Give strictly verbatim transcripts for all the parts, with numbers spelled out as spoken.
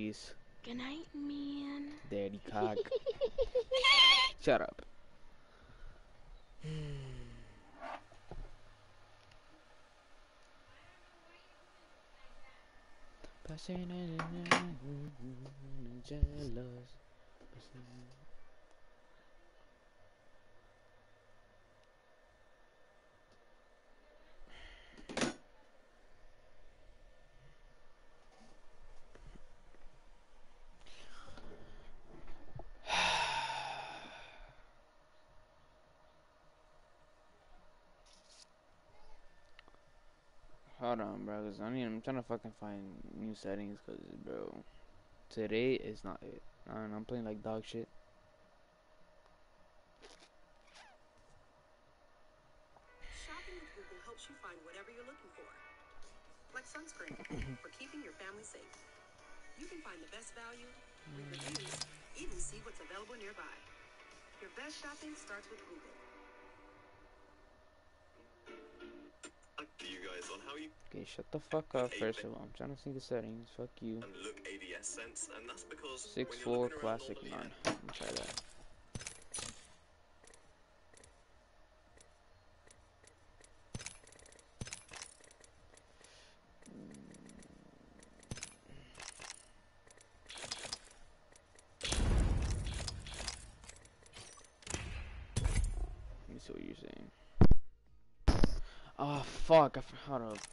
Good night, man. Daddy cock. Shut up. Passionate and jealous. Hold on, bro, cause I mean, I'm trying to fucking find new settings, cause, bro, today is not it. And I'm playing like dog shit. Shopping with Google helps you find whatever you're looking for, like sunscreen, for keeping your family safe. You can find the best value, read reviews, even see what's available nearby. Your best shopping starts with Google. You guys on how you Okay, shut the fuck up. First of all, I'm trying to see the settings. Fuck you. and look A D S sense, and that's because Six when you're four looking around classic normally none. at- Let me try that. Let me see what you're saying. Oh fuck! I hold up.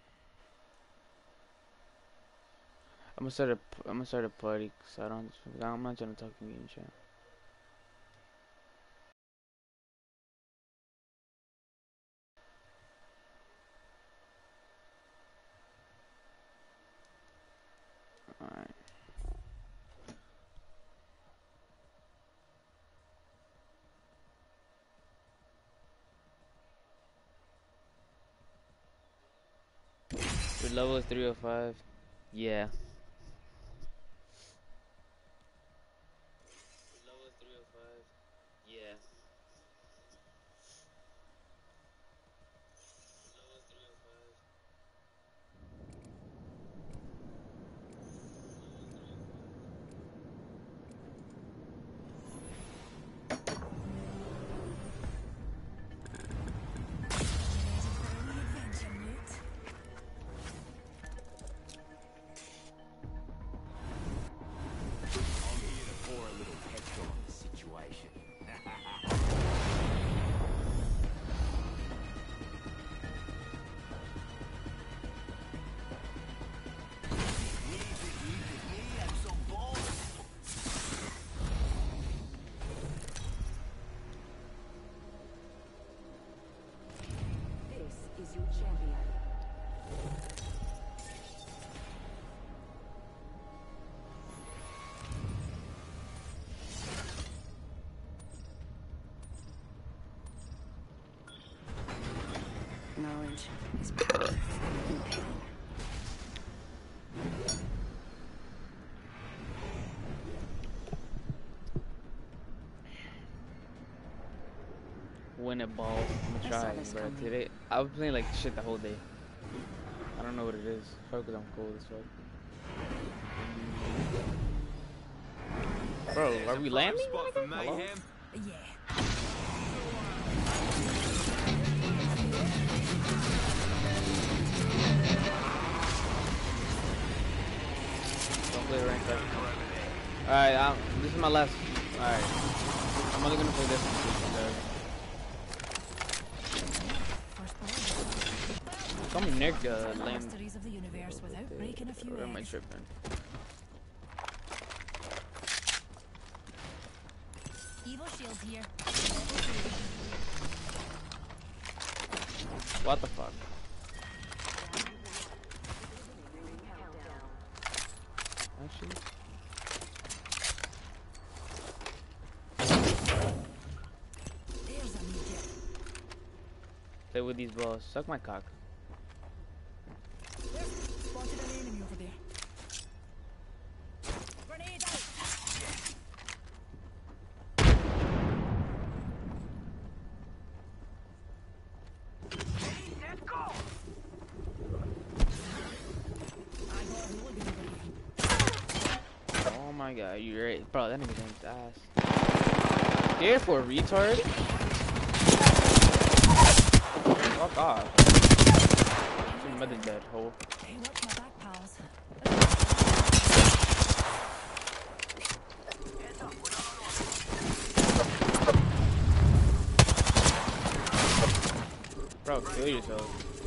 I'm gonna start a. I'm gonna start a party, cause I don't. I'm not trying to talk to you and shit. Alright. Your level is three oh five. Yeah. Your level is three oh five. Yeah. Your level is three oh five. This is your champion. Knowledge is power and pain. Win a ball. I'm gonna try, bro. Today, I was playing like shit the whole day. I don't know what it is. Probably because I'm cold as fuck. Bro, are we landing? Hello? Yeah. Don't play ranked up. Alright, um, this is my last. Alright. I'm only gonna play this one. Guys. Call me Nick, uh, lame. Mysteries of the universe without breaking a few Where am I eggs. tripping? Evil shield here. What the fuck? Actually. There's a meteor. Play with these balls. Suck my cock. There. Spotted an enemy over there. Grenade out. Let's go. I got a load over here. my god, you're right. Bro, that nigga's name's ass. Scared for a retard? Fuck off. Your mother's dead, hole. Hey, watch my back, pals. Bro, kill yourself.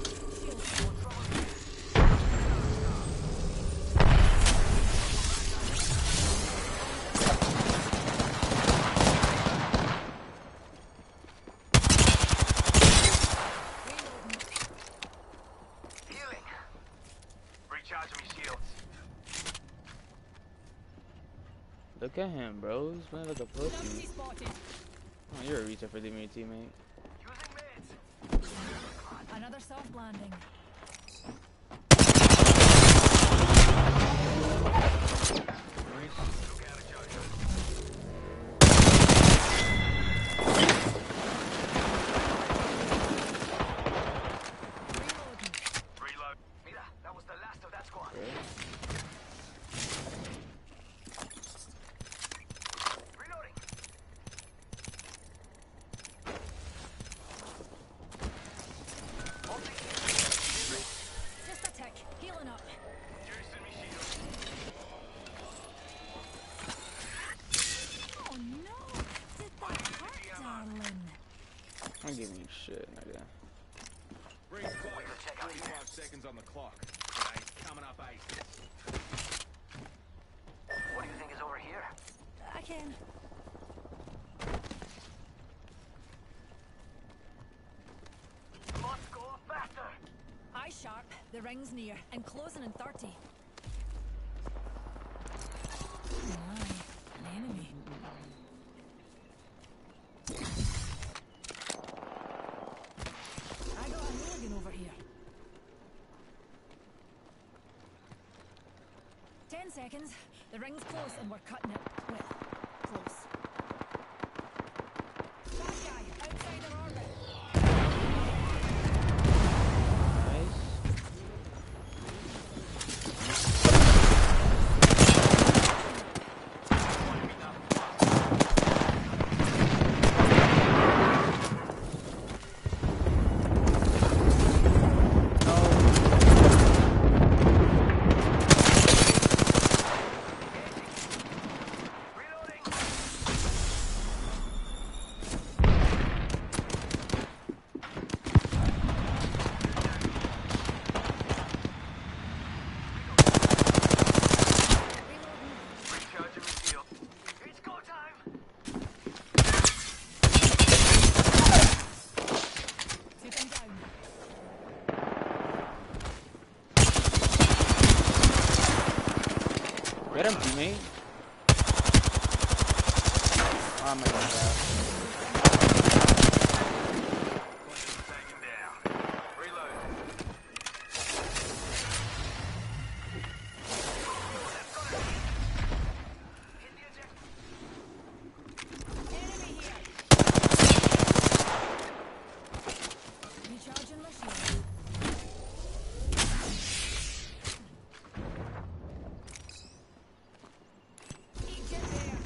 Look at him, bro. He's playing like a pussy. Oh, you're a retard for leaving your teammate. Another soft landing. Reload. Mira, that was the last of that squad. Reloading. Just a tick. Healing up. Juicing me shield. Oh no! Did that hurt, darling? I'm giving you shit, nigga. Ring close. forty-five seconds on the clock. Okay, coming up eight. What do you think is over here? I can. Must go faster. Eye sharp. The ring's near and closing in thirty. Oh my, an enemy. I got a Mulligan over here. Ten seconds. The ring's close and we're cutting it. Well, close. That guy, outside our orbit. Nice. Reloading. Recharging my shield. It's go time. Take him down. Get him, teammate. Oh my god. Taken down. Reload. Hit the eject. Enemy here. Recharging my shield. Eat it there.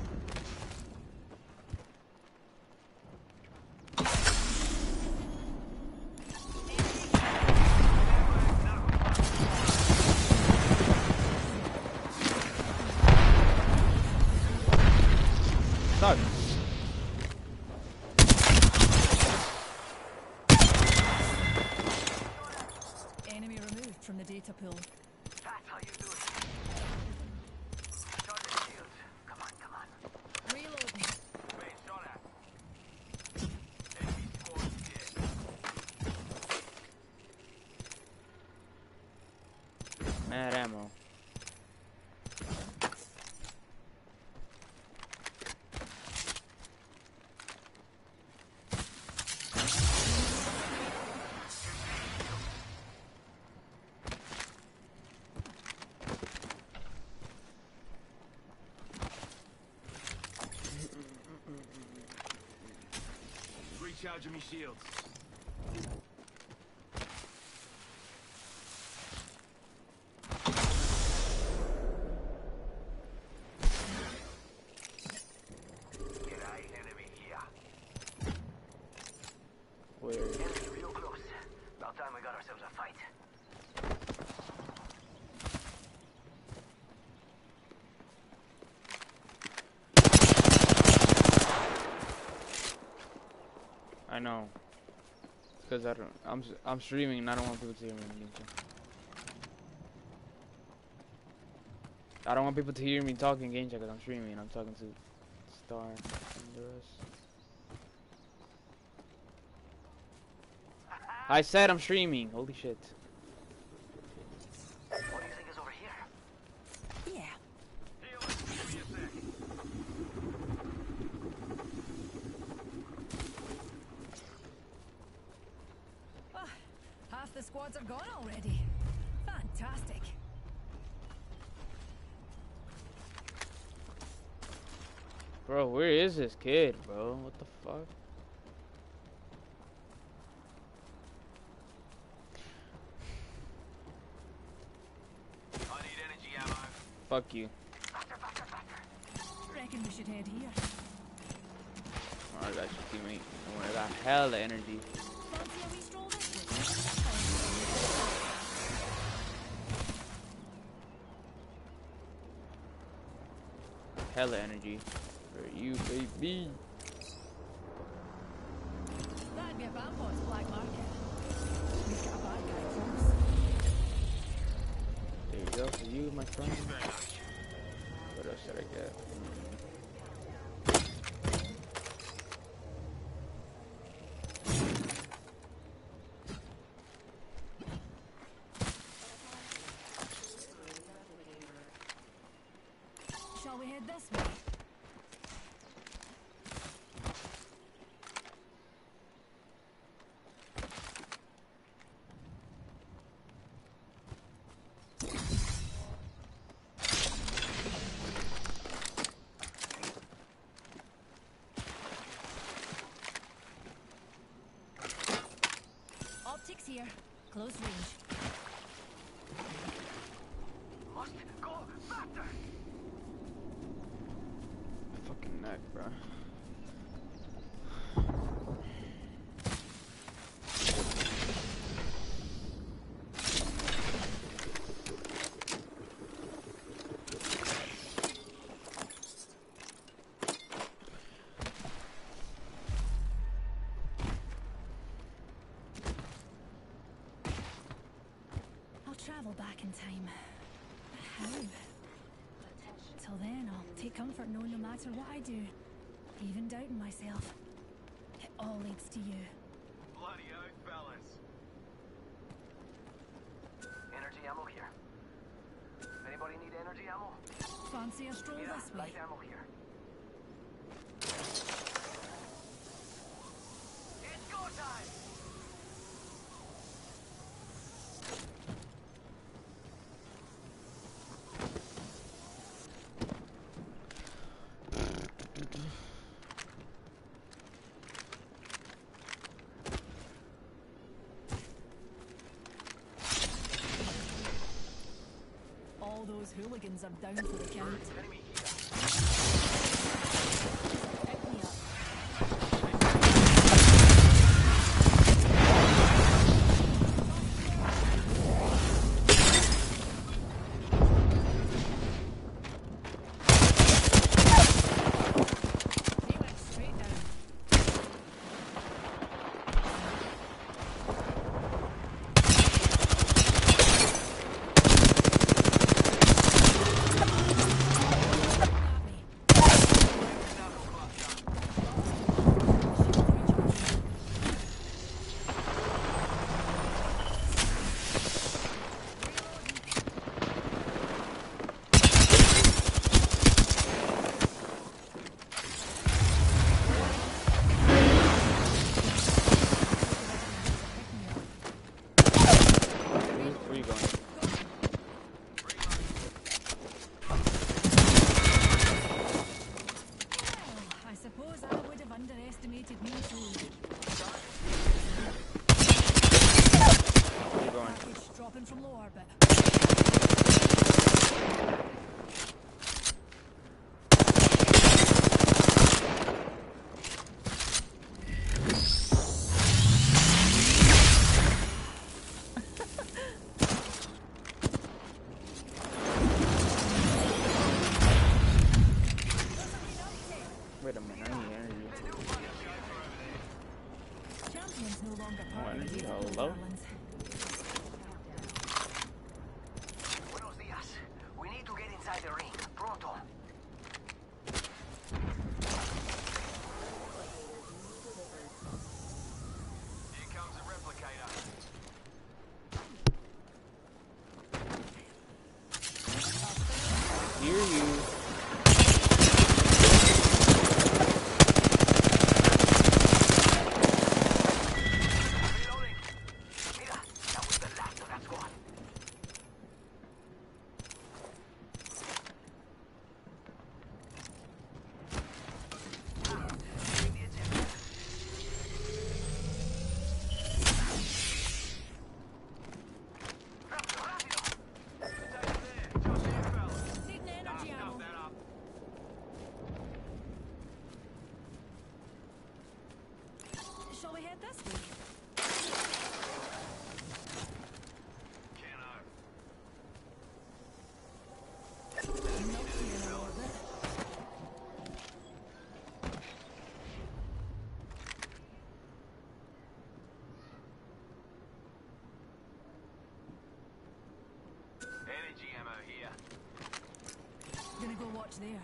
Dog. Enemy removed from the data pool. That's how you do it. Charge the shield. Come on, come on. Reloading. Wait, shot at. Enemy squad dead. Mad ammo. Recharging me shields. I know. Because I don't. I'm s- I'm streaming and I don't want people to hear me. in game chat. I don't want people to hear me talking game chat because I'm streaming. I'm talking to Star and the rest. I said I'm streaming. Holy shit. What do you think is over here? Yeah. Healer, give me a sec. Ah, half the squads are gone already. Fantastic. Bro, where is this kid, bro? What the fuck? I need energy ammo. Fuck you. Reckon we should head here. Oh, I got your teammate. I got hella energy. Fancy a wee stroll this way? Hella energy. For you, baby. That'd be a Bambot's black market. We've got a bad guy close. There you go, for you, my friend. What else did I get? Shall we head this way? Optics here. Close range. Must go faster. Fucking neck, bro. I'll travel back in time. But how? Till then, I'll take comfort knowing no matter what I do, even doubting myself, it all leads to you. Bloody oath, fellas. Energy ammo here. Anybody need energy ammo? Fancy a stroll Yeah, this way? light ammo here. It's go time! All those hooligans are down for the count. Enemy here. Pick me up. He went straight down. much there.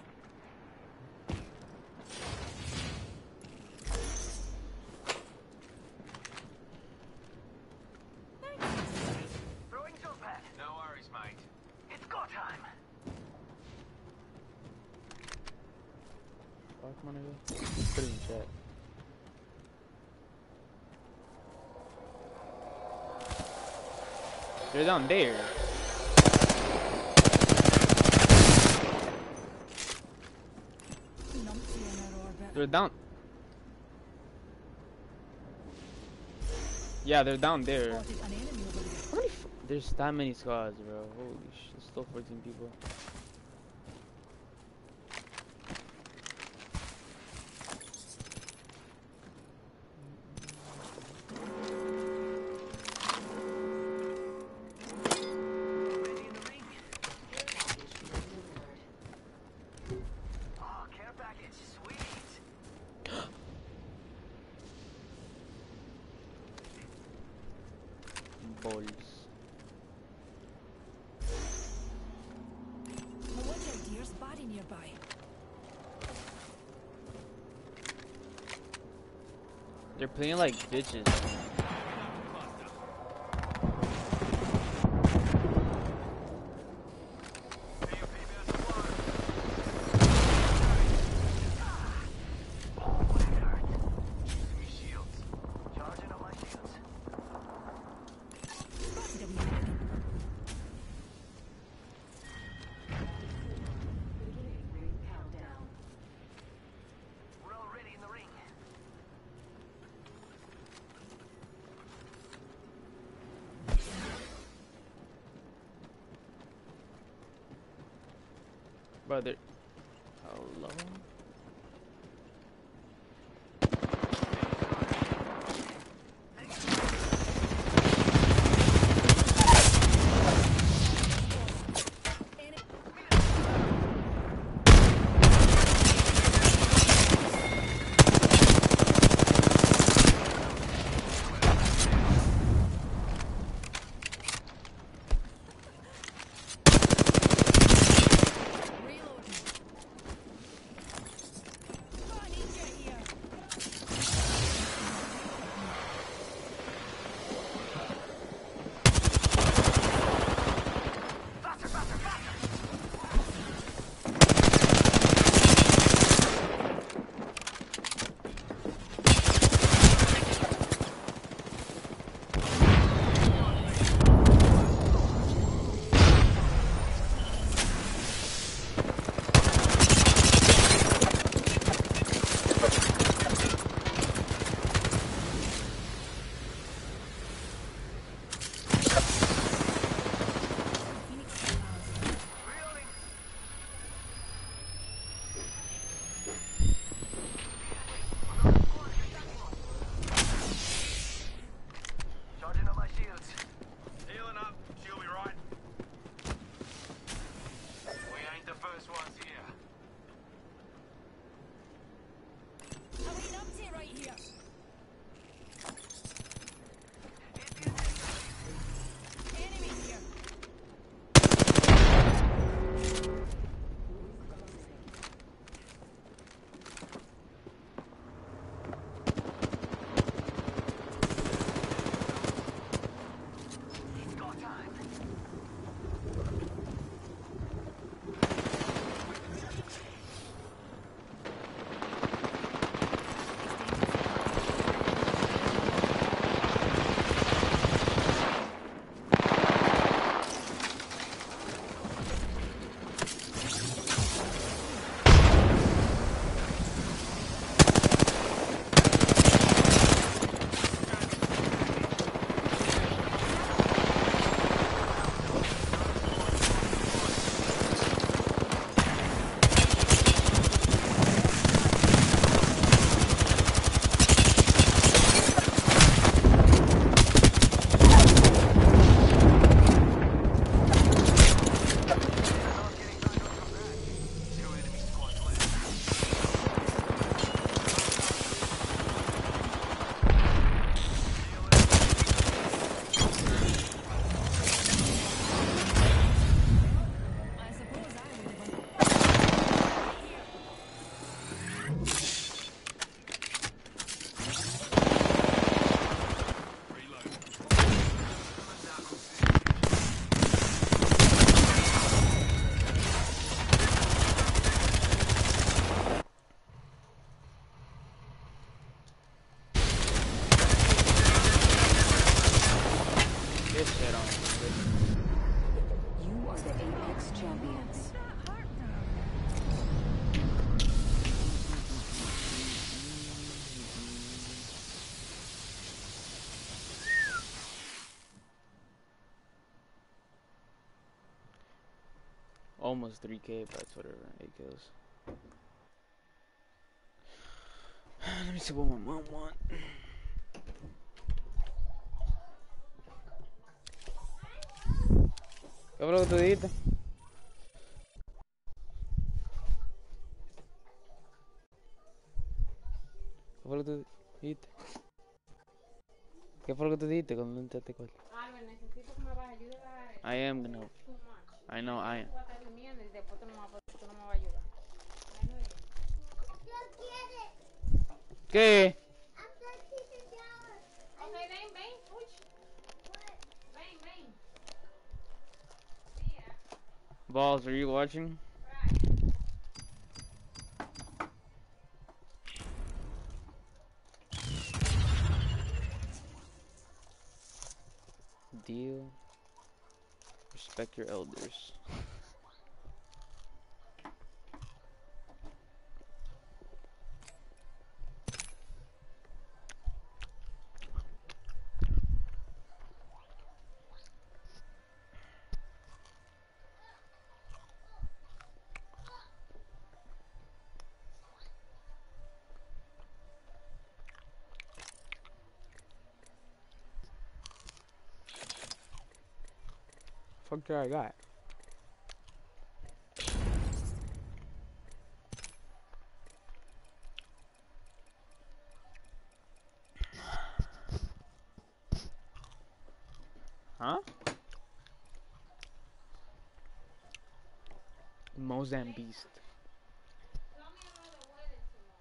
Throwing jump pad. No worries, mate. It's go time. Fuck my nigga. Put it in chat. They're down there. Numpty in our orbit. They're down. Yeah, they're down there. Spotted an enemy over there. How many? F There's that many squads, bro. Holy shit. Still fourteen people. Ready in the ring? Oh, care package. Sweet. Balls. Well, watch out, dear's body nearby. They're playing like bitches. Shields. Charging up my shields. Spotted a wee enemy. We're all ready in the ring. Brother. Hello? Reloading. Come on, eat your ear. Faster, faster, faster! Reloading. Charging up my shields. Healing up. She'll be right. We ain't the first ones here. A wee numpty right here. Enemy here. It's go time. Almost three K, but it's whatever. Eight kills. Let me see what my mom wants. ¿Qué fue lo que tú dijiste? ¿Qué fue lo que tú dijiste? ¿Qué fue lo que tú dijiste cuando entraste cuál? Albert, necesito que me vas a ayudar a dar esto. I am gonna help. Too much. I know I am. Tú vas a estar durmiendo y después tú no me vas a, poder- tú no me vas a ayudar. Ay, no, ¿Qué? ok, ven, ven, push. Ven, ven. Mira, Balls, are you watching? right. Deal. Respect your elders. Fuck that I got. Huh? Mozambique. Tell me about the weather tomorrow.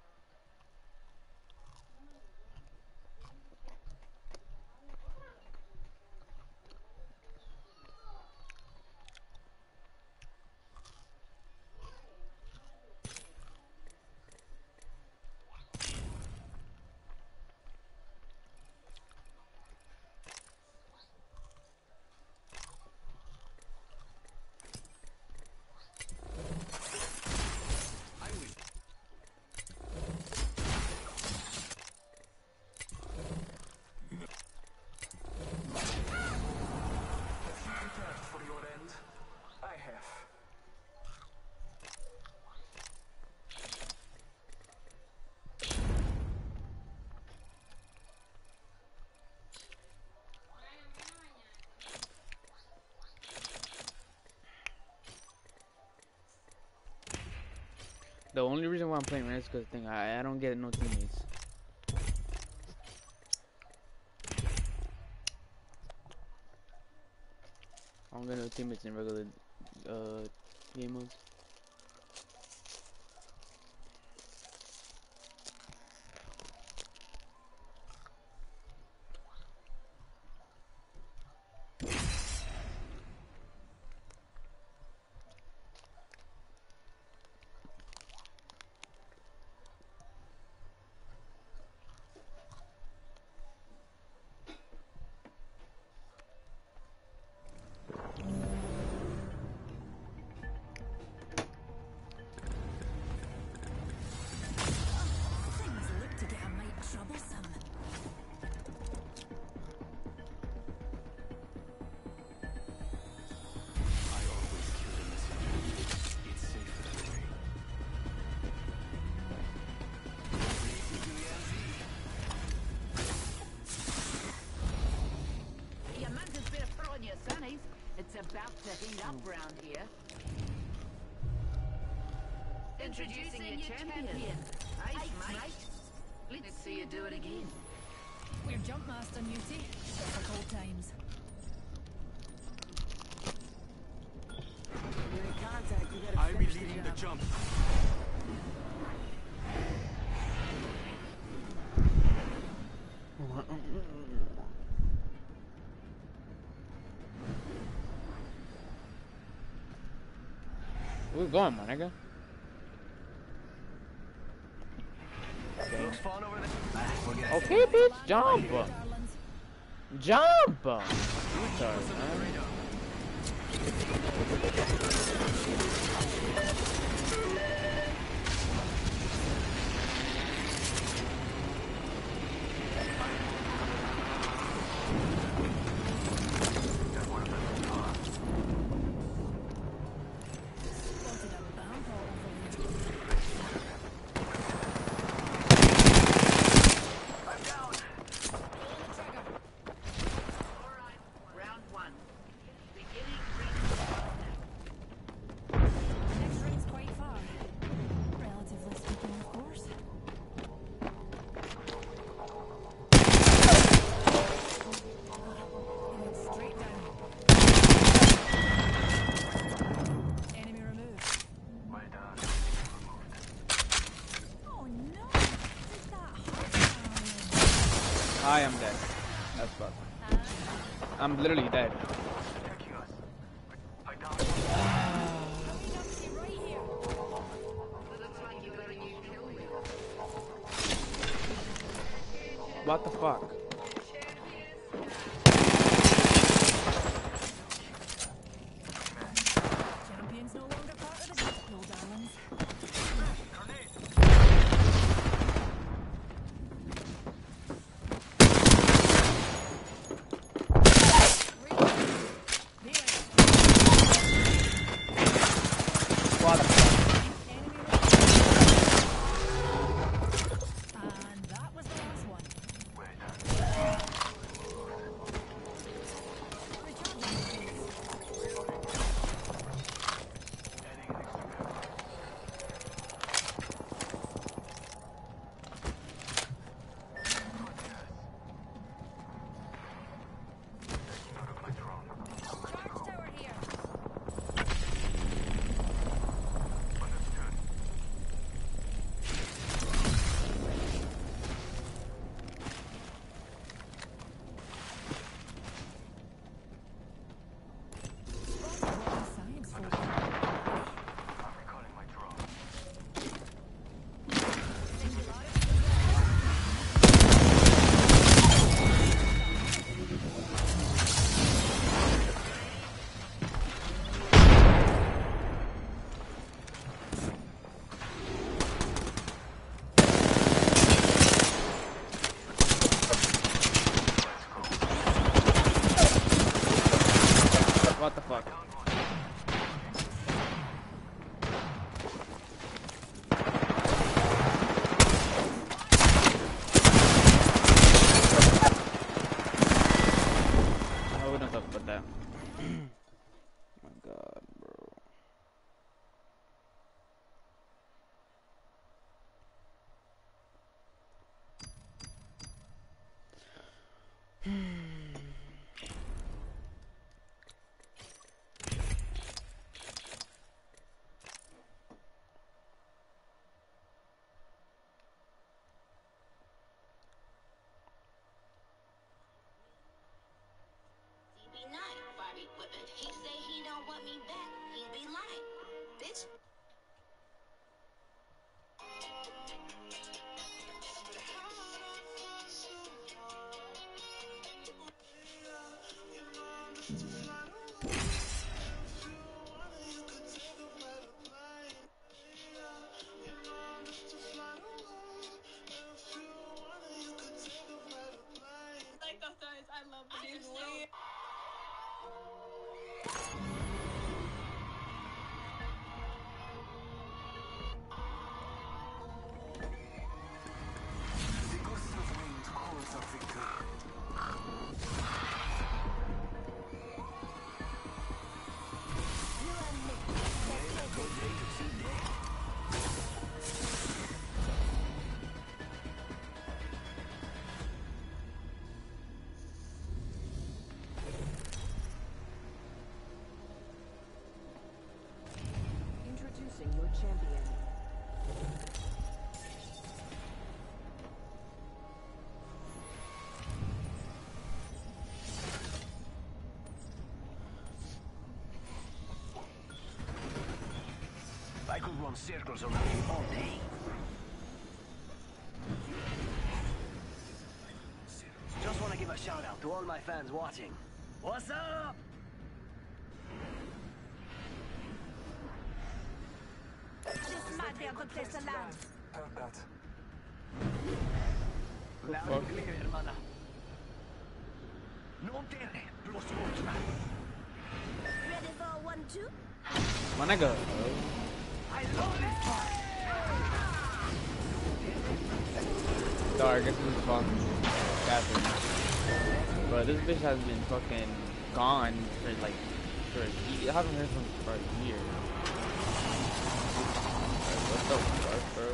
For your end, I have. The only reason why I'm playing Red is because thing I I don't get no teammates. I don't get no teammates in regular uh game modes. Things look to get a mite troublesome. I always kill the messenger. It's safer that way. Your man's better put on your sunnies. It's about to heat up round here. Introducing your champion. Ace, mate. Let's see you do it again. We're jump master, Newty. Difficult times. I'll be leading the jump. Where we going, my nigga? Looks fun over there. Okay, bitch, jump! Darlings. Jump! Retard, man. I am dead. That's fuck. I'm literally dead. What the fuck? Champion's no longer part of the deep pool, darlings. What the fuck? And that was the last one. Charge tower here. Science folk. What the fuck? I wouldn't talk about that. My god, bro. Be nice, Barbie whipping. He say he don't want me back. He be lying, bitch. Like those stories, I love them. She's weird. Introducing your champion. I could run circles around you all day. Just want to give a shout out to all my fans watching. What's up? This might be a good place to land. Heard that. The Loud fuck? and clear, hermana. Non terre, plus ultra. Ready for one, two? My nigga. I love this part. Sorry, I guess this is fucking Catherine. Bro, this bitch has been fucking gone for like, for a year. I haven't heard from her for a year. Like, what the fuck, bro?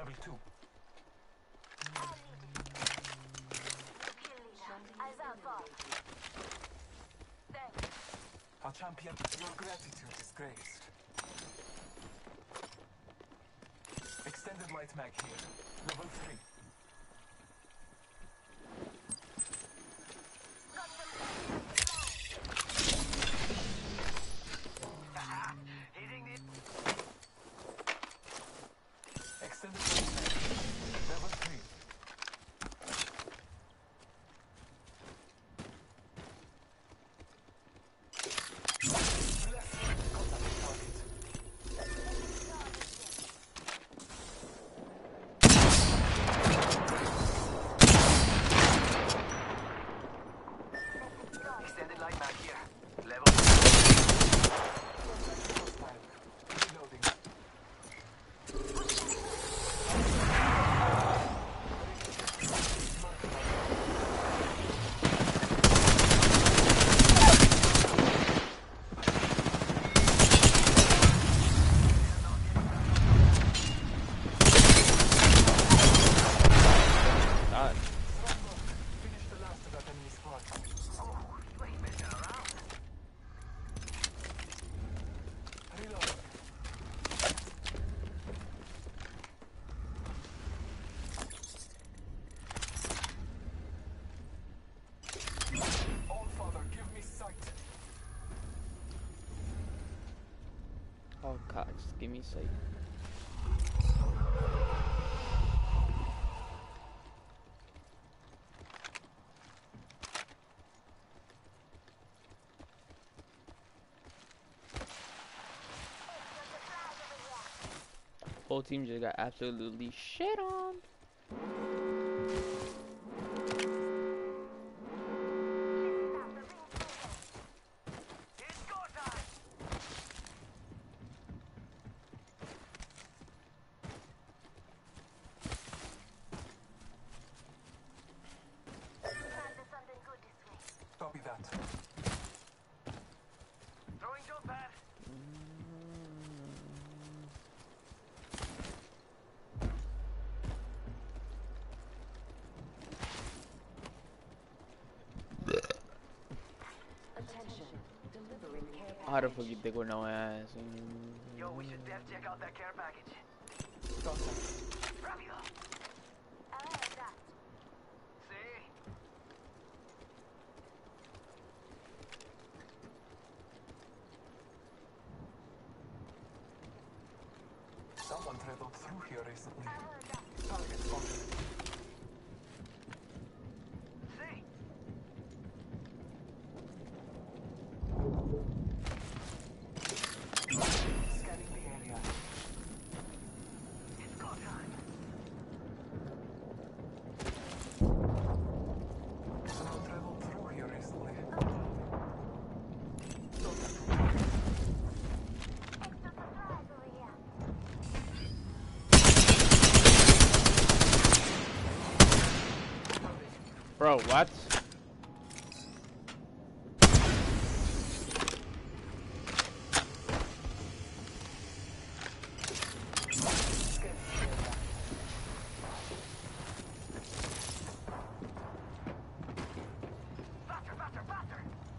Level two. Our champion, your gratitude is graced. Extended light mag here. Level three. Hitting the extended light mag. Level three. Extended light mag here. Level reloading. God. Finish the last of that enemy squad. Oh, you ain't messing around. Reloading. All Father, give me sight. Oh God, just give me sight. Whole team just got absolutely shit on. It's go time. Copy that. Throwing jump pad. How the fuck you think with no ass? Yo, we should def check out that care package. Rápido. Sí. Someone traveled through here recently. Target spotted. Sí. Scanning the area. It's go time. Someone traveled through here recently. Bro, what? Faster, faster, faster.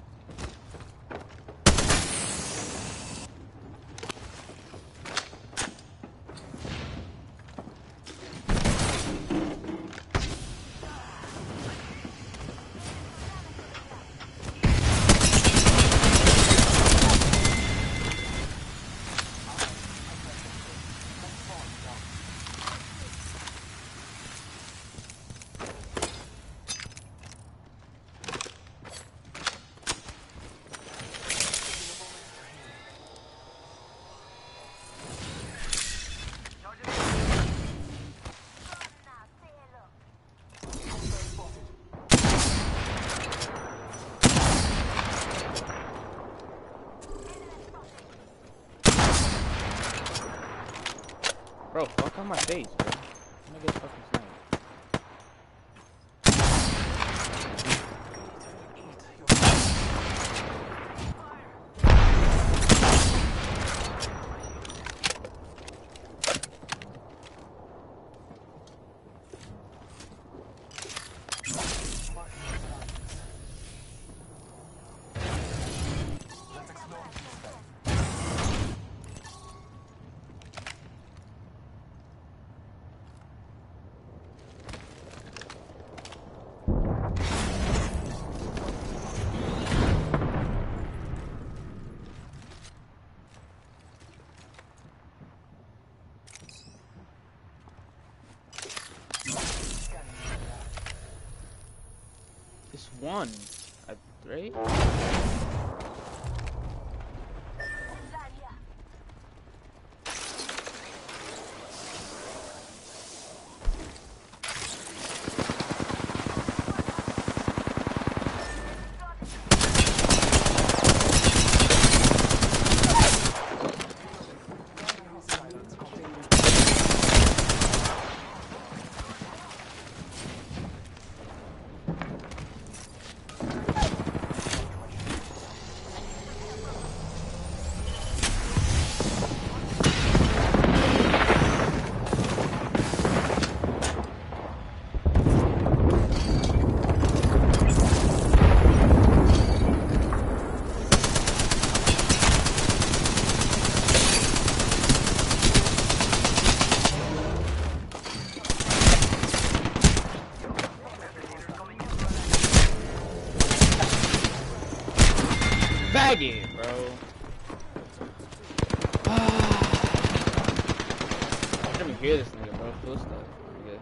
Bro, fuck on my face, bro. I'm gonna get fucking sniped. one. At three? Faggot, bro. I didn't even hear this nigga, bro. Full stuff. Okay.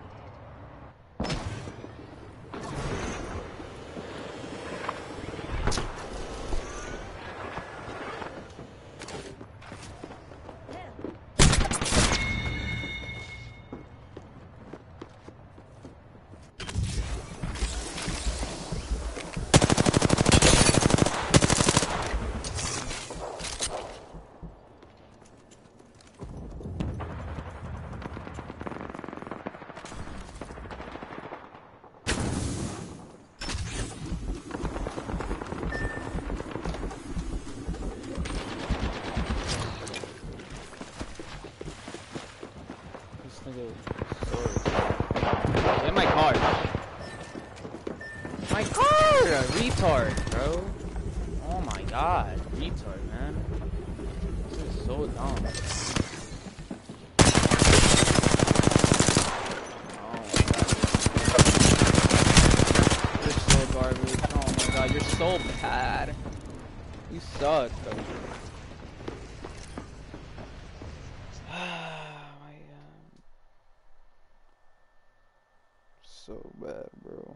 Get my card. My card! Retard, bro. Oh my god. Retard, man. This is so dumb. Oh my god. You're so garbage. Oh my god, you're so bad. You suck, bro. So bad, bro.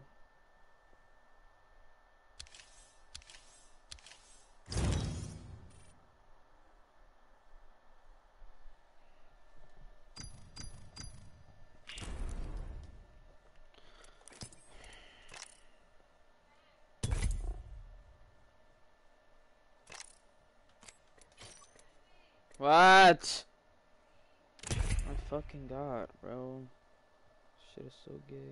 What? My fucking god, bro. Shit is so gay.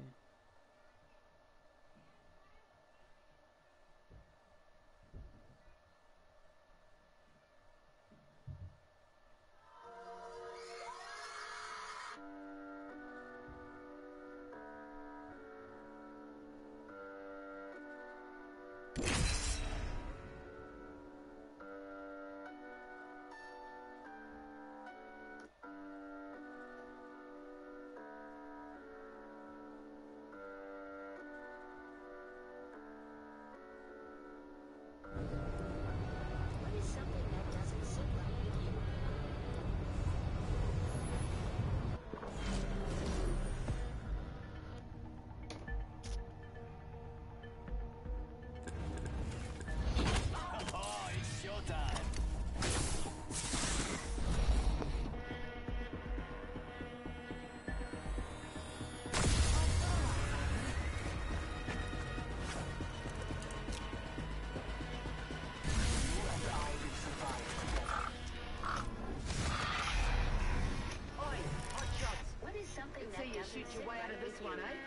Shoot your way out of this one, eh?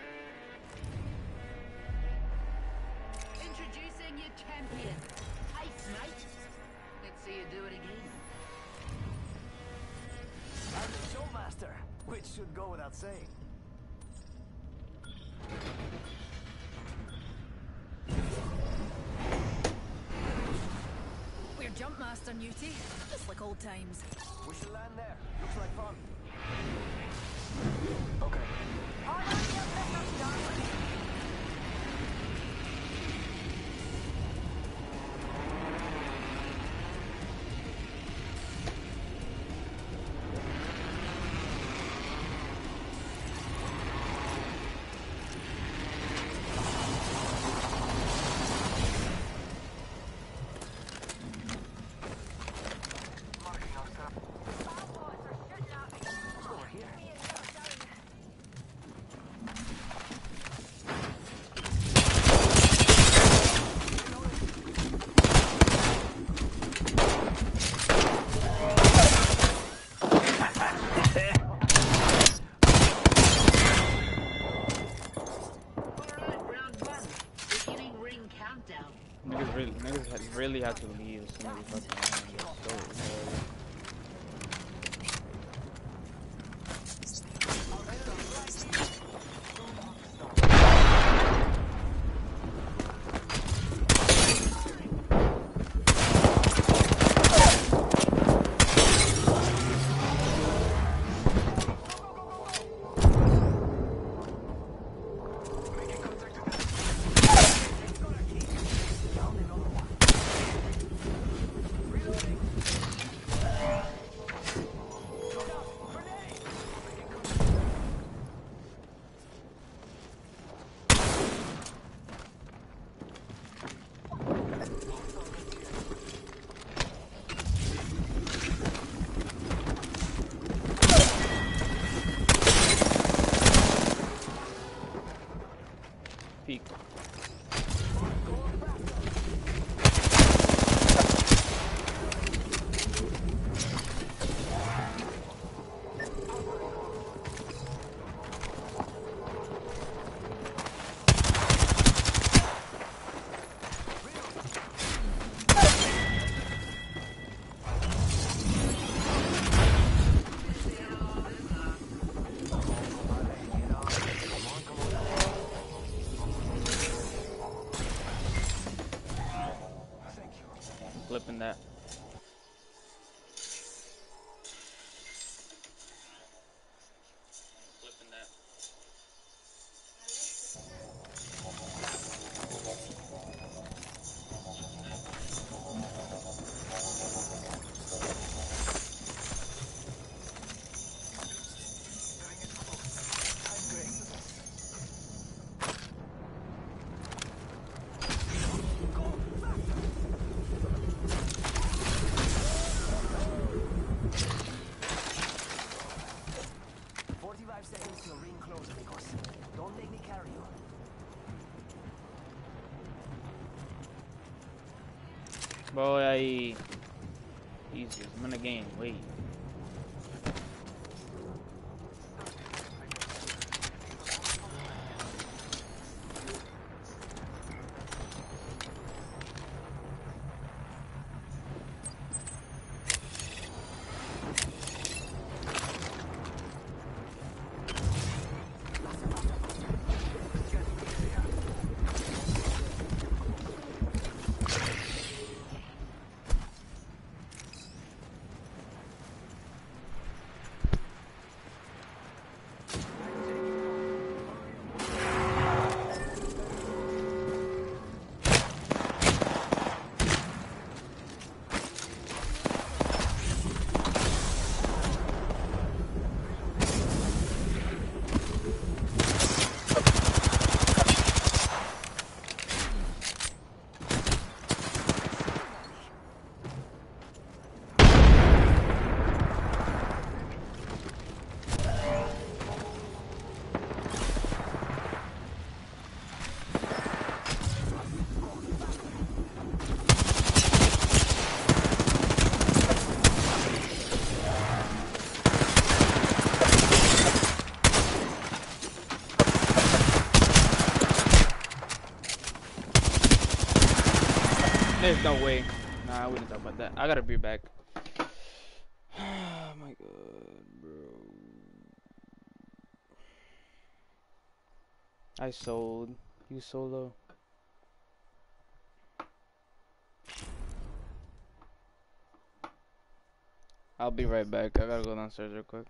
Introducing your champion. Ace, mate. Let's see you do it again. I'm the showmaster, which should go without saying. We're Jumpmaster, Newty. Just like old times. We should land there. Looks like fun. Okay. really have to leave as soon as we fucking land. It's so retarded. Peek. Flipping that. Flipping that. forty-five seconds till ring close, amigos. Don't make me carry you. Voy ahí. Jesus, I'm gonna gain weight. There's no way. Nah, I wouldn't talk about that. I gotta be back. Oh my god, bro. I sold. You solo. I'll be right back. I gotta go downstairs real quick.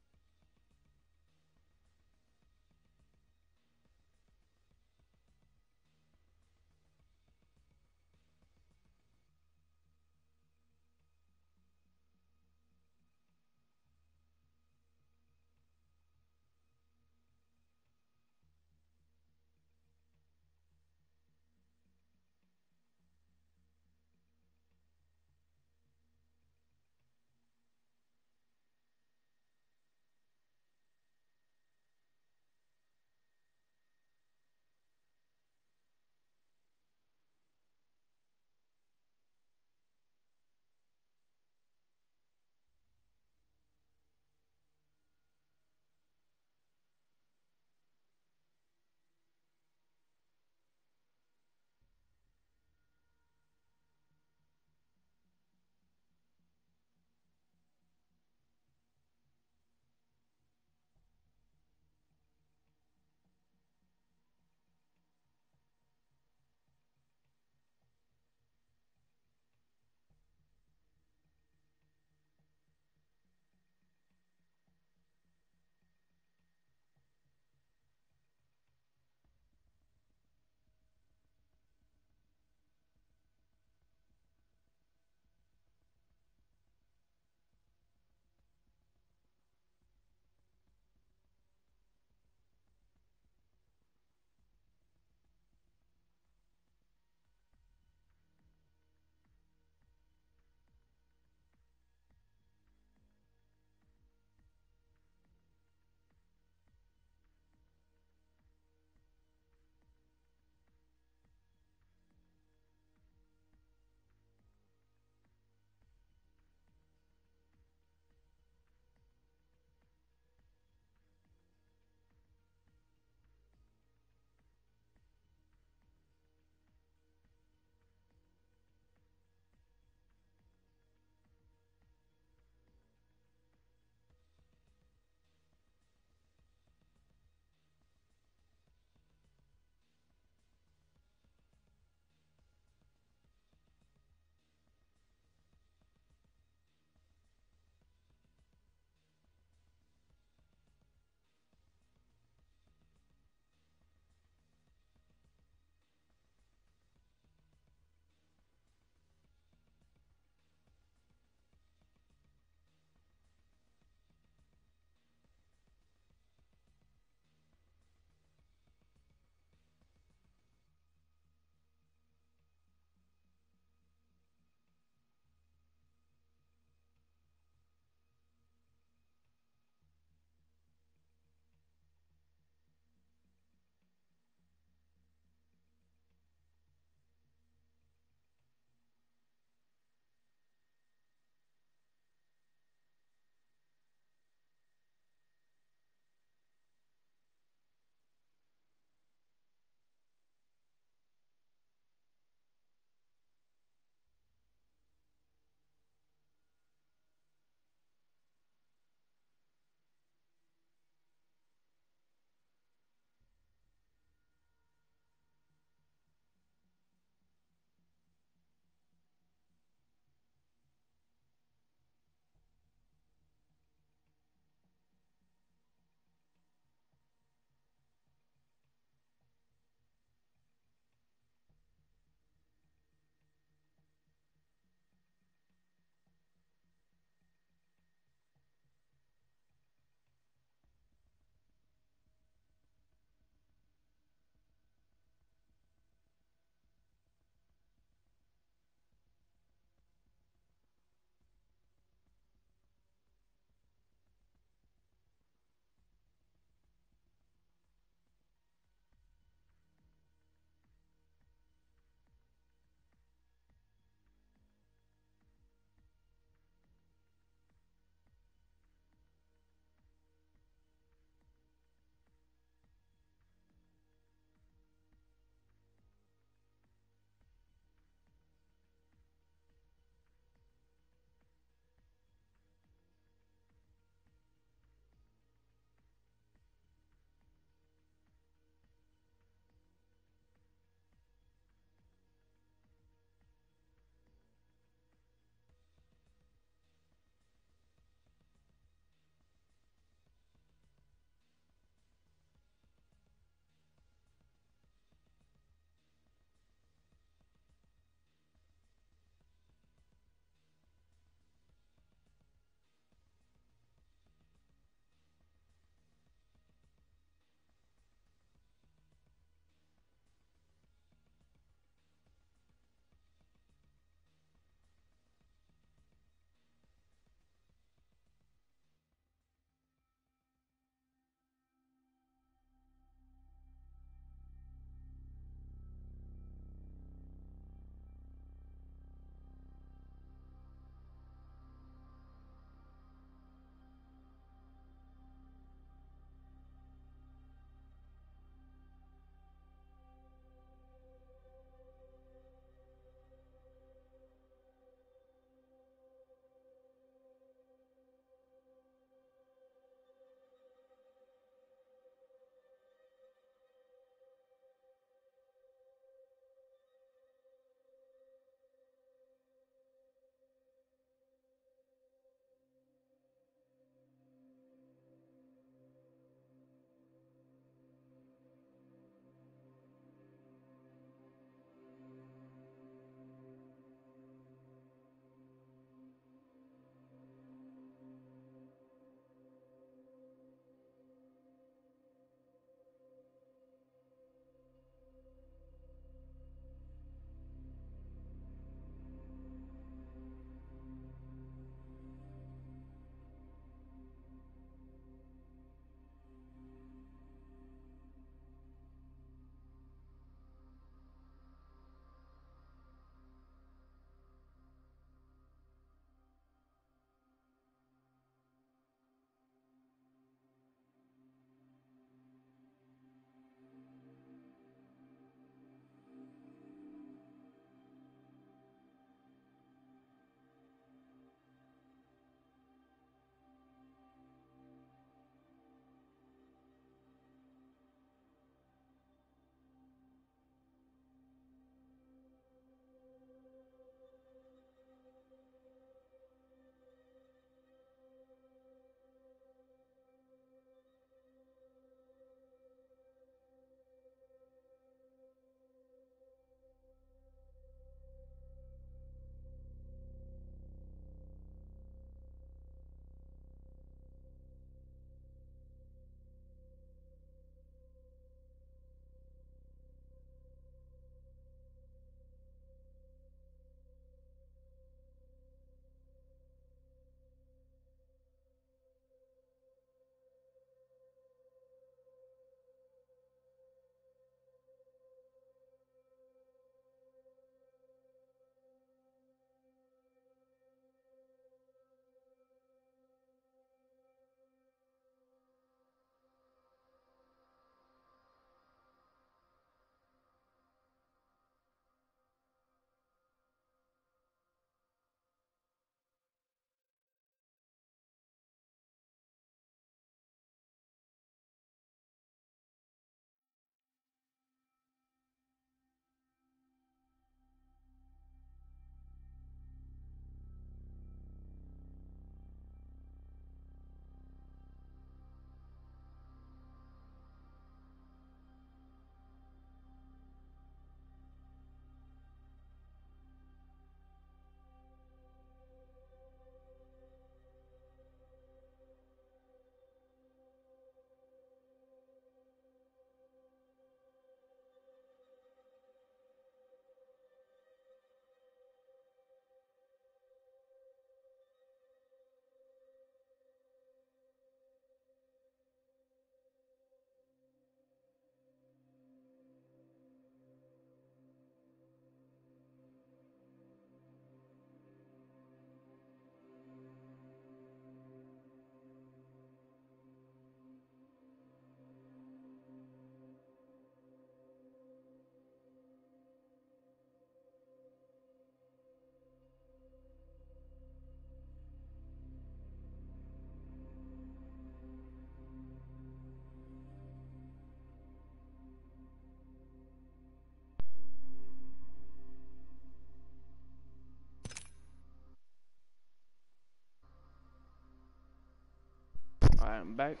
Alright, I'm back.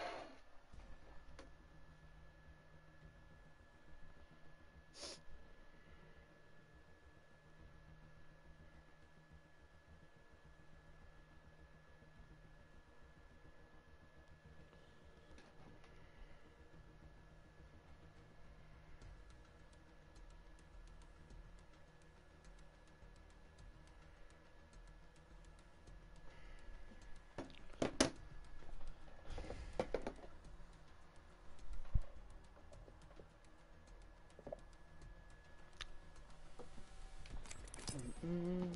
Mm.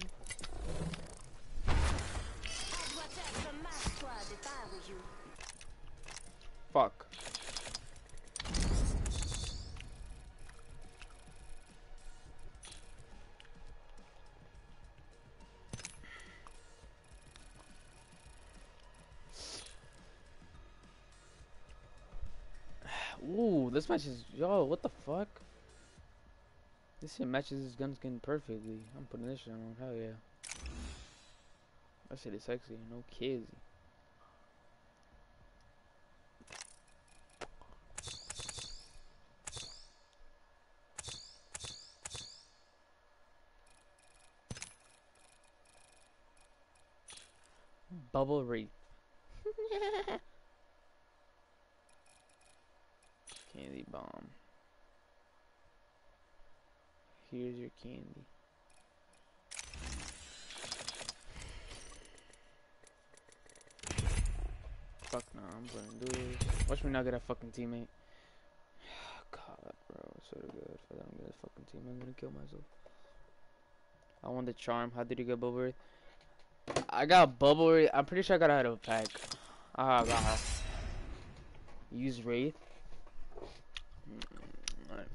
Fuck. Ooh, this match is, yo, what the fuck? This shit matches his gun skin perfectly. I'm putting this shit on, hell yeah. That shit is sexy, no kids. Bubble Wraith. Candy bomb. Here's your candy. Fuck no, I'm gonna do this. Watch me not get a fucking teammate. God, bro, so good. If I don't get a fucking teammate, I'm gonna kill myself. I want the charm. How did you get Bubble Wraith? I got Bubble Wraith. I'm pretty sure I got out of a pack. Ah, I got her. Use Wraith. Alright.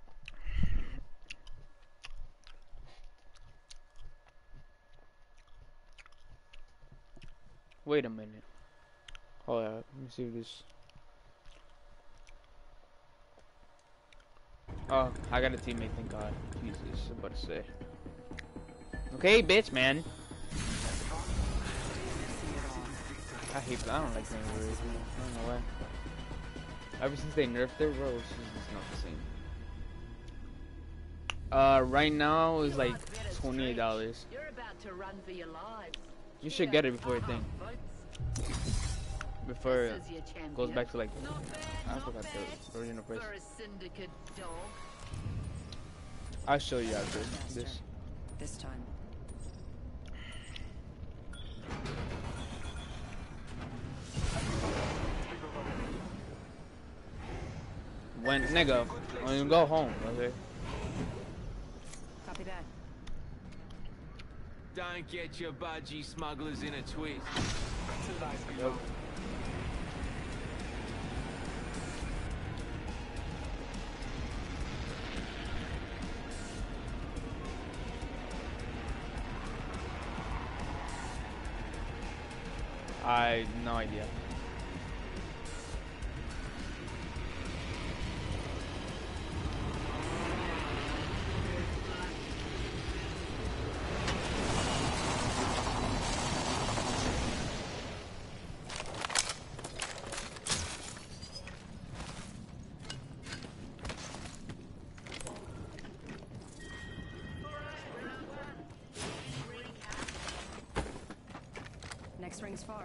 Wait a minute. Hold on. Let me see this. Oh, I got a teammate, thank God. Jesus, I'm about to say. Okay, bitch, man. I hate I don't like playing with Wraith. I don't know why. Ever since they nerfed it, bro, it's just not the same. Uh, right now it's like twenty-eight dollars. You're about to run for your lives. You should get it before it thing. Before it goes back to like, I forgot the original price. For a syndicate dog. I'll show you after this. This time. When nigga, when you go home, okay? Copy that. Don't get your budgie smugglers in a twist. Yep. I no idea. Next ring's far.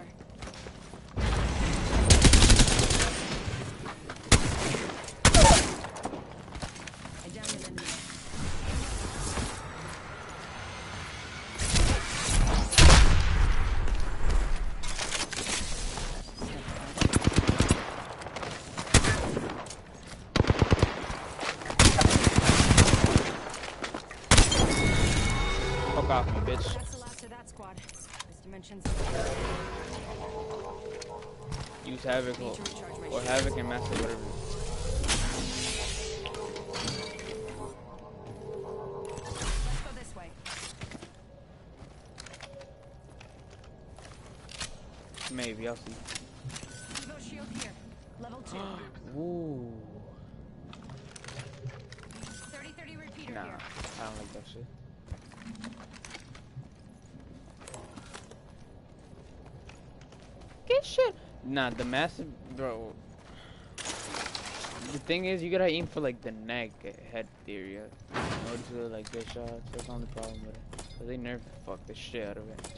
I downed an enemy. Fuck off me, bitch. That's the last of that squad. This dimension's Use Havoc or, or Havoc and Master, whatever. Let's go this way. Maybe, I'll see. Evo shield here. Level two. Ooh. thirty thirty repeater Nah, here. I don't like that shit. Get shit. Nah, the massive, bro. The thing is, you gotta aim for like the neck head area in order to like get shots. That's the only problem with it. Cause they nerf fuck the shit out of it.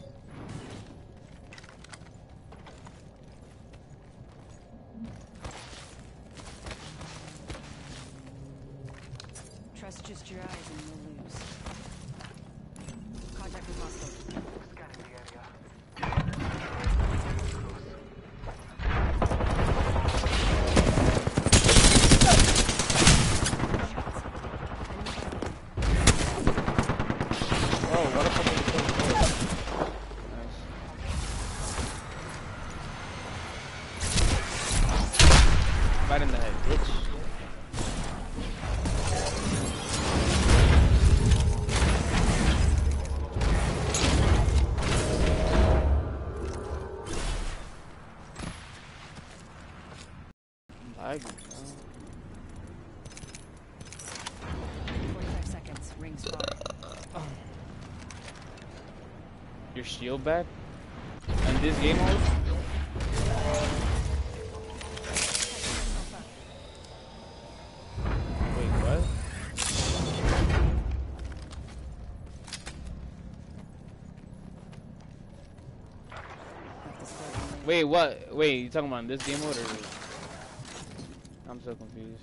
Trust just your eyes and you'll lose. Contact with hostile. Scanning the area. Oh, what a fucking nice. Right in the head, bitch. Lagging, forty-five seconds. Ring spot. oh. Your shield back? And this game mode? Wait, what? Wait, what? Wait, you talking about this game mode or? I'm so confused.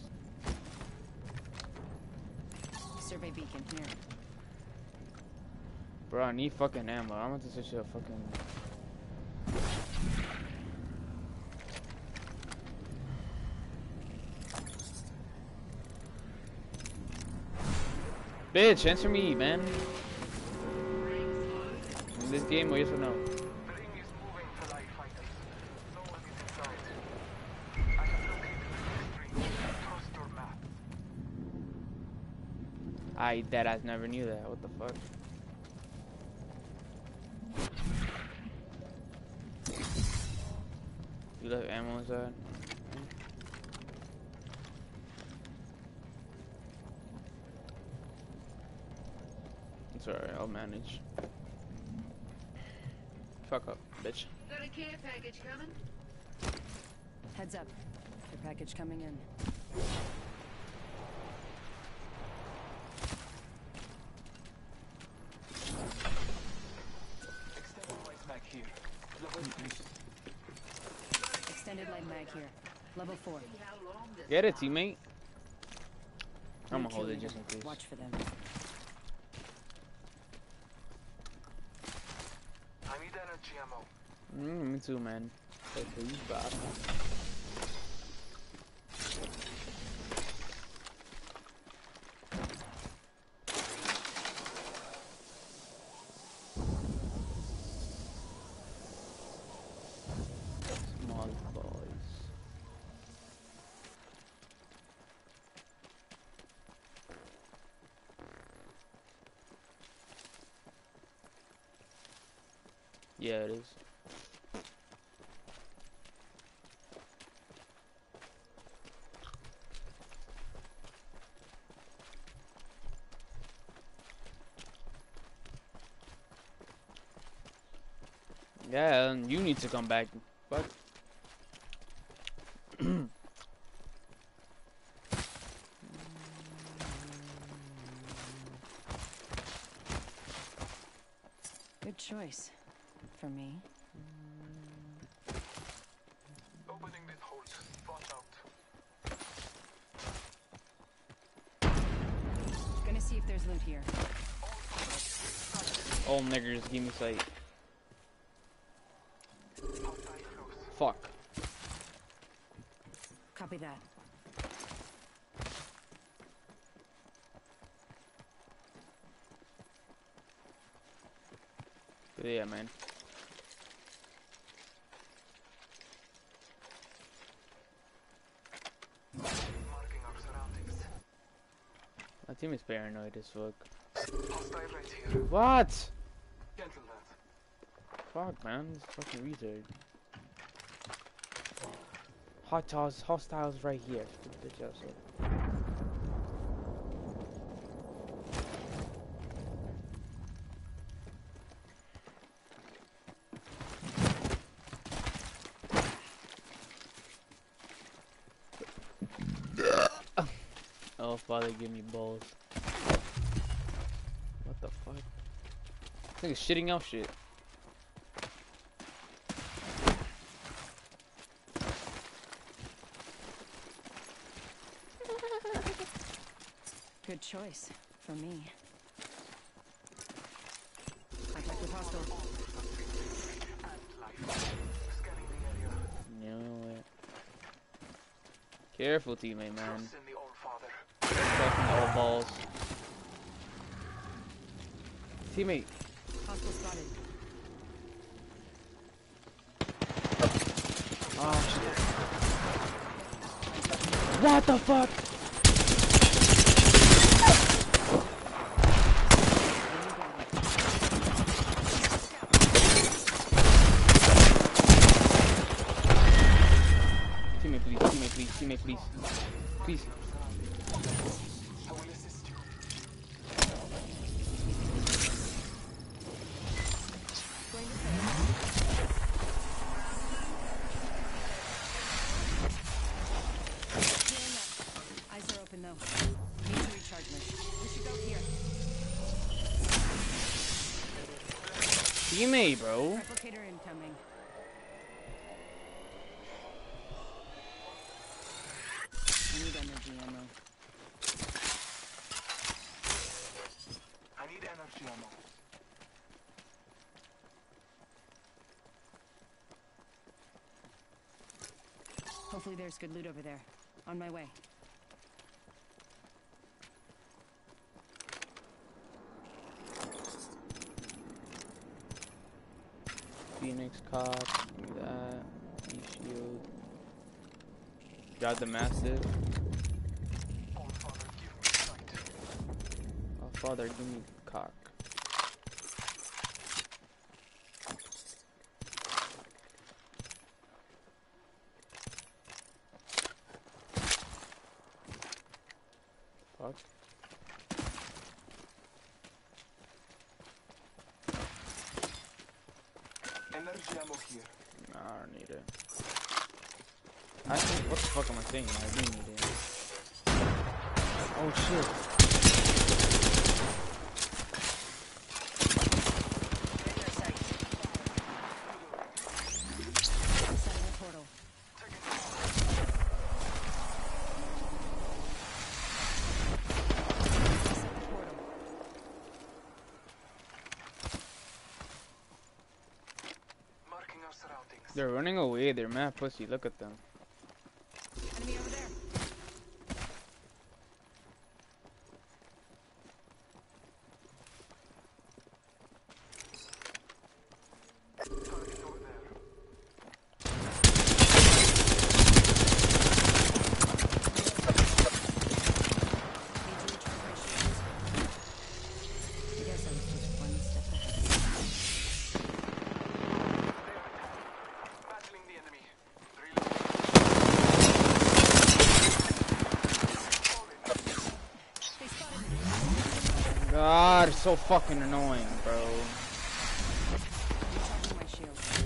Survey beacon here. Bro, I need fucking ammo. I'm going to switch to a fucking. Bitch, answer me, man. In this game, or yes or no? The ring is moving for light fighters. No one is inside. I have located the stream. Trust your map. I dead ass never knew that. What the fuck? You left ammo inside? It's alright, I'll manage. Fuck up, bitch. Got a care package coming? Heads up. Your package coming in. Extended light mag here. Level three. Extended light mag here. Level four. Get it, teammate. I'm No gonna hold it killing just in them. case. Watch for them. I need energy ammo. Mm, me too, man. Okay, you bad. Small boys. Yeah, it is. Yeah, and you need to come back. Fuck. Good choice. For me. Opening this hold. Watch out. Gonna see if there's loot here. All niggers, give me sight. Fuck. Copy that. Yeah, man. Marking our surroundings. My team is paranoid as fuck. Hostile right here. What? Cancel that. Fuck, man. This fucking retard. Hostiles, hostiles right here. Bitch ass up. Oh, father, give me balls. What the fuck? This nigga's shitting out shit. Good choice for me. Contact with hostile. You know it. Careful, teammate, man. Fucking all balls. Teammate. Hostile spotted. Oh shit. What the fuck? Teammate, please, teammate, please, teammate, please. Please. Eyes are open though. Need to recharge me. We should go here. Teammate, bro. Replicator incoming. I need energy ammo. I need energy ammo. Hopefully there's good loot over there. On my way. Phoenix cock, give me that. E-shield. Got the massive. Oh, Father, give me sight. Oh, father, give me cock. Fuck. Energy ammo here. Nah, I don't need it. I think, what the fuck am I saying? I do need it. Oh shit. Setting a portal. Set the portal. Marking our surroundings. They're running away. They're mad pussy. Look at them. Enemy over there. Target over there. Need to recharge my shields. I guess I was just one step ahead. Battling the enemy. They spotted me. God, it's so fucking annoying, bro. Recharging my shields.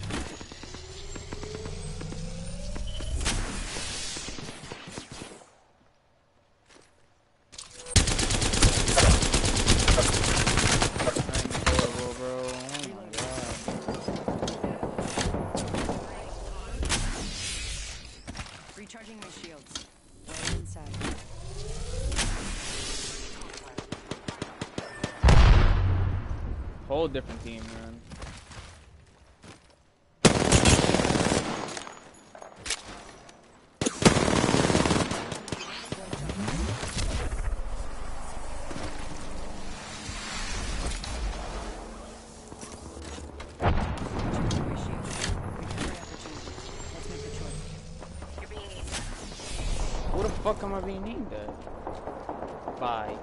I'm horrible, bro. Oh my god. Recharging my shields. Right inside. Whole different team, man. Recharging my shields. Recovery opportunity. Let's make the choice. You're being eaten. Who the fuck am I being named at? Bye.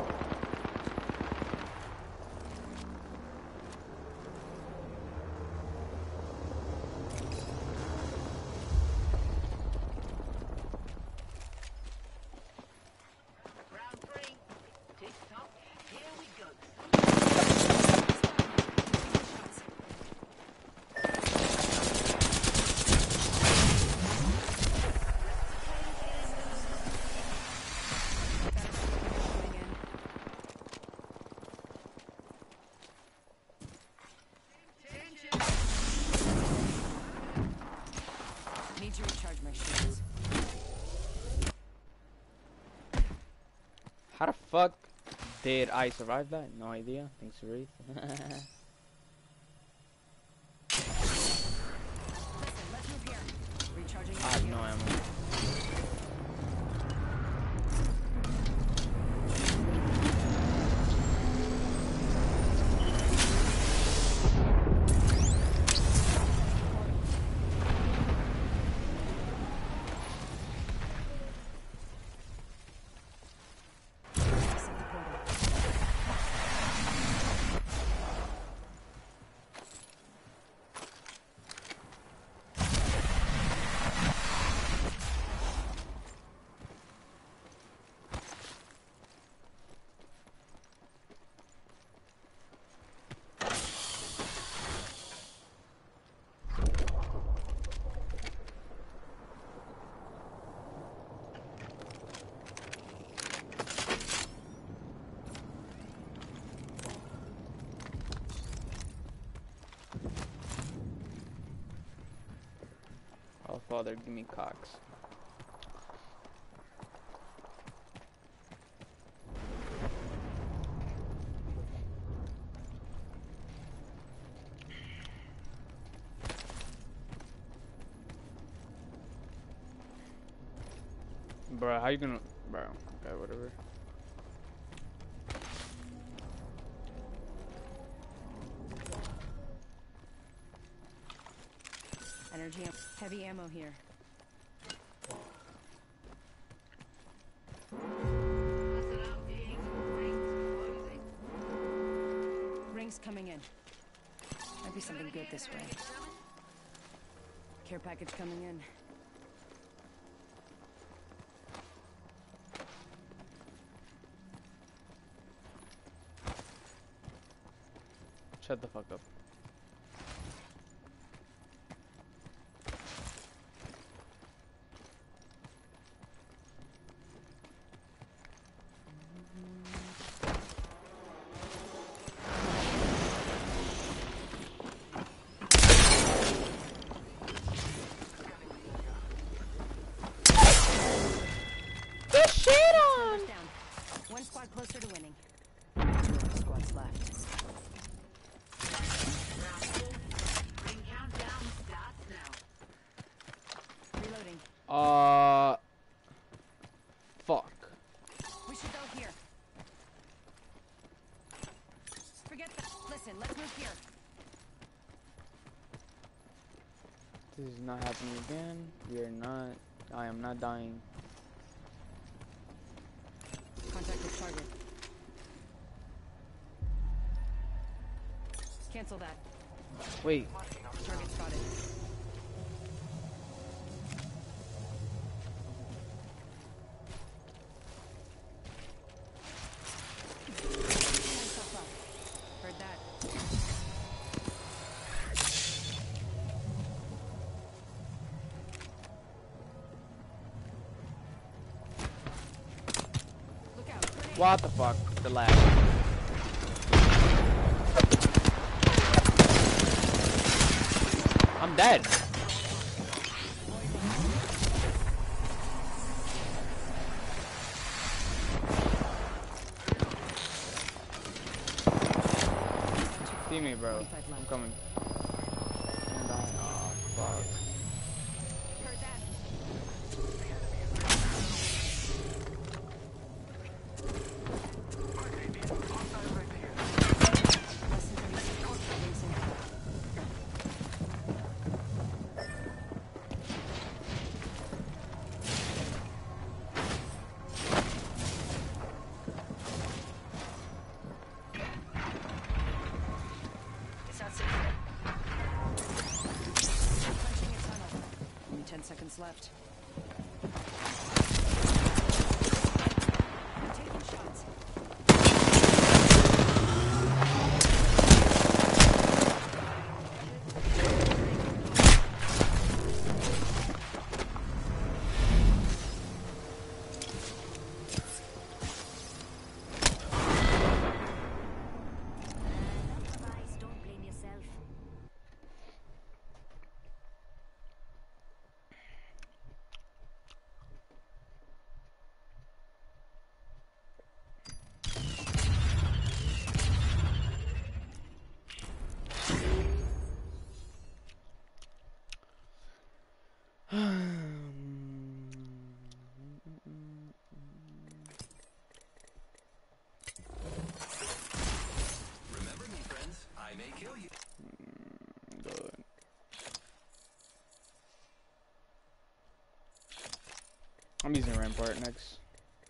Round three. Tick tock. Here we go. How the fuck did I survive that? No idea. Thanks, Wraith. I have no ammo. Oh, Father, give me cocks. Bro, how you gonna... Bro, okay, whatever. Energy, am heavy ammo here. Rings coming in. Might be something good this way. Care package coming in. Shut the fuck up. One squad closer to winning. Two other squads left. Ring countdown starts now. Reloading. Uh. Fuck. We should go here. Forget that. Listen, let's move here. This is not happening again. We are not. I am not dying. Contact with target. Cancel that. Wait. Target spotted. Heard that. Look out. Grenade. What the fuck? The lag. I'm dead. See me, bro. I'm coming. And I, oh, fuck. Heard that. Less than thirty seconds. Racing. It's not safe yet. Punching a tunnel. Only ten seconds left. I'm taking shots. Don't blame yourself. Remember me, friends. I may kill you. Good. I'm using Rampart next.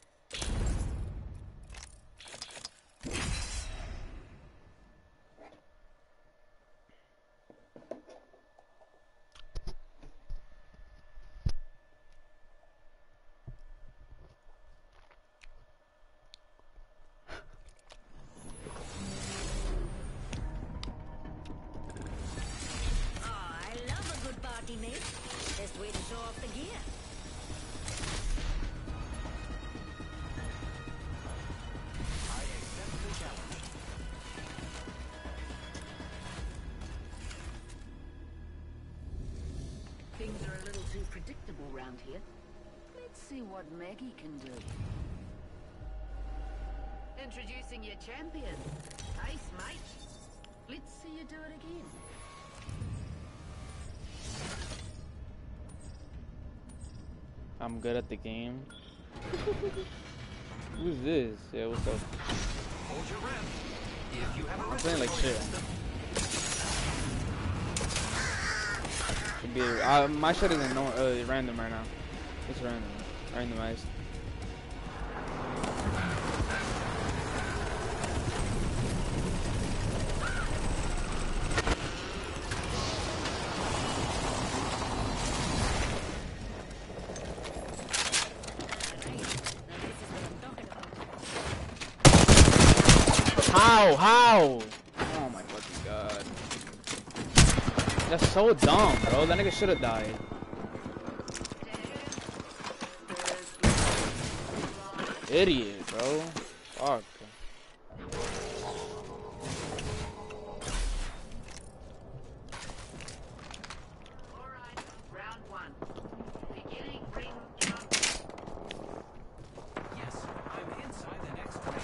Mate. Best way to show off the gear. I accept the challenge. Things are a little too predictable round here. Let's see what Maggie can do. Introducing your champion. Ace, mate. Let's see you do it again. I'm good at the game. Who's this? Yeah, what's up? Hold your breath. If you have a I'm playing like shit. Should be, uh, my shit isn't no, uh, random right now. It's random. Randomized. How? How? Oh my fucking god. That's so dumb, bro. That nigga should have died. Idiot, bro. Fuck. Alright, round one. Beginning ring jump. Yes, I'm inside the next ring.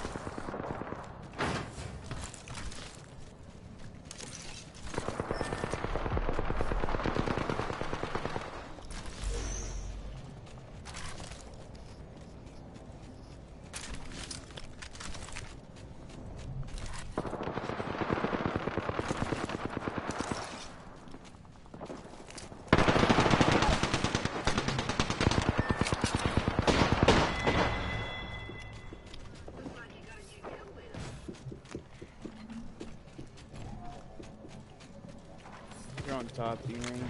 You're on top, you mean?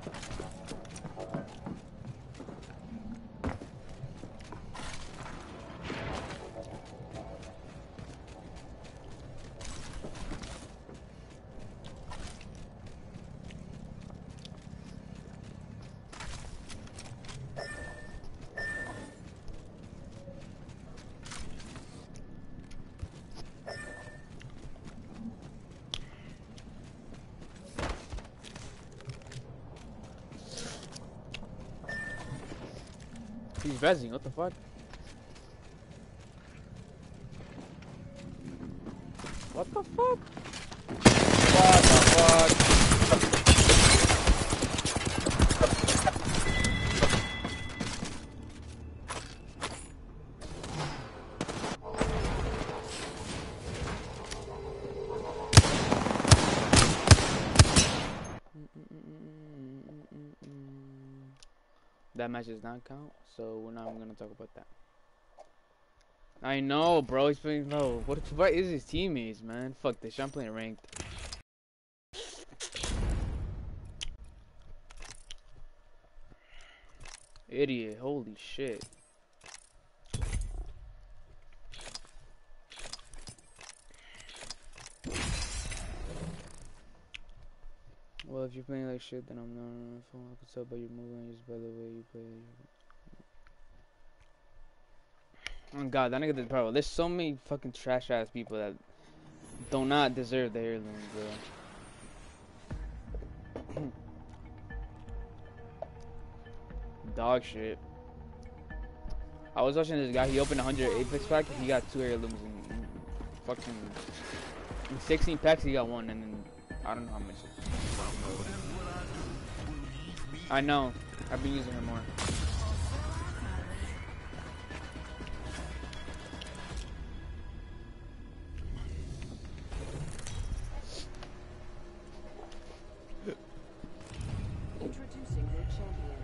He's rezzing, what the fuck? What the fuck? What the fuck? That match does not count, so we're not even gonna talk about that. I know, bro. He's playing. No, what? What is his teammates, man? Fuck this. I'm playing ranked. Idiot. Holy shit. Well, if you're playing like shit, then I'm not on the phone. I could tell by your movement just by the way you play. Oh god, that nigga did, bro. There's so many fucking trash ass people that do not deserve the heirlooms, bro. Dog shit. I was watching this guy. He opened one hundred Apex packs. He got two heirlooms in, in fucking in sixteen packs. He got one, and then I don't know how much. I know. I've been using her more. Introducing your champion.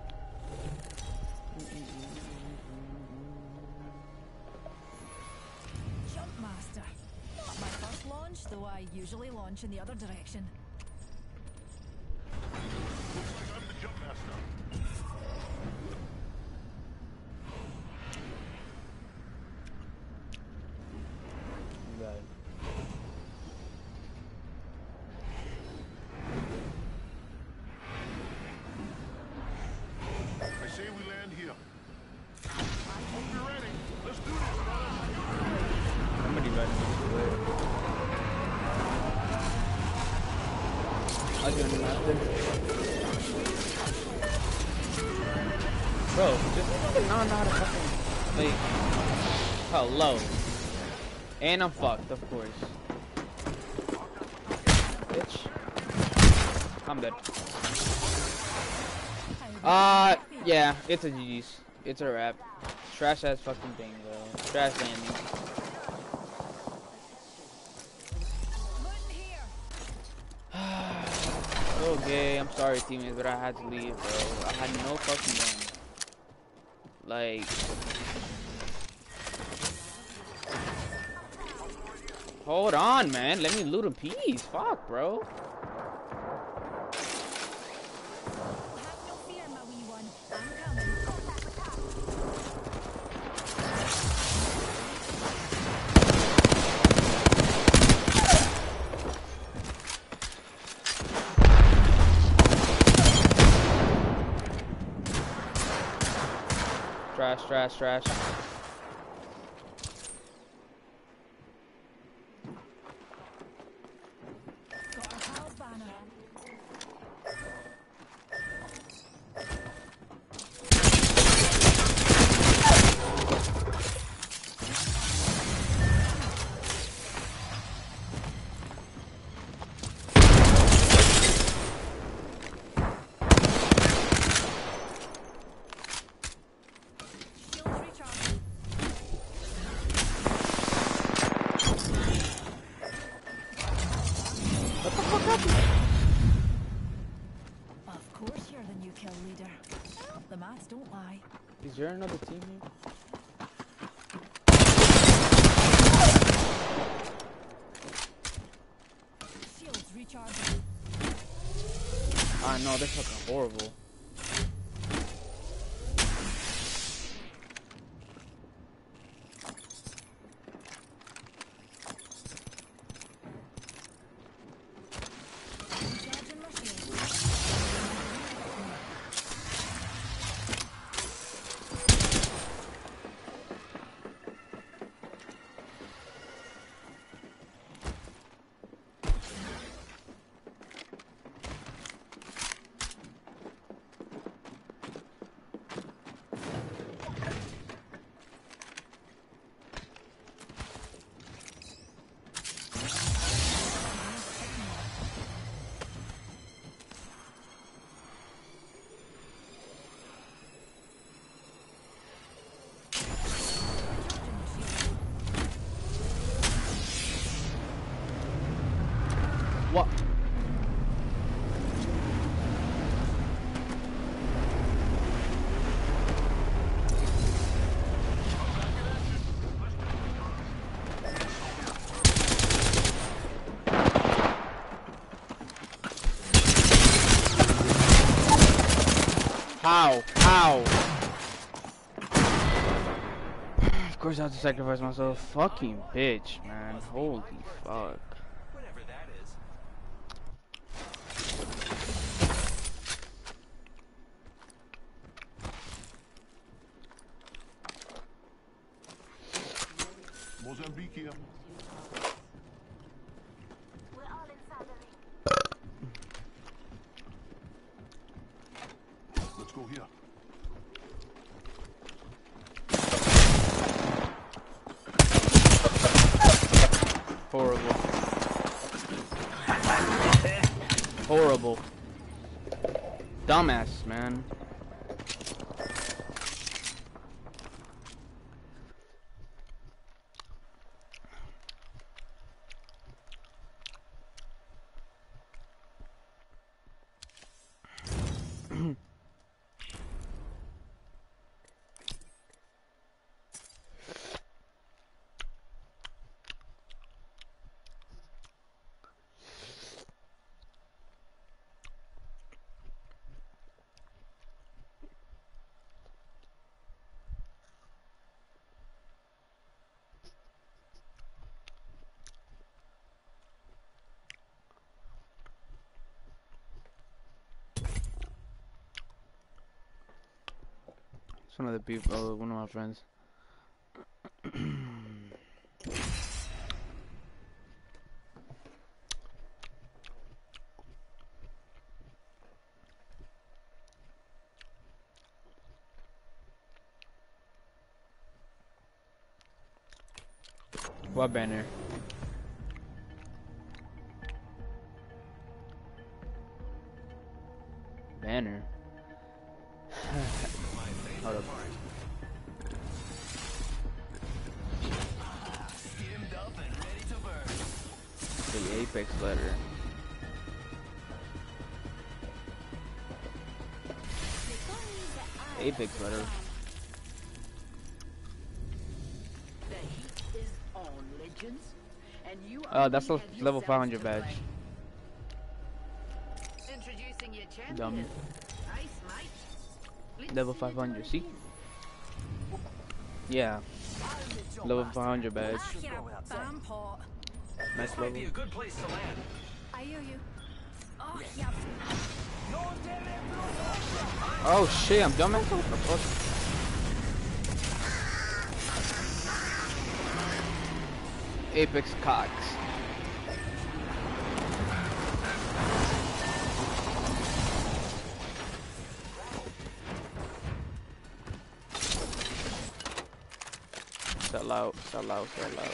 Jumpmaster. Not my first launch, though I usually launch in the other direction. Looks like I'm the jump master. Right. I say we land here. Hope you're ready. Let's do this, brother. Somebody got me. I'll do it after. Bro, just fucking not know how to fucking like. Hello. And I'm fucked, of course. Bitch. I'm dead. Uh, yeah, it's a G G's. It's a wrap. Trash ass fucking thing, bro. Trash landing. Okay, I'm sorry, teammates, but I had to leave, bro. I had no fucking gun. Like, hold on, man. Let me loot in peace. Fuck, bro. Have no fear, my wee one. I'm coming. Trash, trash, trash. Got our pal's banner. Shields recharging. What the fuck happened? Of course you're the new kill leader. The maths don't lie. Is there another team here? Shields recharging. I know, they're fucking horrible. Recharging my shields. What? How? How? Of course I have to sacrifice myself. Fucking bitch, man. Holy fuck. Whatever that is. Mozambique here. We're all inside the ring. Let's go here. Horrible. Horrible. Dumbass, man. one of the people, uh, one of my friends. What banner? Banner? Hold up. The Apex letter. Apex letter. Oh, that's a level five hundred badge. Introducing your champion. Dumb. Ice Mike. Level five hundred. See? Yeah. Level five hundred badge. Ah, you're a bam pot. Nice Might be level. a good place to land. I hear you. Oh, yeah. Oh shit, I'm dumbass. What the fuck? Apex Cox. Sell out, sell out, sell out.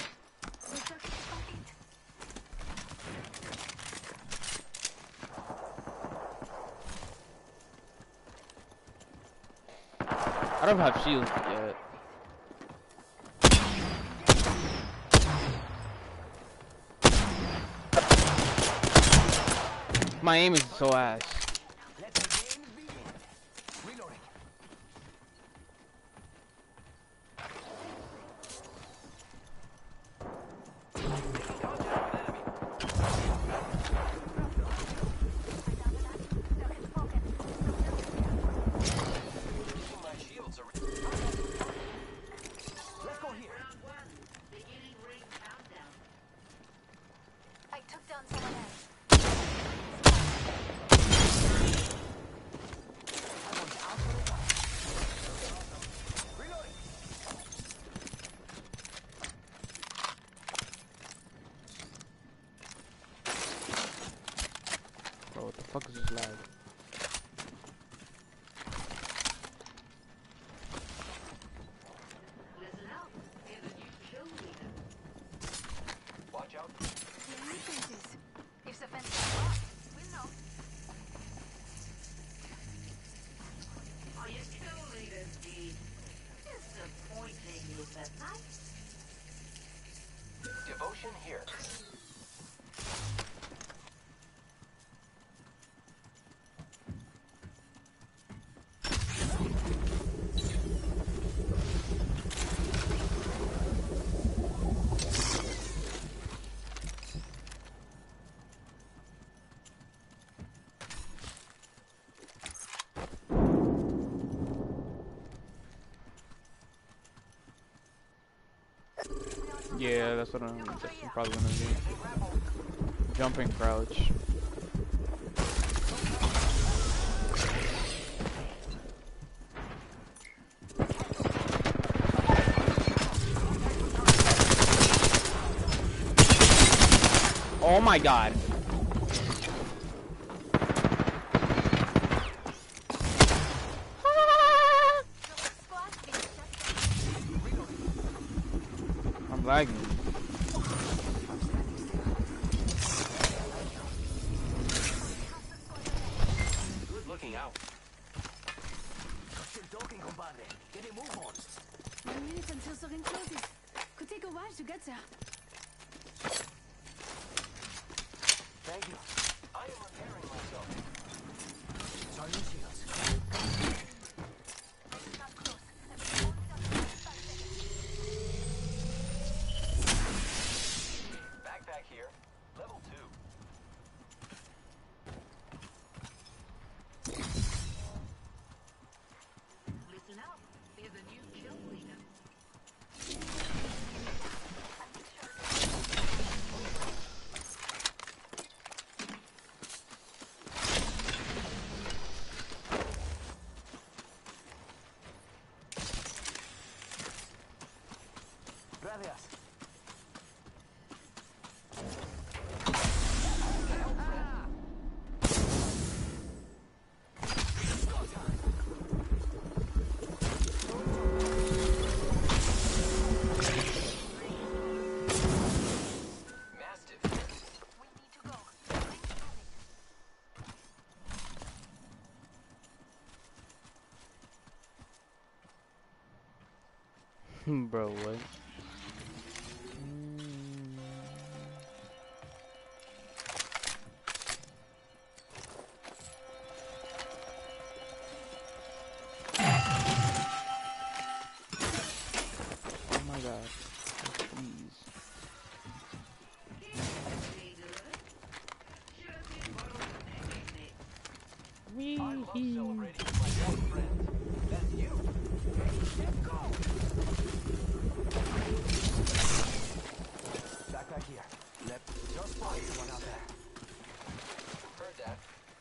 I don't have shields yet. My aim is so ass. Bro, what the fuck is this lag? Watch out. If the fence is locked, we'll know. Are you still leaders, Steve? Disappointing you, but nice. Devotion here. Yeah, that's what I'm, that's what I'm probably gonna do. Jumping crouch. Oh my god. I'm lagging. Good looking out. Still talking, compadre. Get a move on. One minute until the ring closes. Could take a while to get there. Thank you. I am repairing myself. Charge your shields. Backpack here. Level two. Listen up. There's a new kill leader. Bro, what? Oh my god. Please. I love celebrating with my young friends. That's you. Hey, go! Backpack here. Let just spot someone out there. Heard that.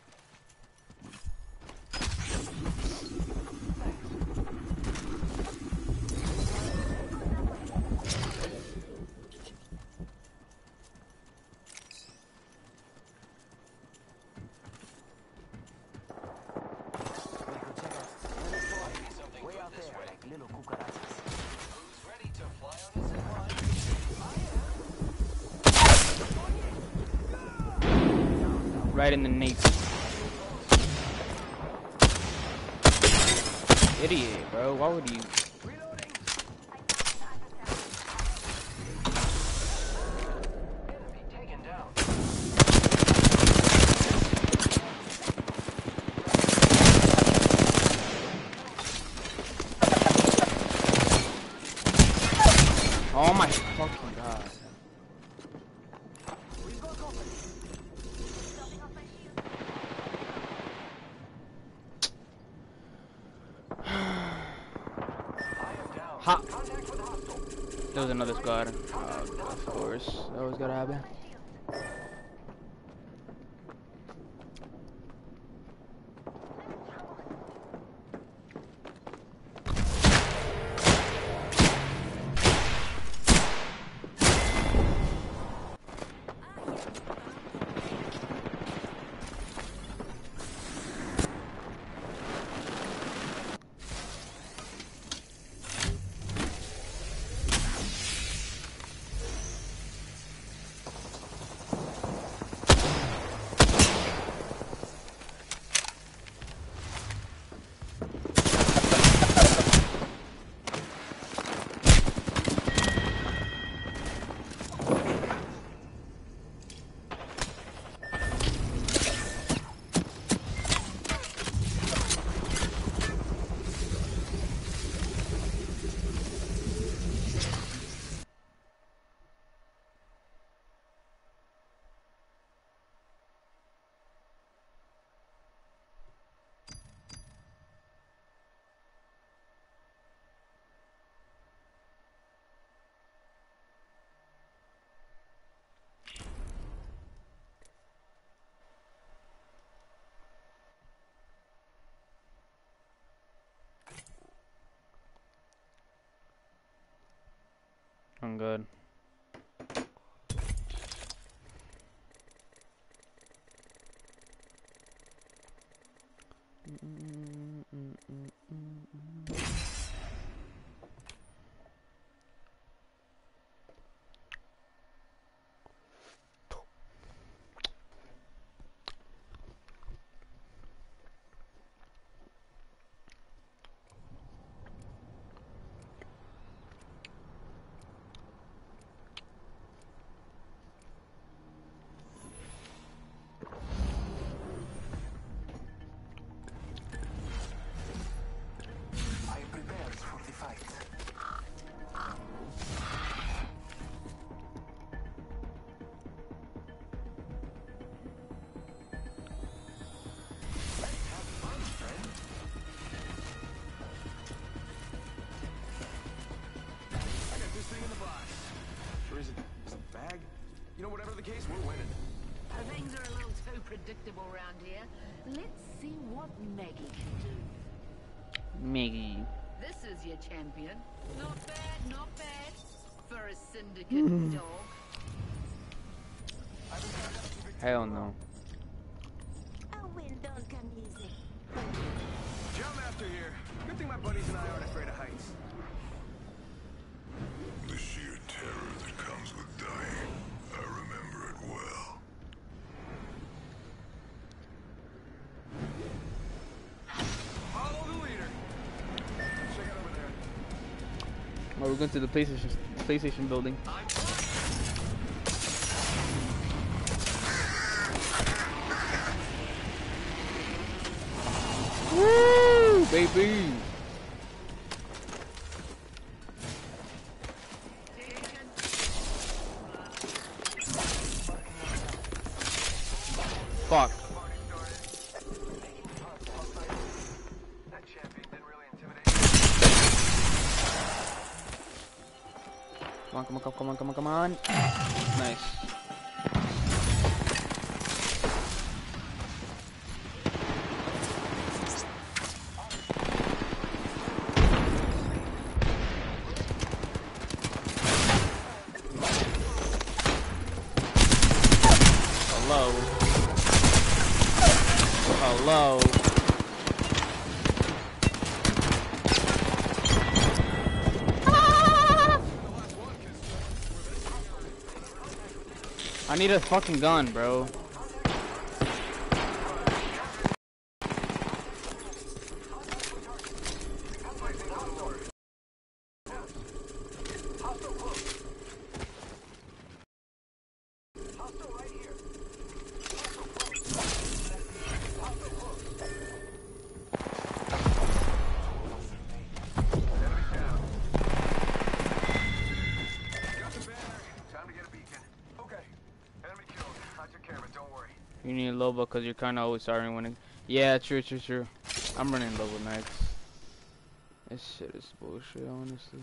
Right in the nape. Idiot, bro. Why would you? Oh my fucking god. Ha! There was another squad. Uh, of course, that was gonna happen. I'm good. You know, whatever the case, we're winning. Uh, things are a little too predictable around here. Let's see what Maggie can do. Maggie. This is your champion. Not bad, not bad. For a syndicate dog. Hell no. Oh, well done, come easy. Jump after here. Good thing my buddies and I aren't afraid of heights. The sheer terror that comes with dying. I remember it well. Follow the leader. Check it over there. I'm we're going to the PlayStation PlayStation building. Woo, baby! Fuck. Come on, come on, come on, come on, come on. Nice. Hello. Hello. I need a fucking gun, bro. You need Loba because you're kind of always starting winning. Yeah, true, true, true. I'm running Loba next. This shit is bullshit, honestly.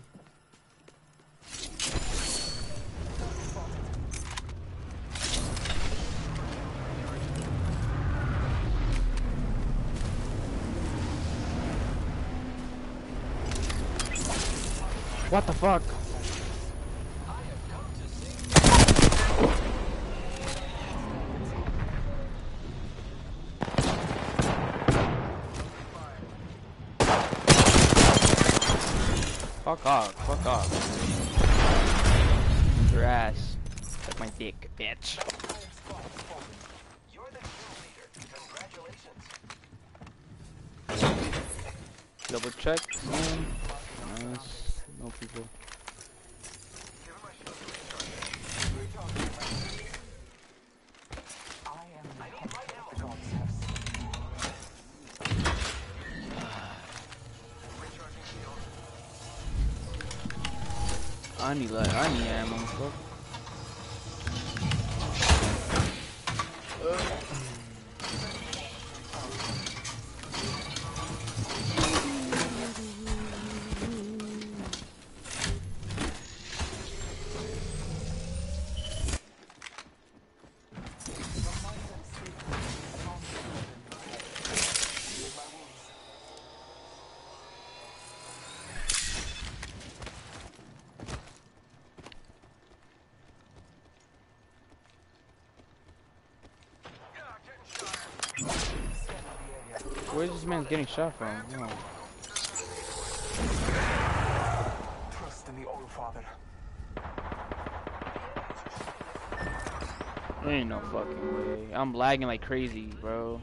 What the fuck? Fuck off, fuck off. Your ass. Suck my dick, bitch. You're the team leader. Congratulations. Double check. Mm. Nice. No people. I need like I need ammo, fuck. Where's this man getting shot from? No. Trust in the All Father. There ain't no fucking way. I'm lagging like crazy, bro.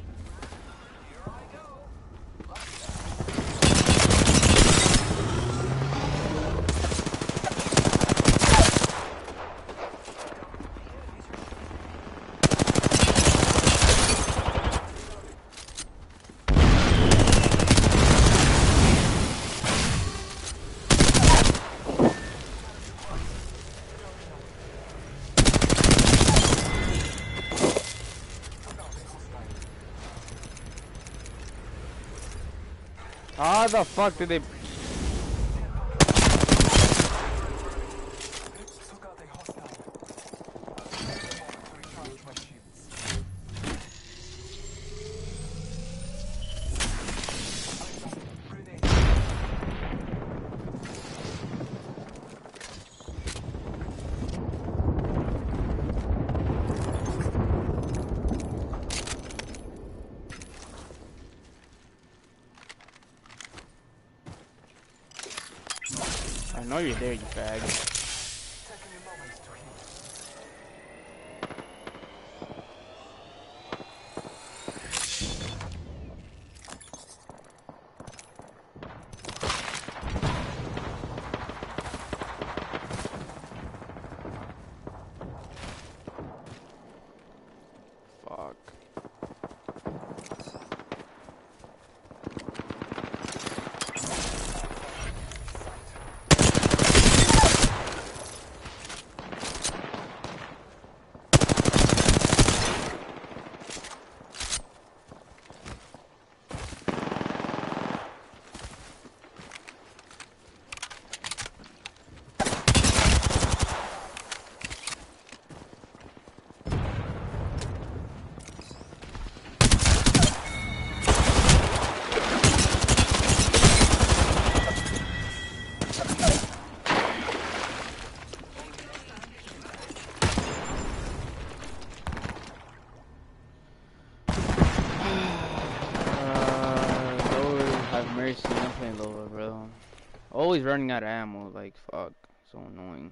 How the fuck did they? I know you're there, you fag. Mercy, I'm playing Lola, bro. Always running out of ammo, like, fuck. So annoying.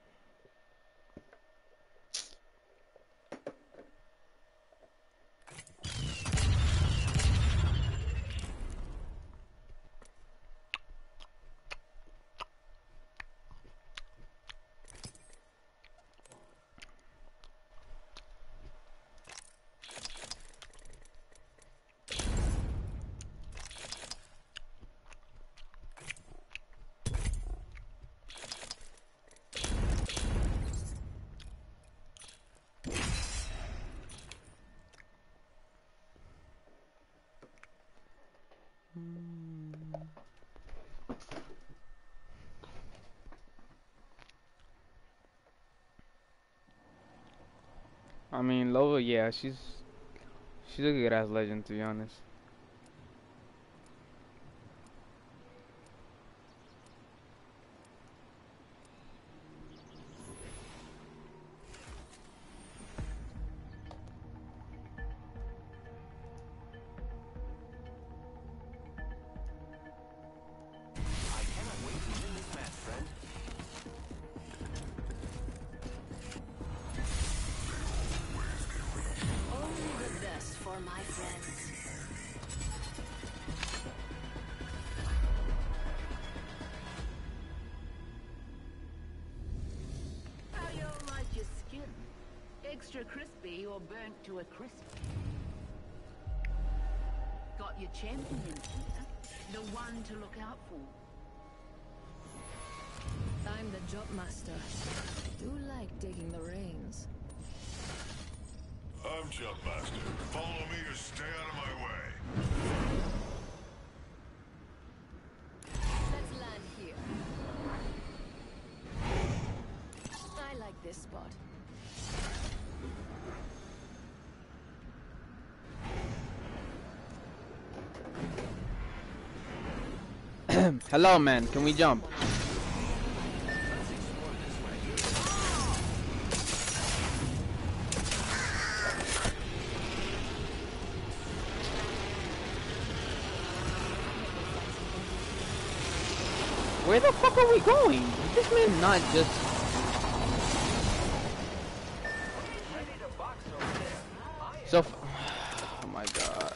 I mean, Lola, yeah, she's she's a good ass legend, to be honest. I cannot wait to win this match, friend. Only the best for my friends. How y'all like your skin? Extra crispy or burnt to a crisp? Got your champion here. The one to look out for. I'm the jump master. Do like digging the reins. I'm Jumpmaster. Follow me or stay out of my way. Let's land here. I like this spot. Hello, man. Can we jump? Where the fuck are we going? Is this man not just... So... F oh my god.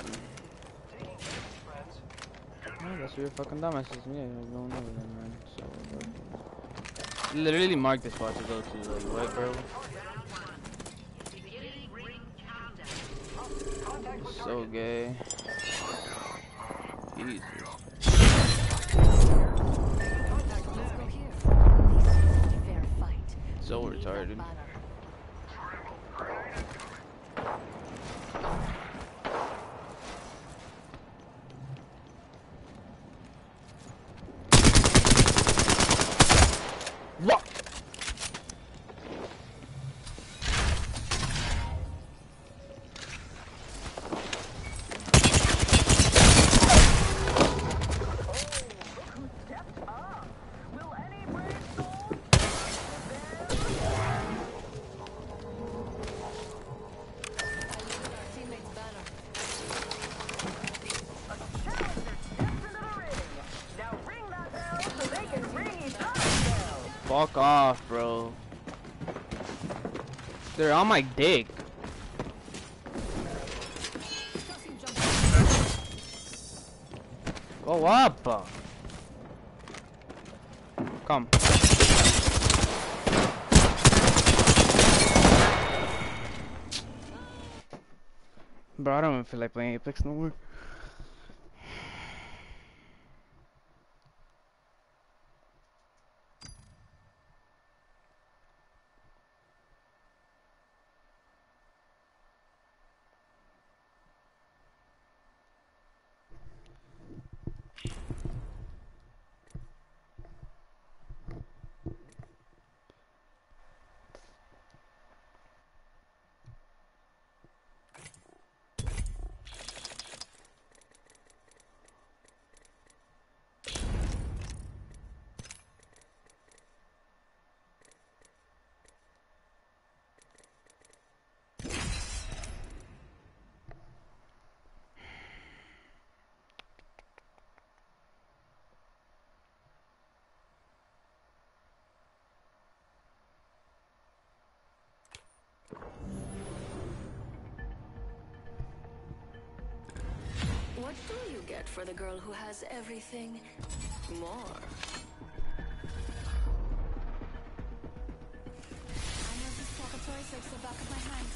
Oh, that's your fucking dumbasses. Yeah, you're going over there, man. So... Uh, literally mark the spot to go to, like, right, bro? So gay. Jesus. So retarded. What? Fuck off, bro. They're on my dick. Go up. Come. Bro, I don't even feel like playing Apex no more. What do you get for the girl who has everything more? I know this Sakatoris like the back of my hand.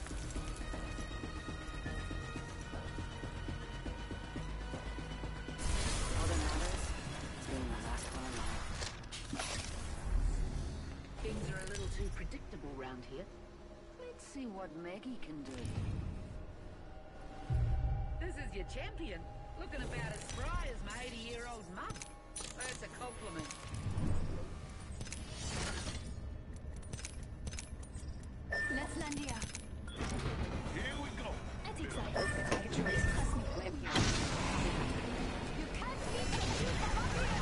All that matters is being the last one alive. Things are a little too predictable round here. Let's see what Maggie can do. This is your champion. Looking about as spry as my eighty-year-old mum. That's a compliment. Let's land here. Here we go. Ethics are trust me. You can't beat the truth up here.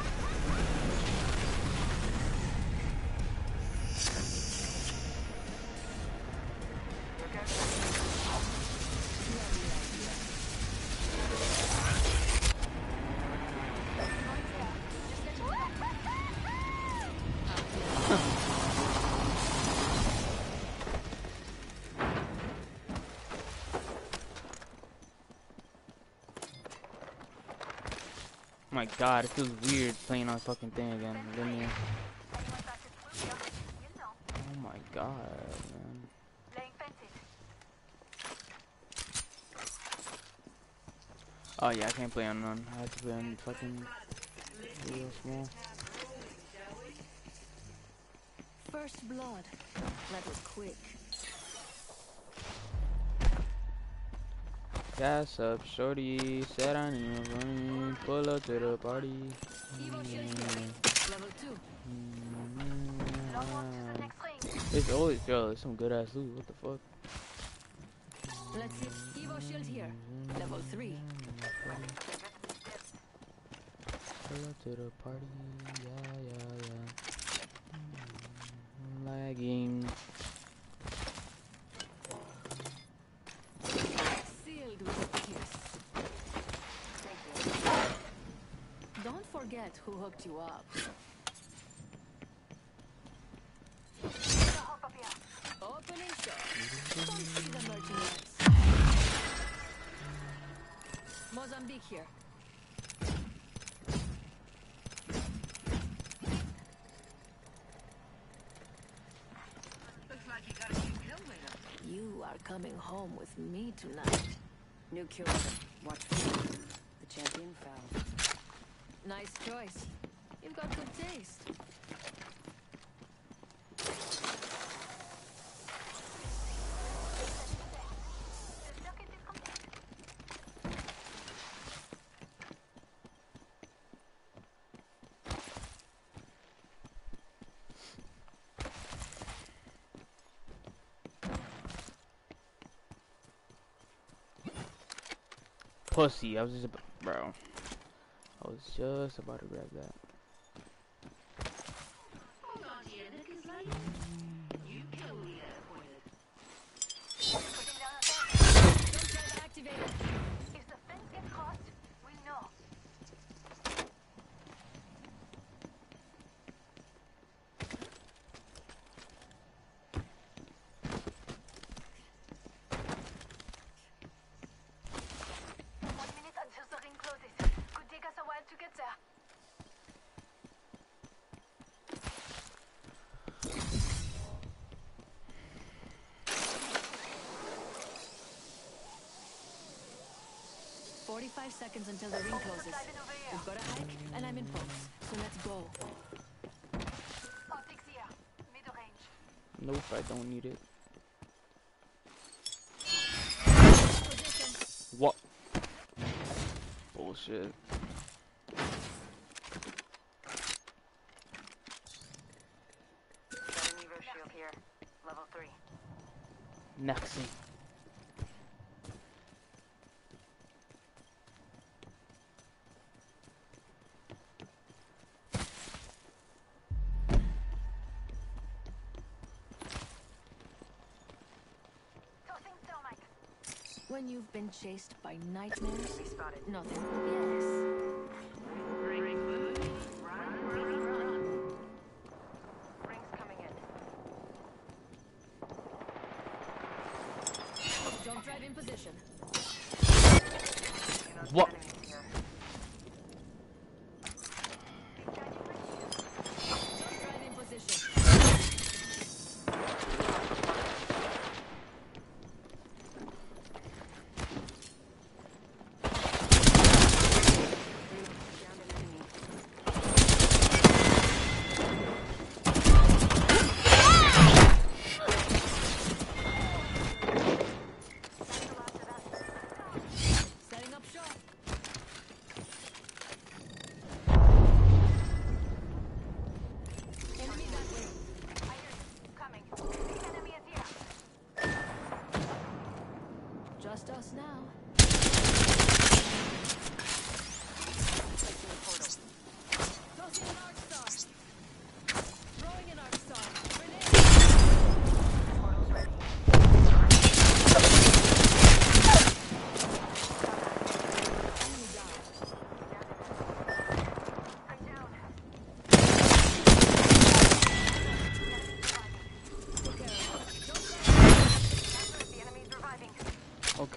Oh my god, it feels weird playing on fucking thing again. Didn't you? Oh my god, man. Oh yeah, I can't play on none. I have to play on fucking real small. First blood. That was quick. Gas up, shorty. Said I need a running. Pull up to the party. Level two. It's always yo, it's some good ass loot. What the fuck? Let's see. Evo shield here. Level three. Pull up to the party. Yeah, yeah, yeah. Mm, lagging. Sealed with a kiss. Don't forget who hooked you up. Opening shot. Don't see the merchandise. Mozambique here. Looks like you got a new kill leader. You are coming home with me tonight. New kill. Watch for me. The champion fell. Nice choice. You've got good taste. Pussy, I was just about, bro. I was just about to grab that. Hold on to your knickers, lady. You kill leader appointed. Don't try to activate it. If the fence gets crossed, we'll know. One minute until the ring closes. Could take us a while to get there. Forty-five seconds until the ring closes. We've got a hike, and I'm in focus. So let's go. Optics here. Middle range. Nope, I don't need it. Position. What? Bullshit. Got an Evo shield here. Level three. Nexi. Tossing thermite. When you've been chased by nightmares, We spotted. nothing. Yes. Ring food. Run, run, run. Ring's coming in. Jump drive in position. What?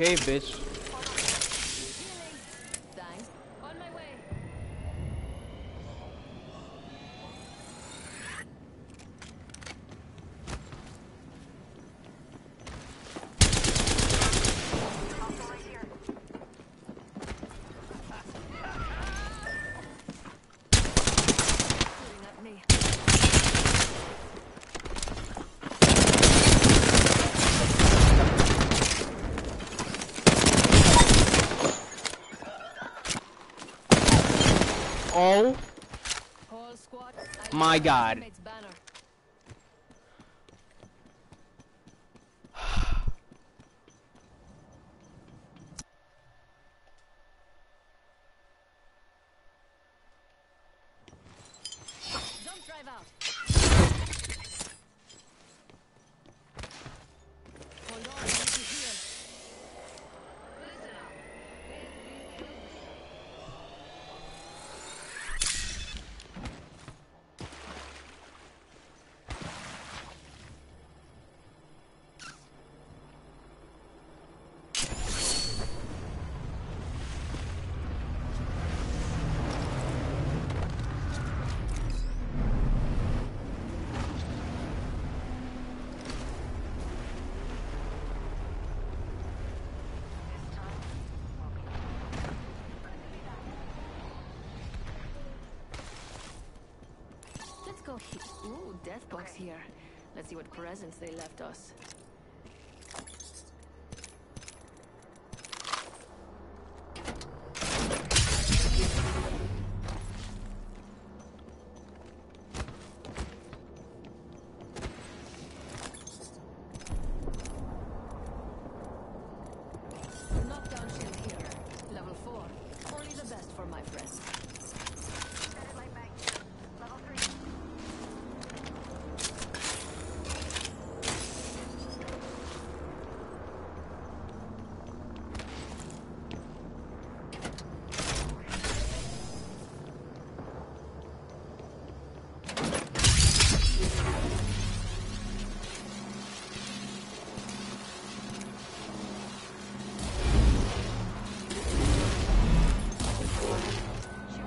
cave, bitch. Thanks. On my way. Shooting at me. Oh Whole squad. my god. Teammates banner. Jump drive out. Hold on, I need to heal. Listen up. Let's go here. Ooh, death box here. Let's see what presents they left us. Knockdown shield here. Level four. Only the best for my friends. Level three. Shield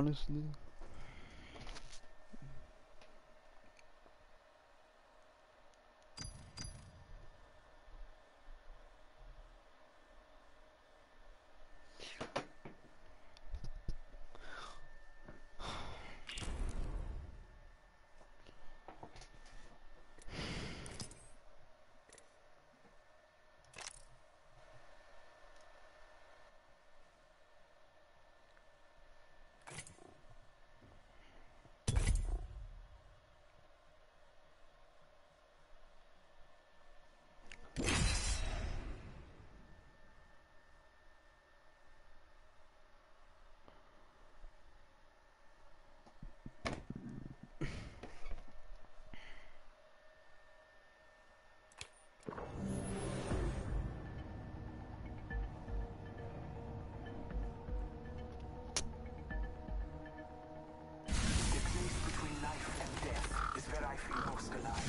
honestly. The place between life and death is where I feel most alive.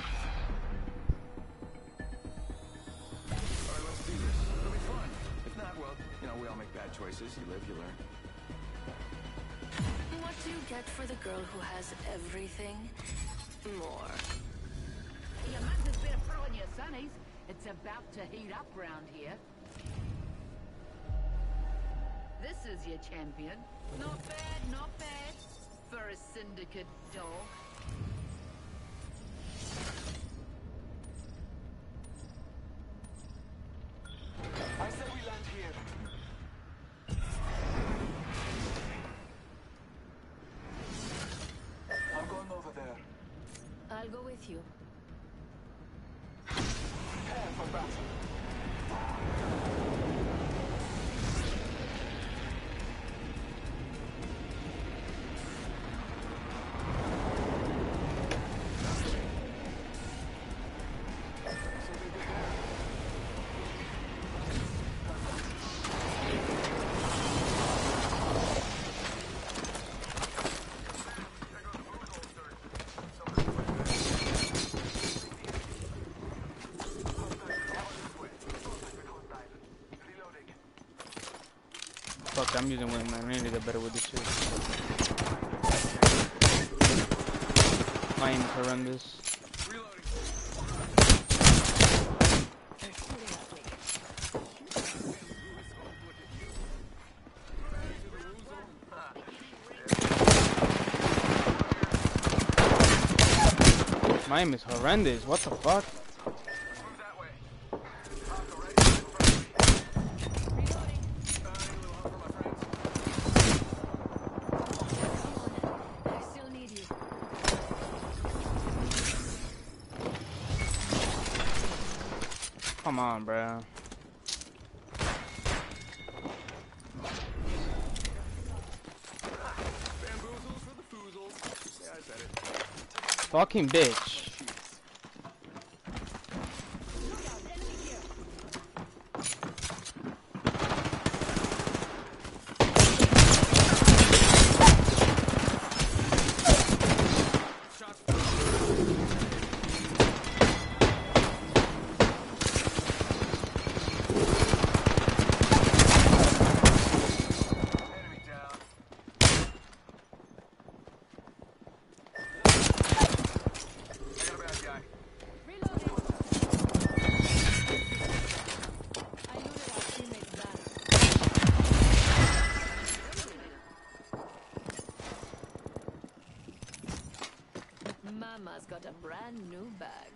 Alright, let's do this. It'll be fun. If not, well, you know, we all make bad choices. You live, you learn. What do you get for the girl who has everything? More. You might as better put on your sunnies. It's about to heat up round here. This is your champion. Not bad, not bad. For a syndicate dog. I said we land here. I'm going over there. I'll go with you. Prepare for battle. Fuck, I'm using wingman. I need to get better with this shit. My aim is horrendous. My aim is horrendous. What the fuck? Come on, bro. Fucking bitch. Mama's got a brand new bag.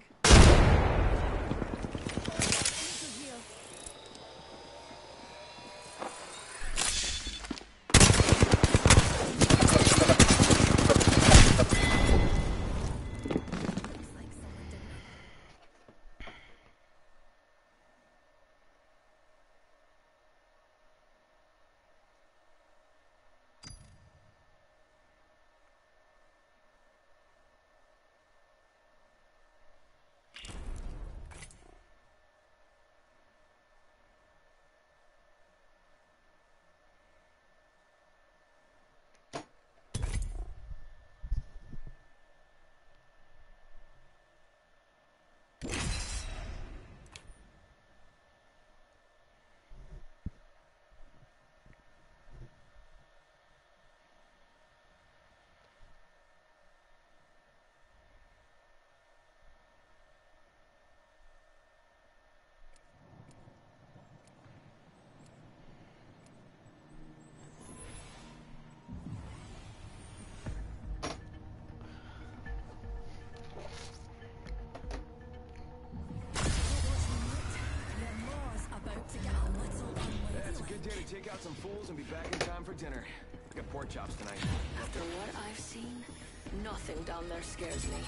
take out some fools and be back in time for dinner. I got pork chops tonight. After what I've seen, nothing down there scares me.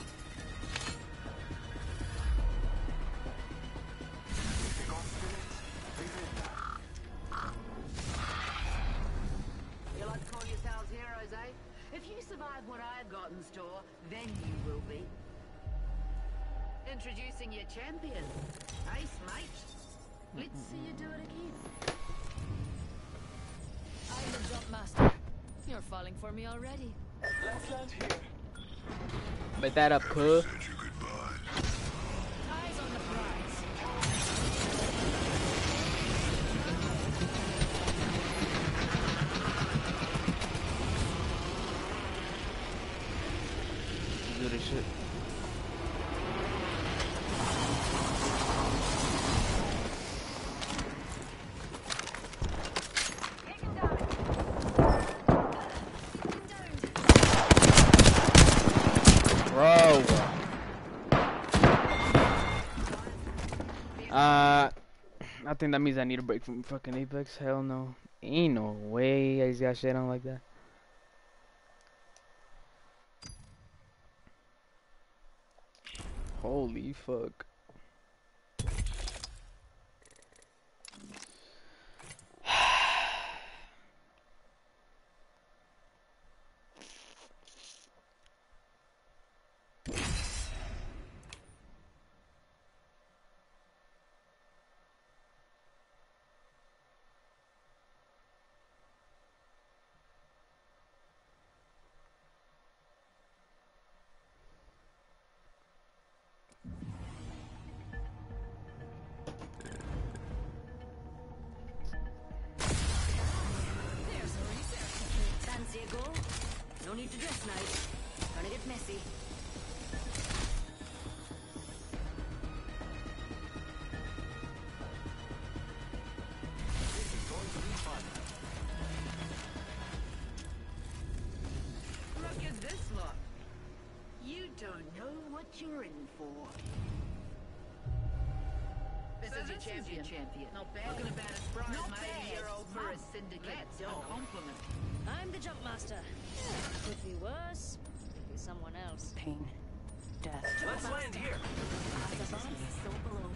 You like to call yourselves heroes, eh? If you survive what I've got in store, then you will be. Introducing your champion. Ace, mate. Let's see you do it again. I'm the jump master. You're falling for me already. Let's land here. Bet that up, cool. Eyes on the prize. Do this shit. Bro. Uh, I think that means I need a break from fucking Apex. Hell no. Ain't no way I just got shit on like that. Holy fuck. Fancy a go? No need to dress nice. Gonna get messy. This is going to be fun. Look at this lot. You don't know what you're in for. This is your champion. champion. Not bad. Talking about a surprise, Not mate. bad. A year old for a syndicate. Let's A go. compliment. I'm the jump master. Could be worse. Could be someone else. Pain. Death. Let's land here. After bomb, so below.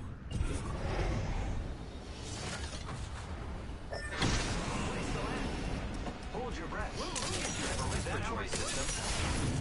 Hold your breath. Respiratory system.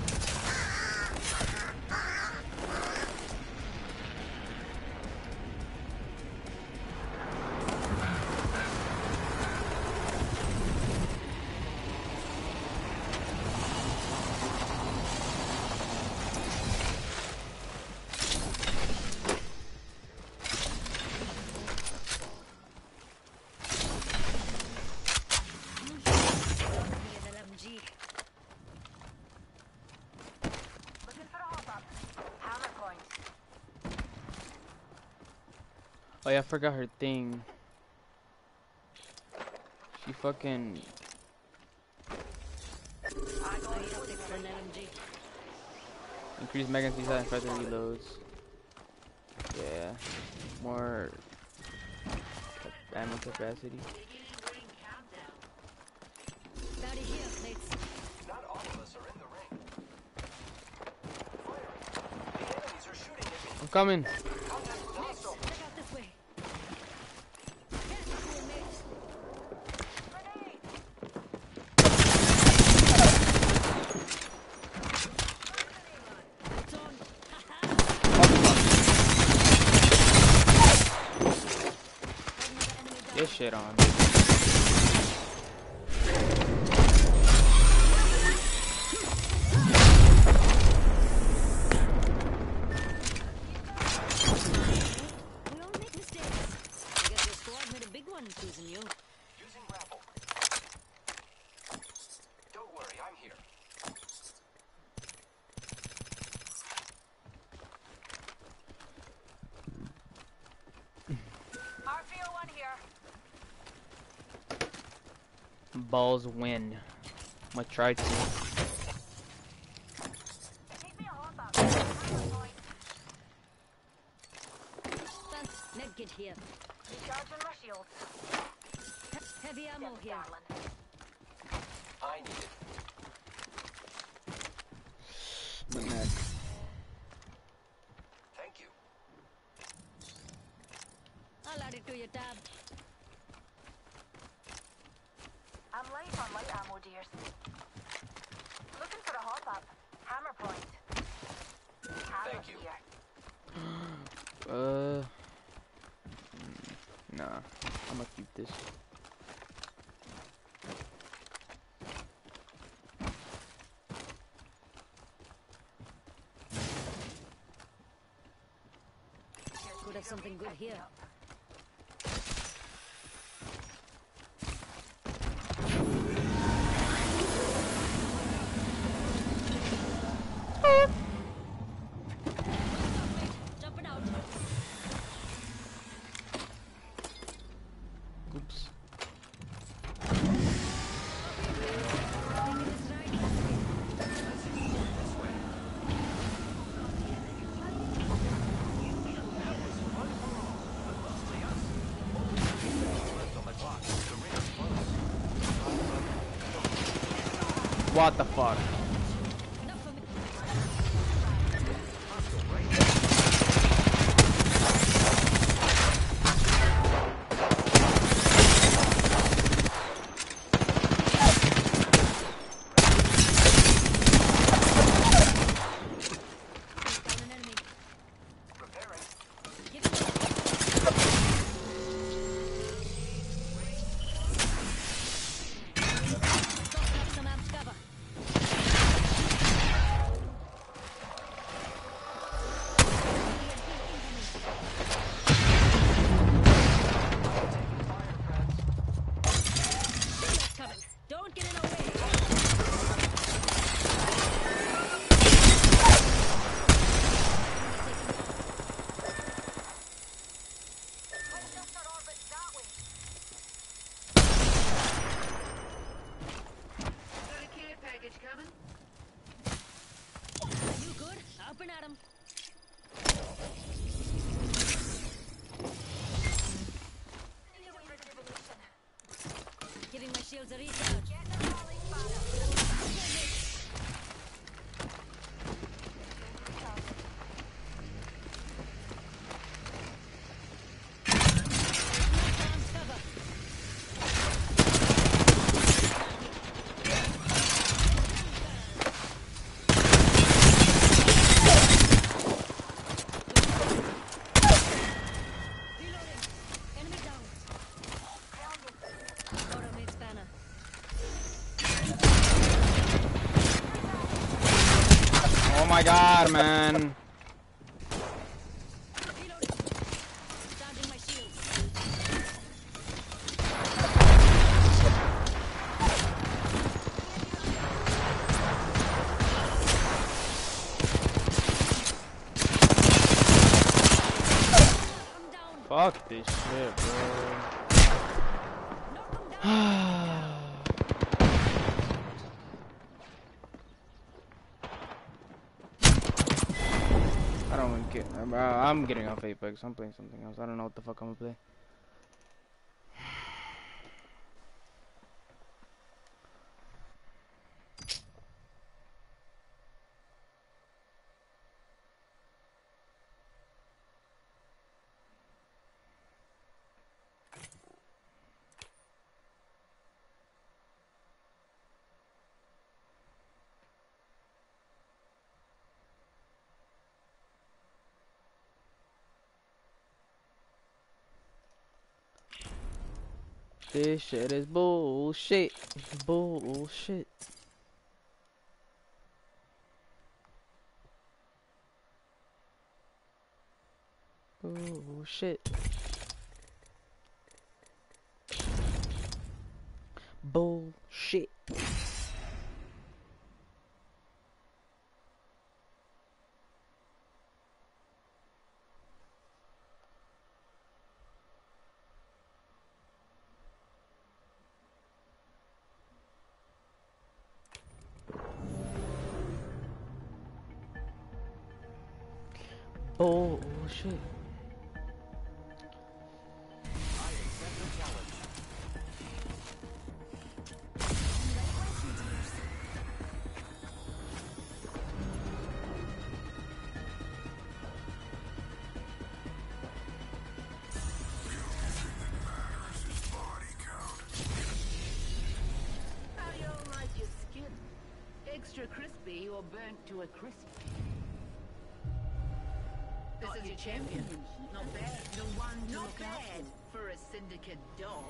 Oh yeah, I forgot her thing. She fucking... Increase magazine size and faster reloads. Yeah. More... ammo capacity. Bounty here, mates. Not all of us are in the ring. Firing. The enemies are shooting at me. I'm coming. Contact with hostile. Check out this way. Get shit on. We all make mistakes. I guess your squad made a big one choosing you. Using grapple. Don't worry, I'm here. R P O one here. Balls win. I'm gonna try to. Take me a hold up. Counter point. Med kit here. Recharging my shield. Heavy ammo here. I need it. The neck. Thank you. I'll add it to your tab. I'm late on light ammo, dears. Looking for a hop up. Hammer point. Thank you. Uh, mm, nah, I'm gonna keep this. Could have something good here. Jumping out. Oops. What the fuck? Some amps cover. Coming. Don't get in the way. Got a care package coming? You good? Up and at 'em. Giving my shields a recharge. Amps cover. Reloading. Enemy down. Automate spanner. Oh my god, man. Reloading. Charging my shields. I'm down. Fuck this shit, bro. I don't even get. Bro, I'm getting off Apex. I'm playing something else. I don't know what the fuck I'm gonna play. This shit is bullshit. Bullshit. Bullshit. Bullshit. Bullshit. I accept the challenge. Ultra crispy or burnt to a crisp. This is your champion. Not bad. The one to Not look out bad for. for a syndicate dog.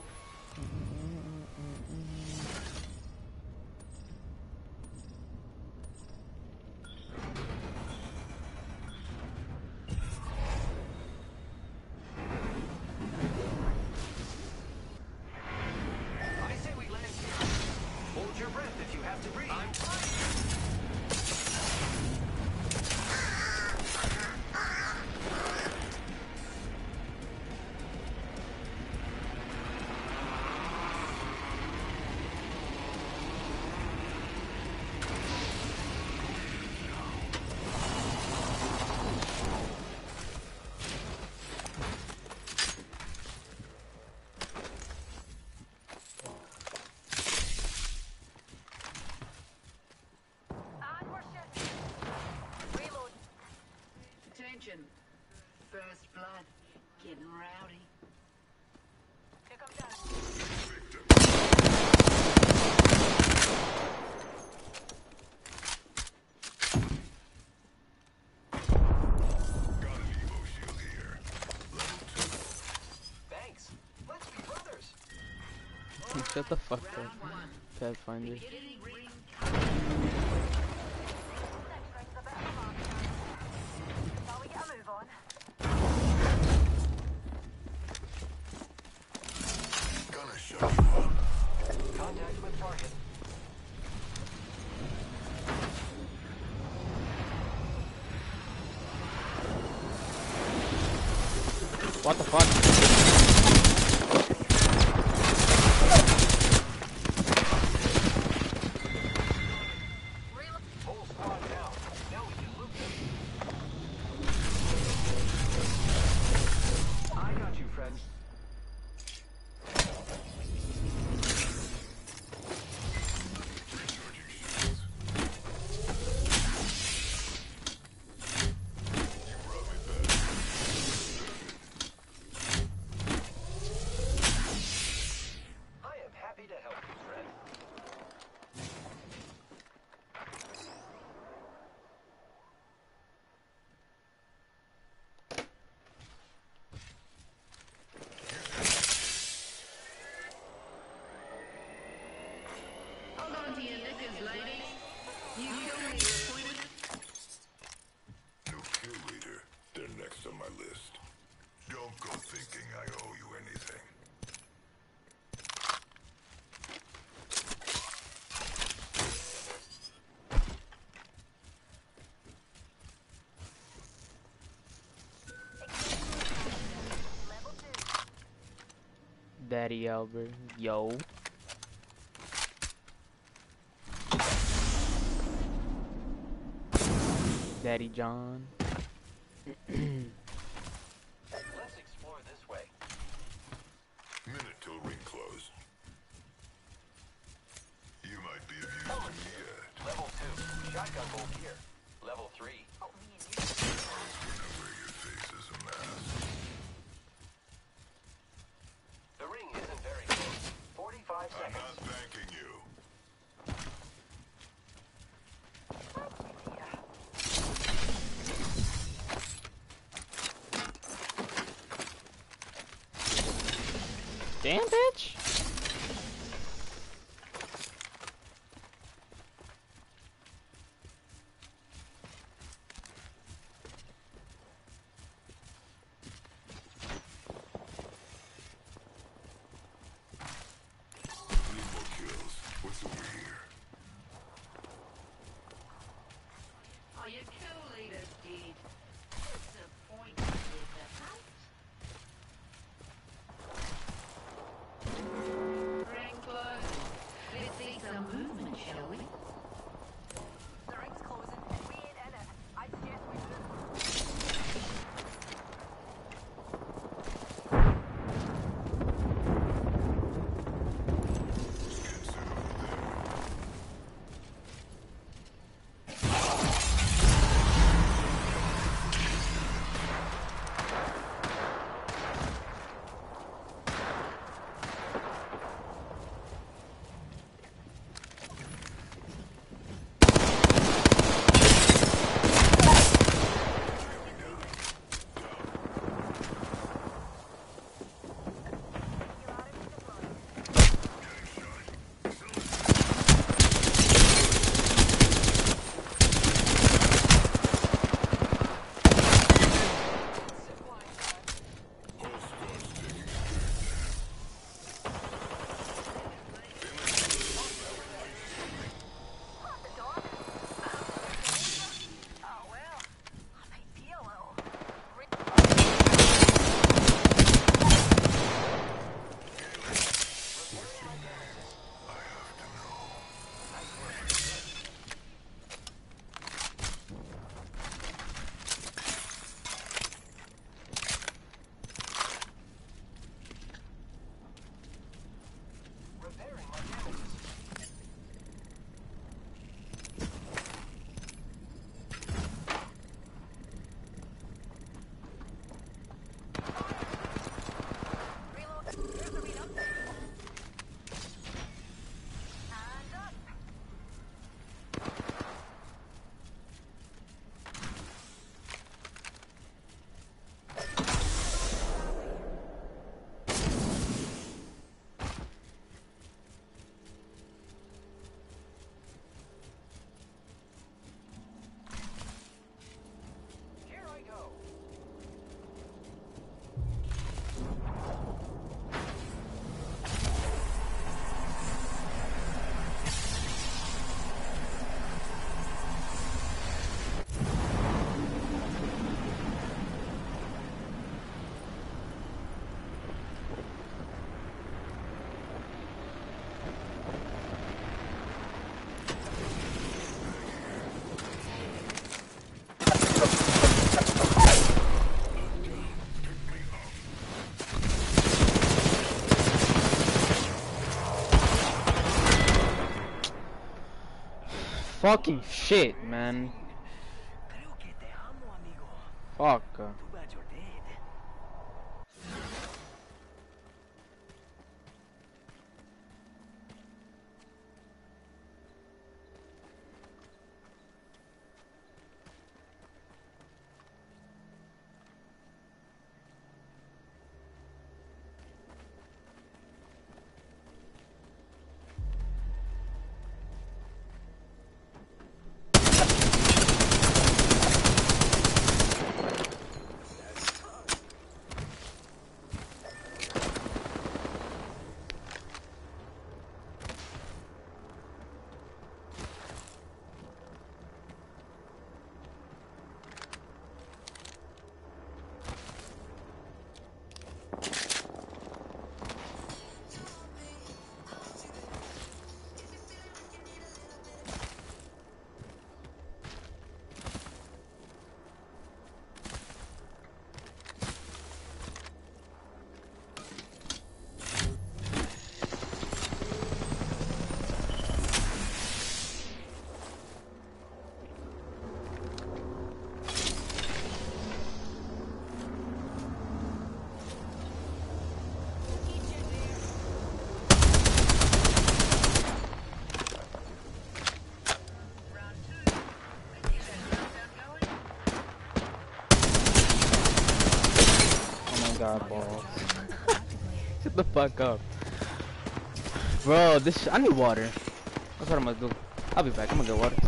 I say we land here. Hold your breath if you have to breathe. I'm fine. Attention. First blood. Getting rowdy. Here comes down. Got an Evo shield here. Level two. Thanks. Let's be brothers. Shut the fuck up, Pathfinder. Now we get a move on. Gonna shut you up. Contact with target. What the fuck? Whole squad down. Now we can loot them. I got you, friend. I am happy to help you, friend. Hold on to your knickers, ladies. You kill me, you're appointed. No kill leader. They're next on my list. Don't go thinking I owe you anything. Level two. Daddy Albert. Yo. Daddy John. Let's explore this way. Minute till ring close. You might be of use to me yet. Level two. Shotgun bolt here. Level three. Oh, me and you. Remember your face is a mask. The ring isn't very close. Forty-five I'm seconds. not thanking you. Damn, bitch. Need more kills. What's over here? Oh, your kill leader did. Disappointed with the hunt. fucking shit, man. Fuck. God, balls. Shut the fuck up. Bro, this sh I need water. That's what I'm gonna do. I'll be back. I'm gonna get water.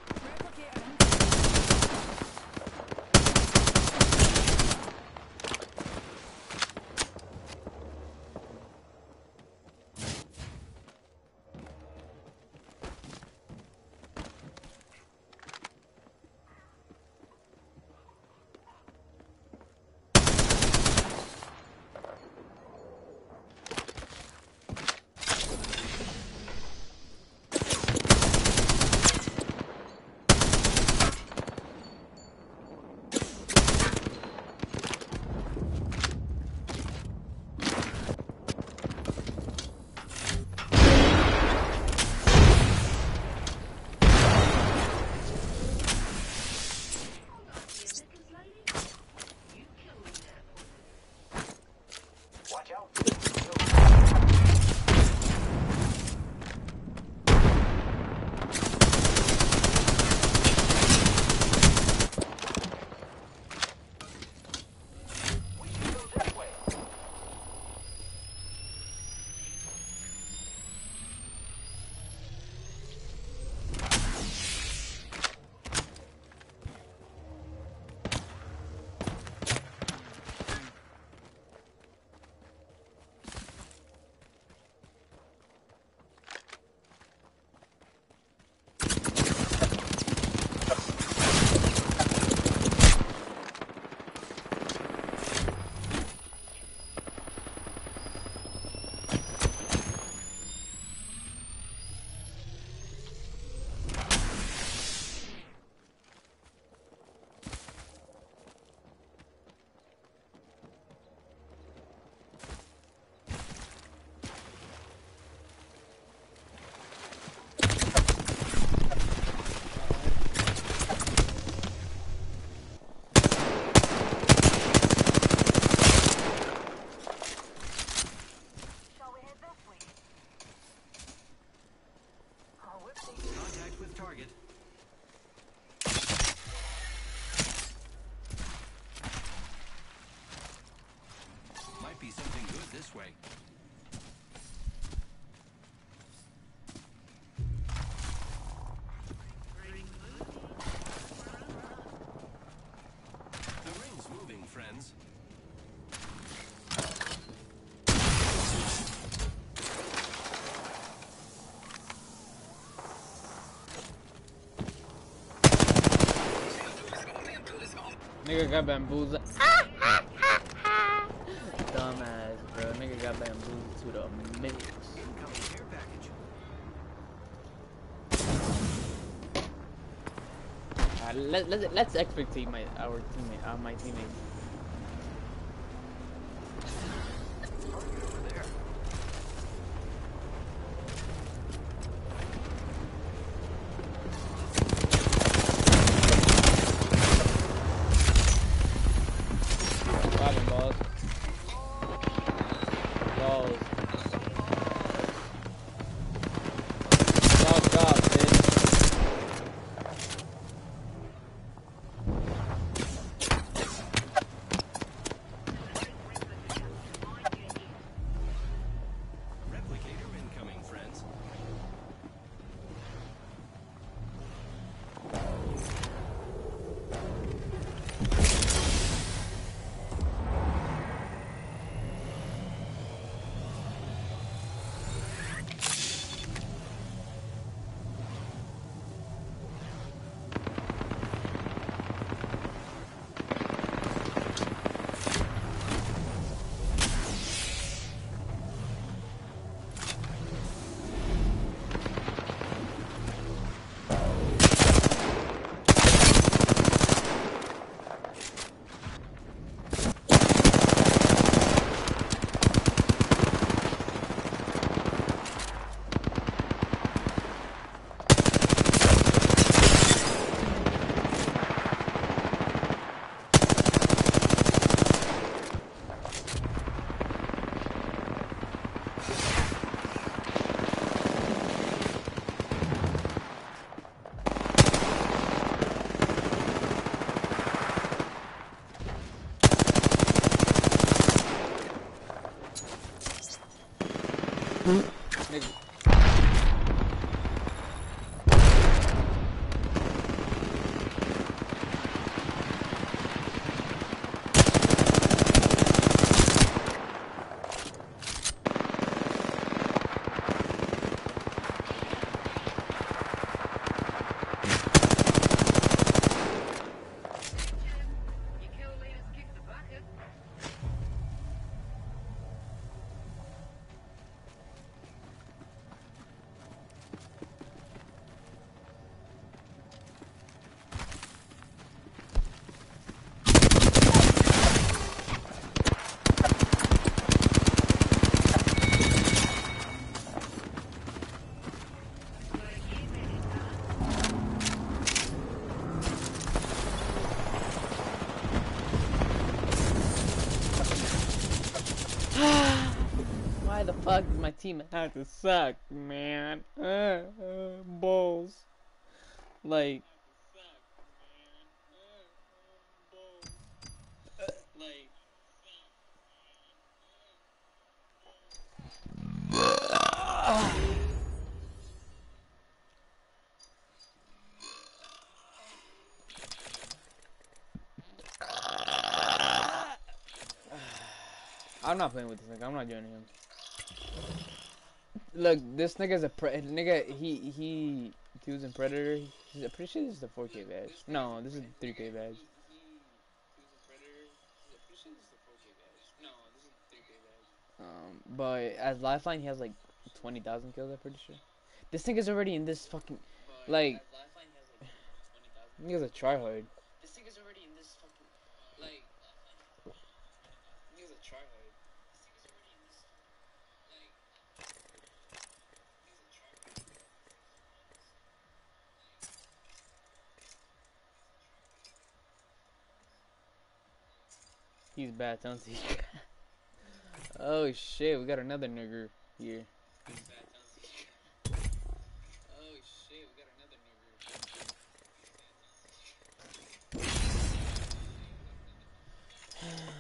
Nigga got bamboozled. Dumbass, bro. Nigga got bamboozled to the mix. Uh, let, let, let's expectate my our teammate, uh, my teammate. Replicator incoming, friends. Why the fuck does my team have to suck, man? Uh, uh, balls. Like. Like. I'm not playing with this nigga. I'm not joining him. Look, this nigga's a pre nigga. He he he was in Predator. He's I'm pretty sure this is the four K badge. No, this is the three K badge. Um, but as Lifeline, he has like twenty thousand kills. I'm pretty sure. This nigga's already in this fucking like. Nigga's a tryhard. This nigga's already in this fucking like. Nigga's a tryhard. He's bad, don't he? Oh shit, we got another nigger here. He's bad, don't he? Oh shit, we got another nigger.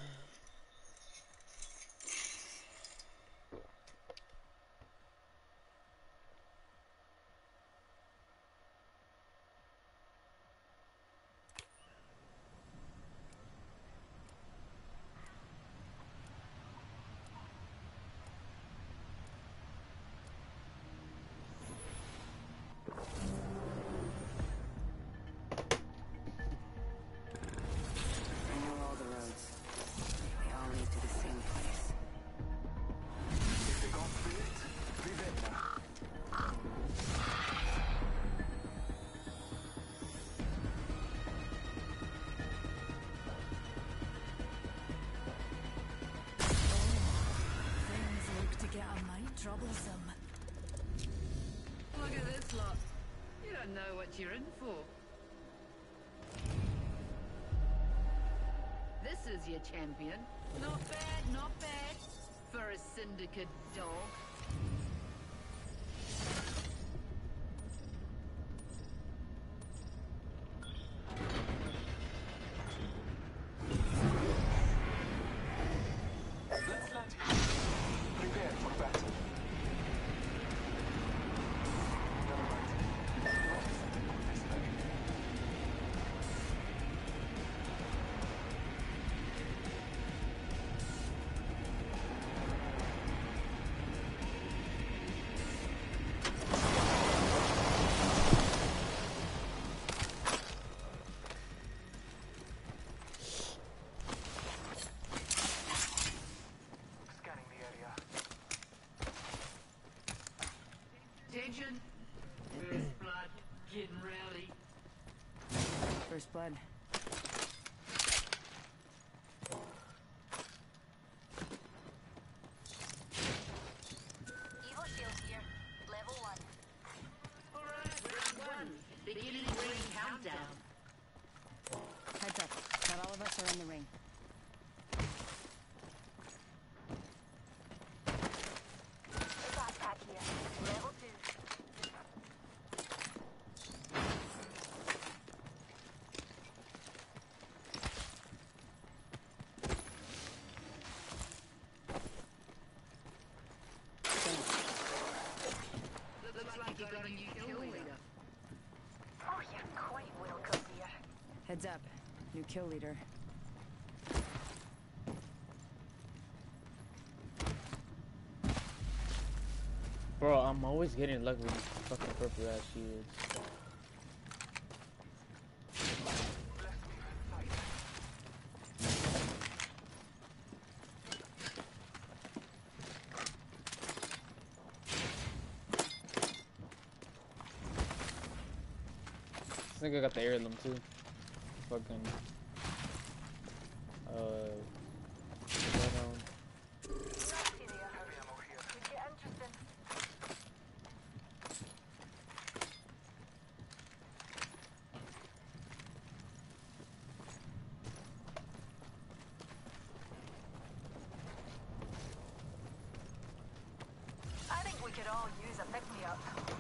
Troublesome. Look at this lot. You don't know what you're in for. This is your champion. Not bad, not bad. For a syndicate dog. First blood. Evo shield here. Level one. Alright, round one. Beginning ring countdown. Heads up. Not all of us are in the ring. Backpack here. Level two. Looks like you got a new kill leader. Oh, you're quite welcome here. Heads up. New kill leader. Bro, I'm always getting lucky with these fucking purple ass shields. This nigga got the heirloom too. Fucking. Uh. Right on. I think we could all use a pick-me-up.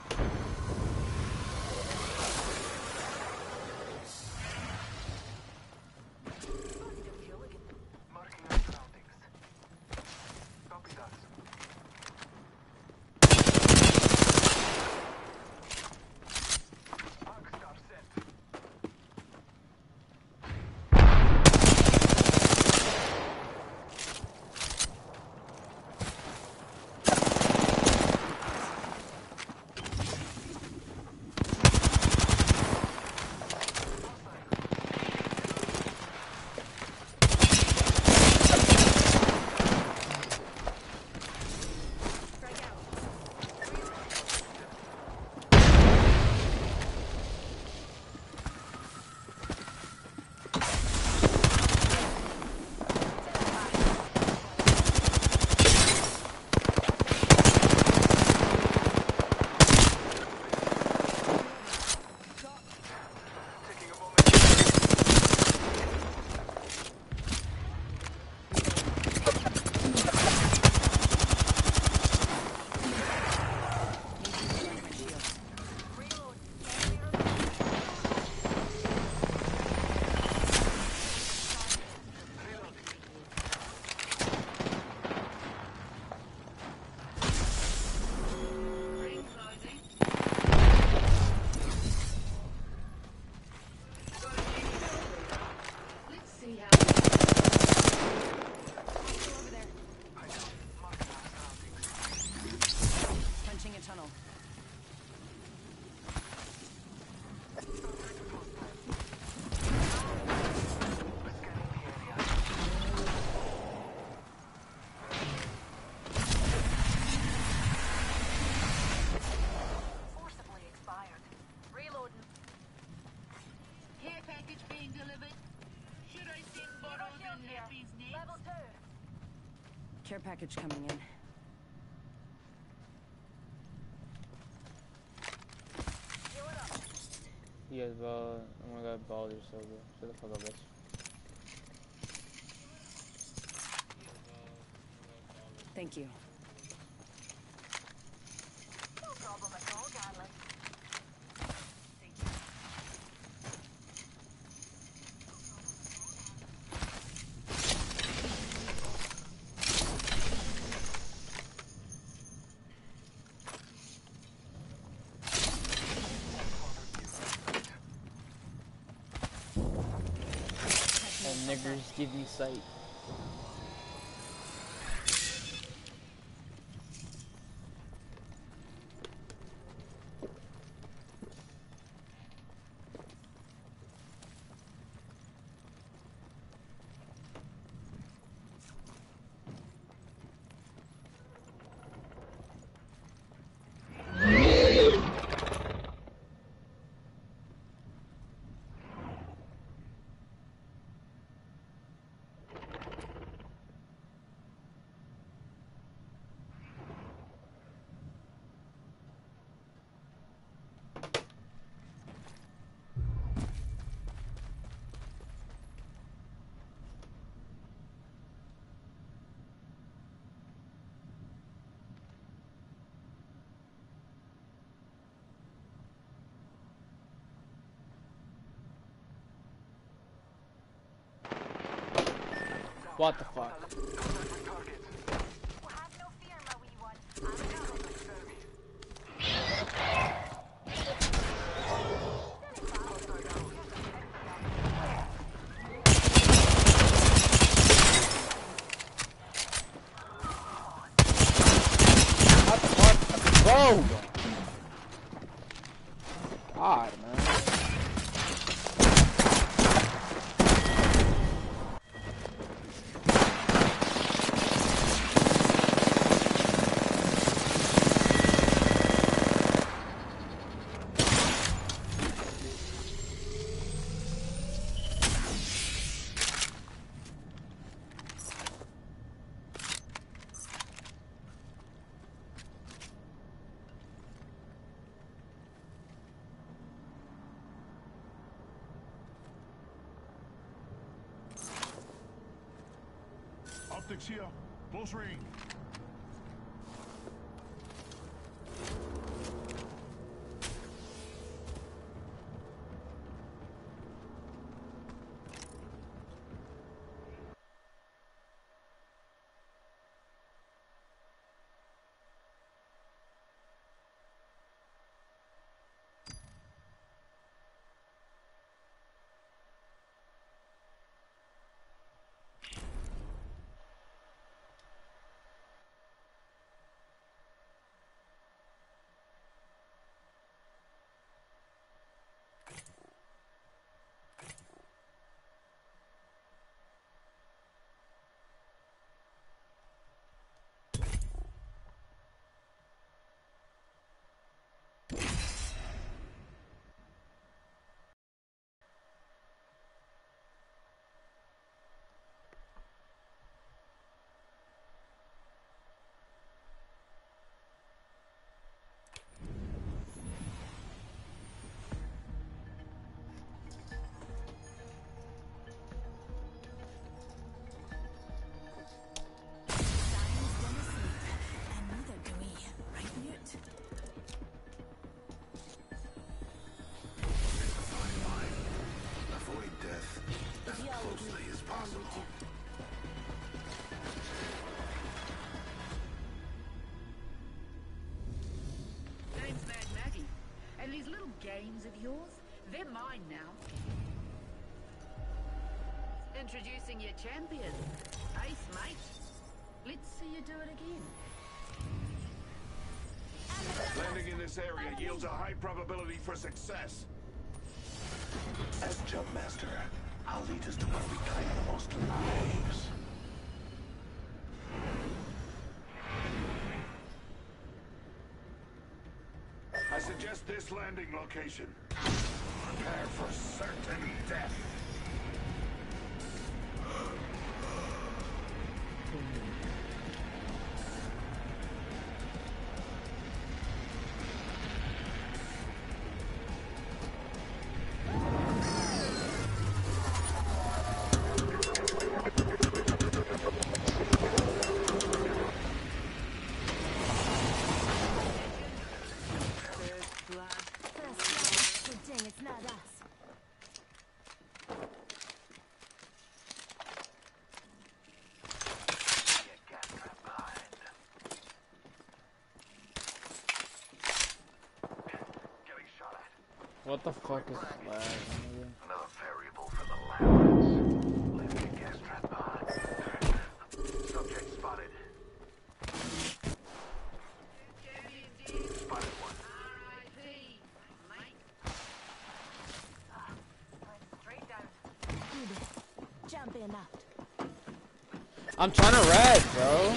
Marking our surroundings. Copy that. Arcstar set. Let's see how. Over there. Punching a tunnel. Forcibly expired. Reloading. Care package being delivered. Should I send bottles and nappies next? Level two. Care package coming in. Healing up. He has ball. Oh my god, balls are so good. Shut the fuck up, bitch. Thank you. No problem at all, darling. And niggers give me sight. What the fuck? Bro! God, man. Optics here. Close range. Name's Mad Maggie. And these little games of yours, they're mine now. Introducing your champion. Ace, mate. Let's see you do it again. Landing in this area yields a high probability for success. As Jump Master, I'll lead us to where we claim the most lives. I suggest this landing location. Prepare for certain death. What the fuck is lag? Another variable for the labs. Leaving a gas trap behind. Subject spotted. Spotted one. Champion out. I'm trying to red, bro.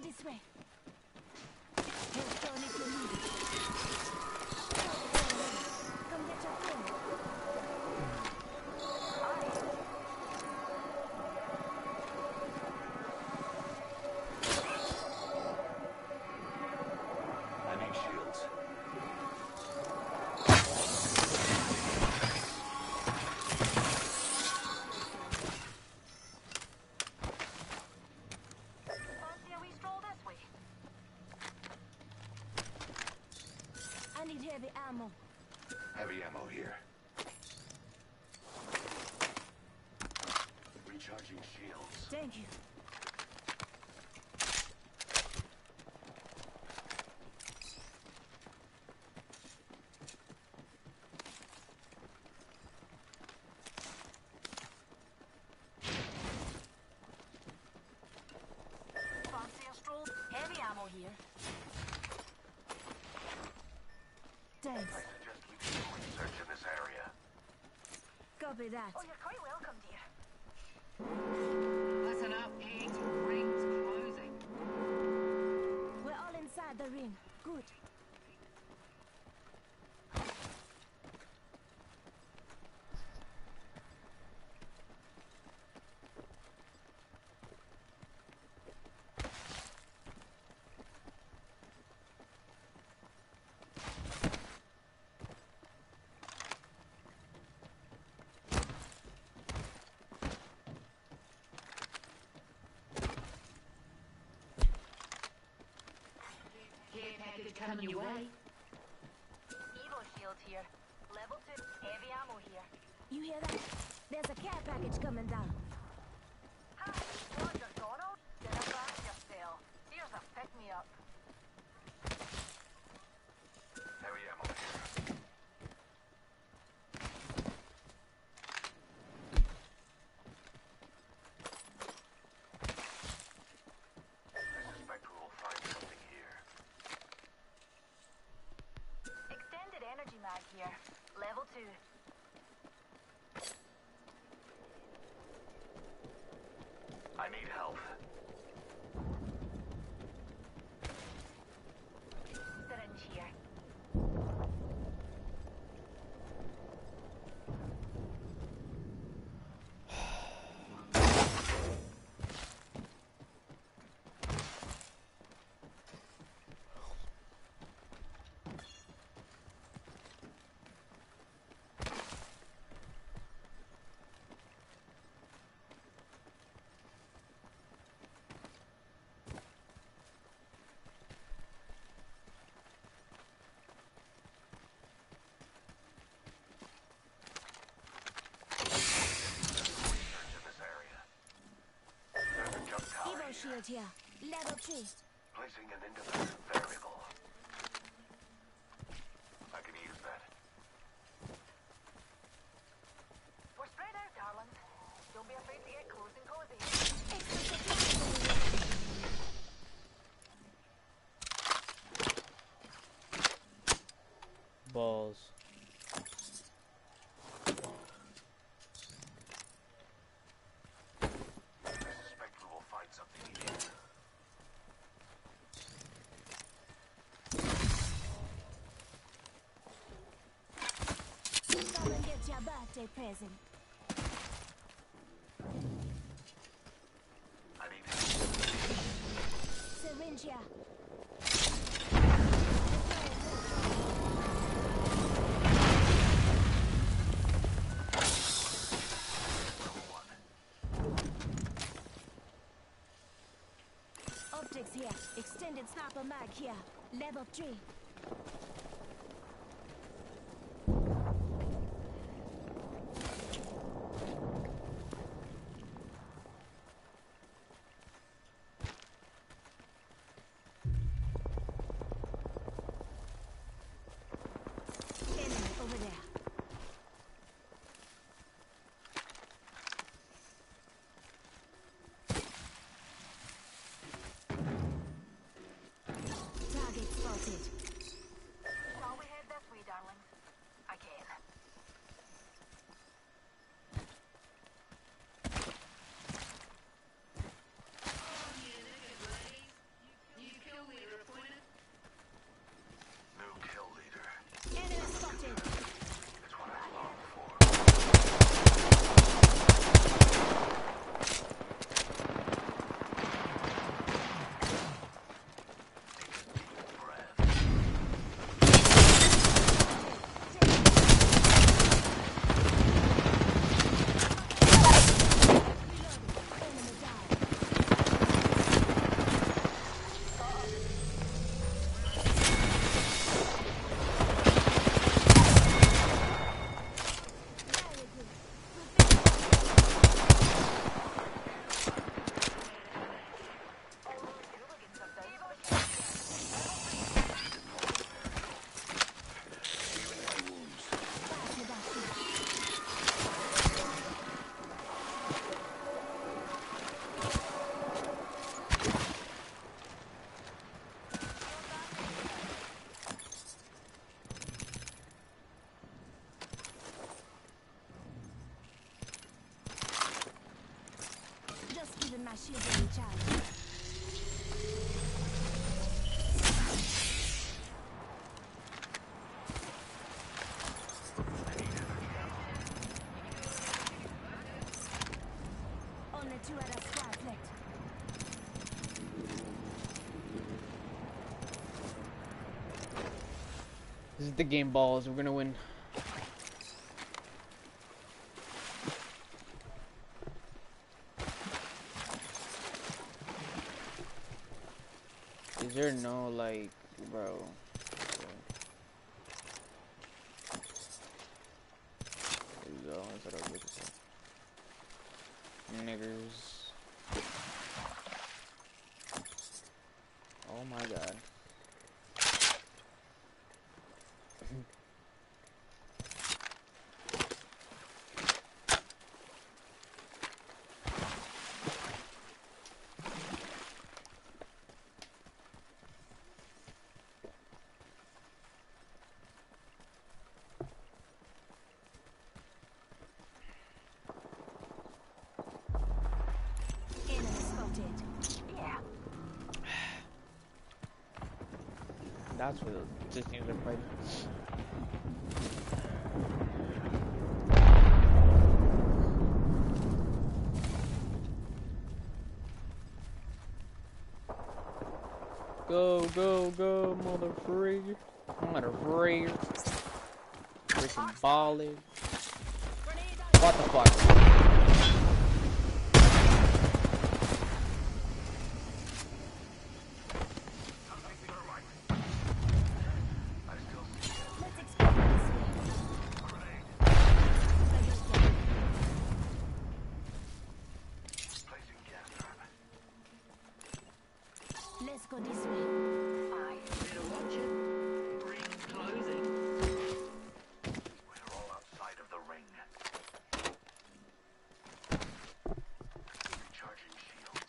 this way. Hailstone if you need it. Come get your friend. I need shields. Fancy a wee stroll this way? I need heavy ammo. Heavy ammo here. Recharging shields. Thank you. Fancy a stroll? Heavy ammo here. Thanks. I suggest we do some research in this area. Copy that. Oh, you're quite welcome, dear. Listen up, eggs. Ring's closing. We're all inside the ring. Good. Care package coming your way. Evo shield here. Level two. Heavy ammo here. You hear that? There's a care package coming down. Hi, Roger Donald. Get a back yourself. Here's a pick-me-up. Heavy ammo here. I suspect we will find something here. Extended energy mag here. Level two. I need help. Syringe here. Research in this area. There's a jump tower Evo here. shield here. Level three. Placing an independent variable. I can use that. We're spread out, darlings. Don't be afraid to get close and cozy. Balls. I suspect we will find something here. Come and get your birthday present. I need help. Syringe here. Optics here. Extended sniper mag here. Level three. Enemy over there. Target spotted. Only two other squads left. This is the game, balls. We're gonna win. Is there no, like, bro? There you go. That's what I was looking for. Niggers. Oh my god. That's what this things are fighting. Go, go, go, mother freaker. Mother freaker. Freaking volley. What the fuck? Let's go this way. Better watch it. Ring closing. We're all outside of the ring. Recharging shields.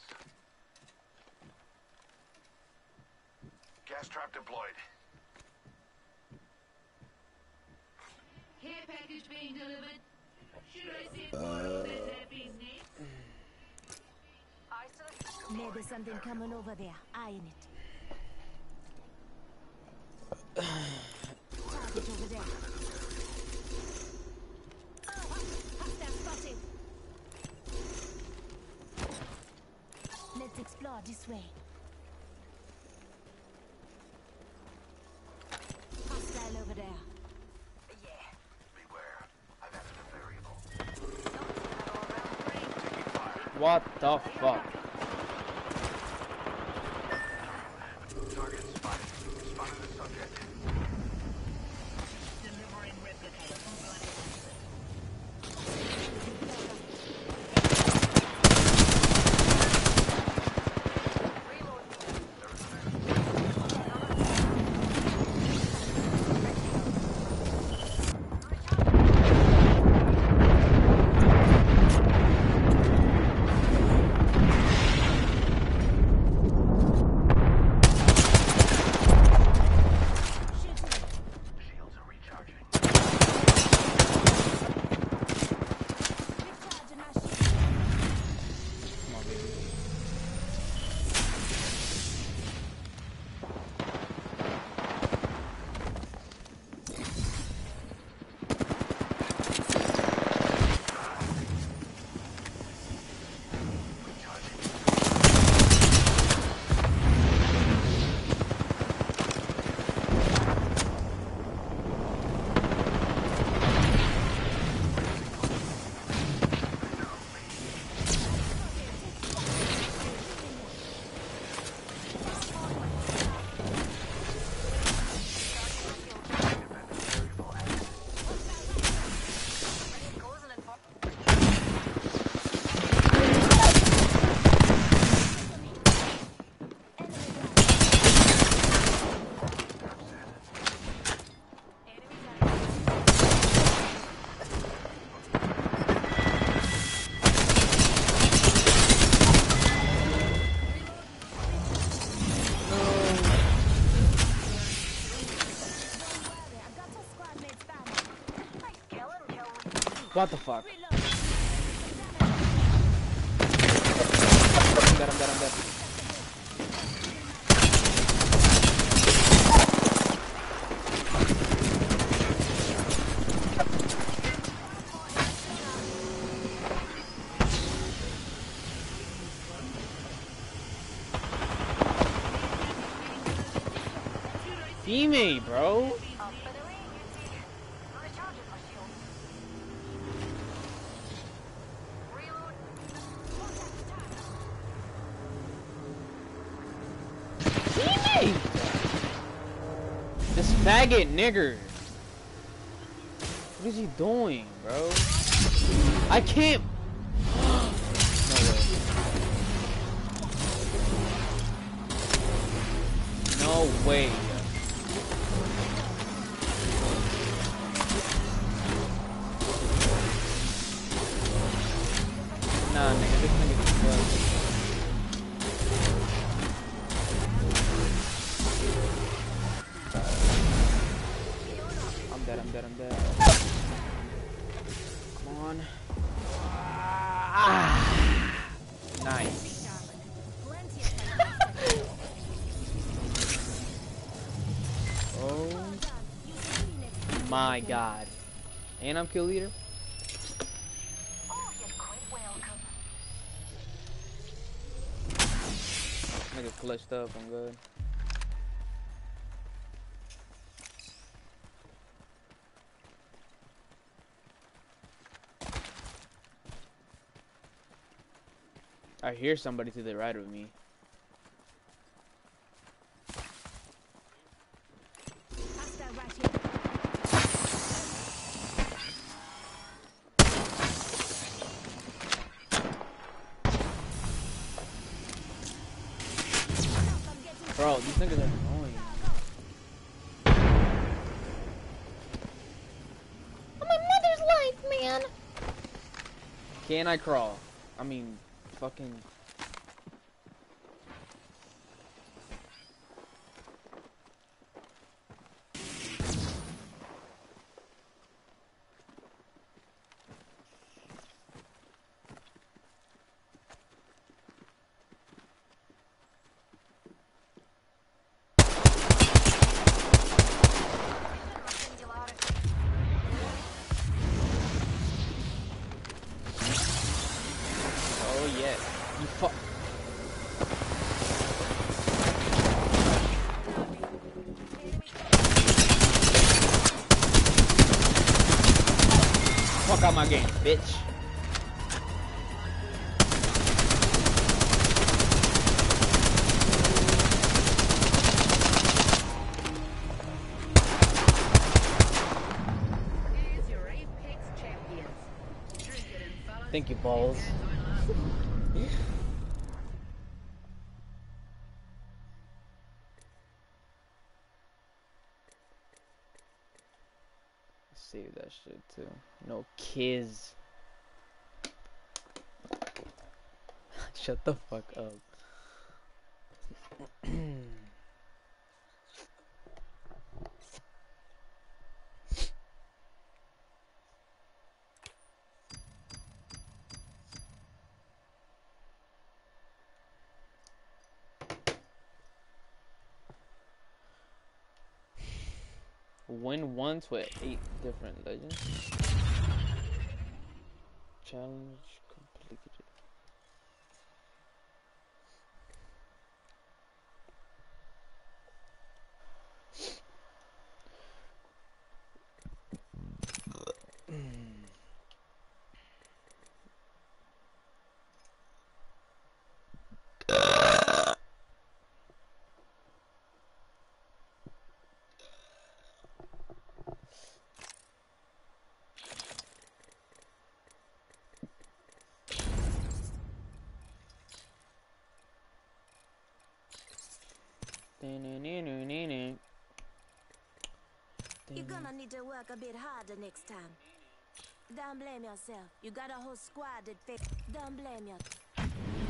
Gas trap deployed. Care package being delivered. Should I send word on that happy next? Maybe something coming over there. Eyeing it. Target over there. Oh, hostile spotted. Let's explore this way. Hostile over there. Yeah. Beware. I've added a variable. What the fuck? Target spotted. Spotted the subject. Delivering replicator. What the fuck? Got him. Teammate, bro. Teammate. This faggot nigger. What is he doing, bro? I can't. No way. Nah, nigga, this nigga's good. I'm dead, I'm dead, I'm dead. Come on. Ah, nice. Oh my god. And I'm kill leader? Nigga clutched up, I'm good. I hear somebody to the right of me. Bro, these niggas are annoying. On my mother's life, man. Can I crawl? I mean, fucking. Fuck out my game, bitch. Thank you, balls. Save that shit too. No kids. Shut the fuck up. Win once with eight different legends. Challenge completed. You're gonna need to work a bit harder next time. Don't blame yourself. You got a whole squad that fix. Don't blame yourself.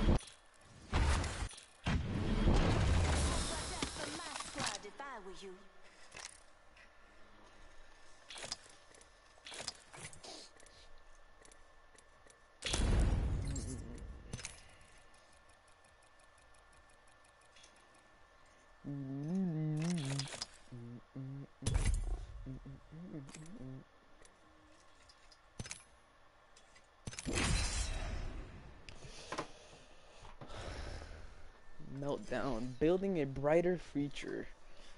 I'd watch out for my squad if I were you. Meltdown. Building a brighter future.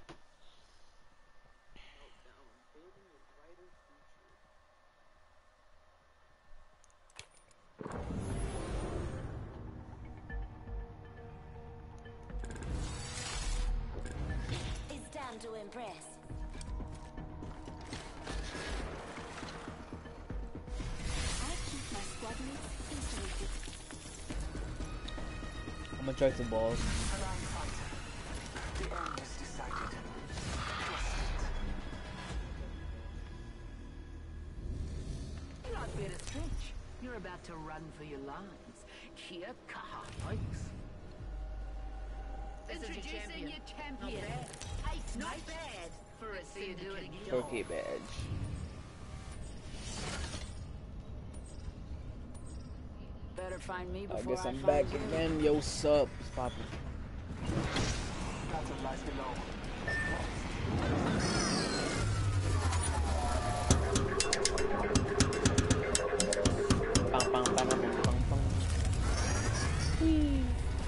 It's time to impress. I keep my squad mates insulated. I'm gonna try some balls. The end is decided. You're not being a stretch. You're about to run for your lives. Kia kaha, folks. Introducing your champion. Ace, not bad for a syndicate. Okay, badge. Better find me I before guess I I'm find back you. again. Yo, sup? What's poppin'? Battle lies below. Bam, bam, bam, bam, bam, bam. Whee.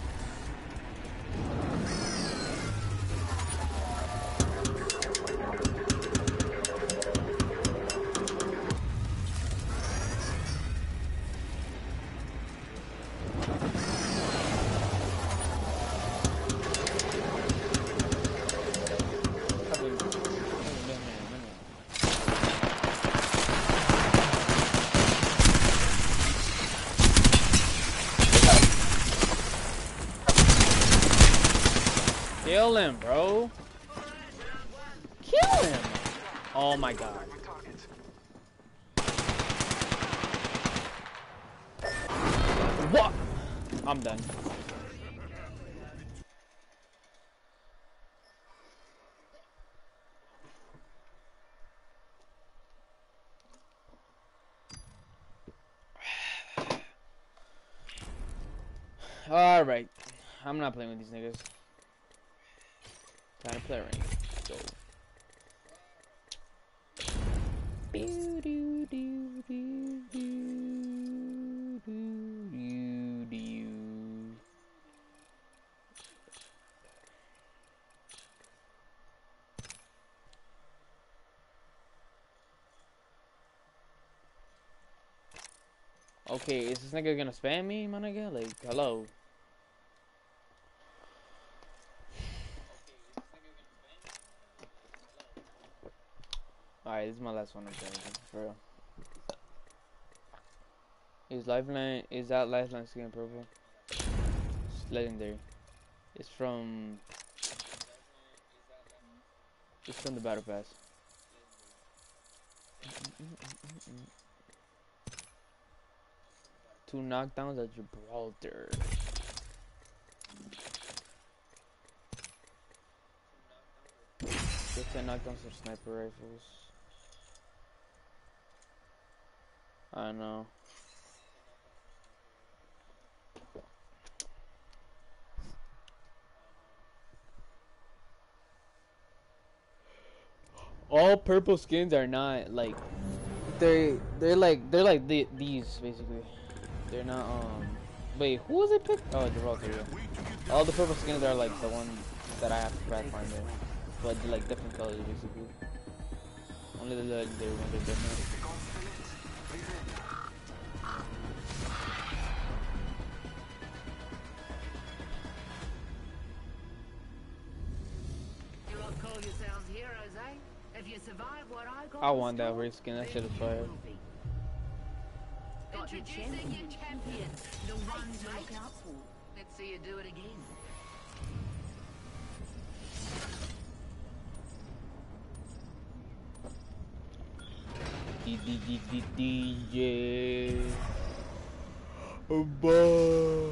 Kill him, bro. Kill him. Oh my god. What? I'm done. All right. I'm not playing with these niggas. Time to play rank. Go. Doo doo doo doo doo doo doo. Okay, is this nigga gonna spam me, my nigga? Like, hello. Alright, this is my last one I'm playing, for real. Is Lifeline, is that Lifeline skin purple? It's legendary. It's from, it's from the Battle Pass. Two knockdowns at Gibraltar. Just ten knockdowns for sniper rifles. I know. All purple skins are not like they they're like they're like the, these basically. They're not um wait, who was it picked? Oh, Gibraltar. Yeah. All the purple skins are like the one that I have to Pathfinder. But they're like different colors basically. Only the legendary ones are different. You all call yourselves heroes, eh? If you survive what I got, I want that race skin, that shit is fire. Introducing your champion, the one to look out for. Let's see you do it again. D D D D D J. Oh boy.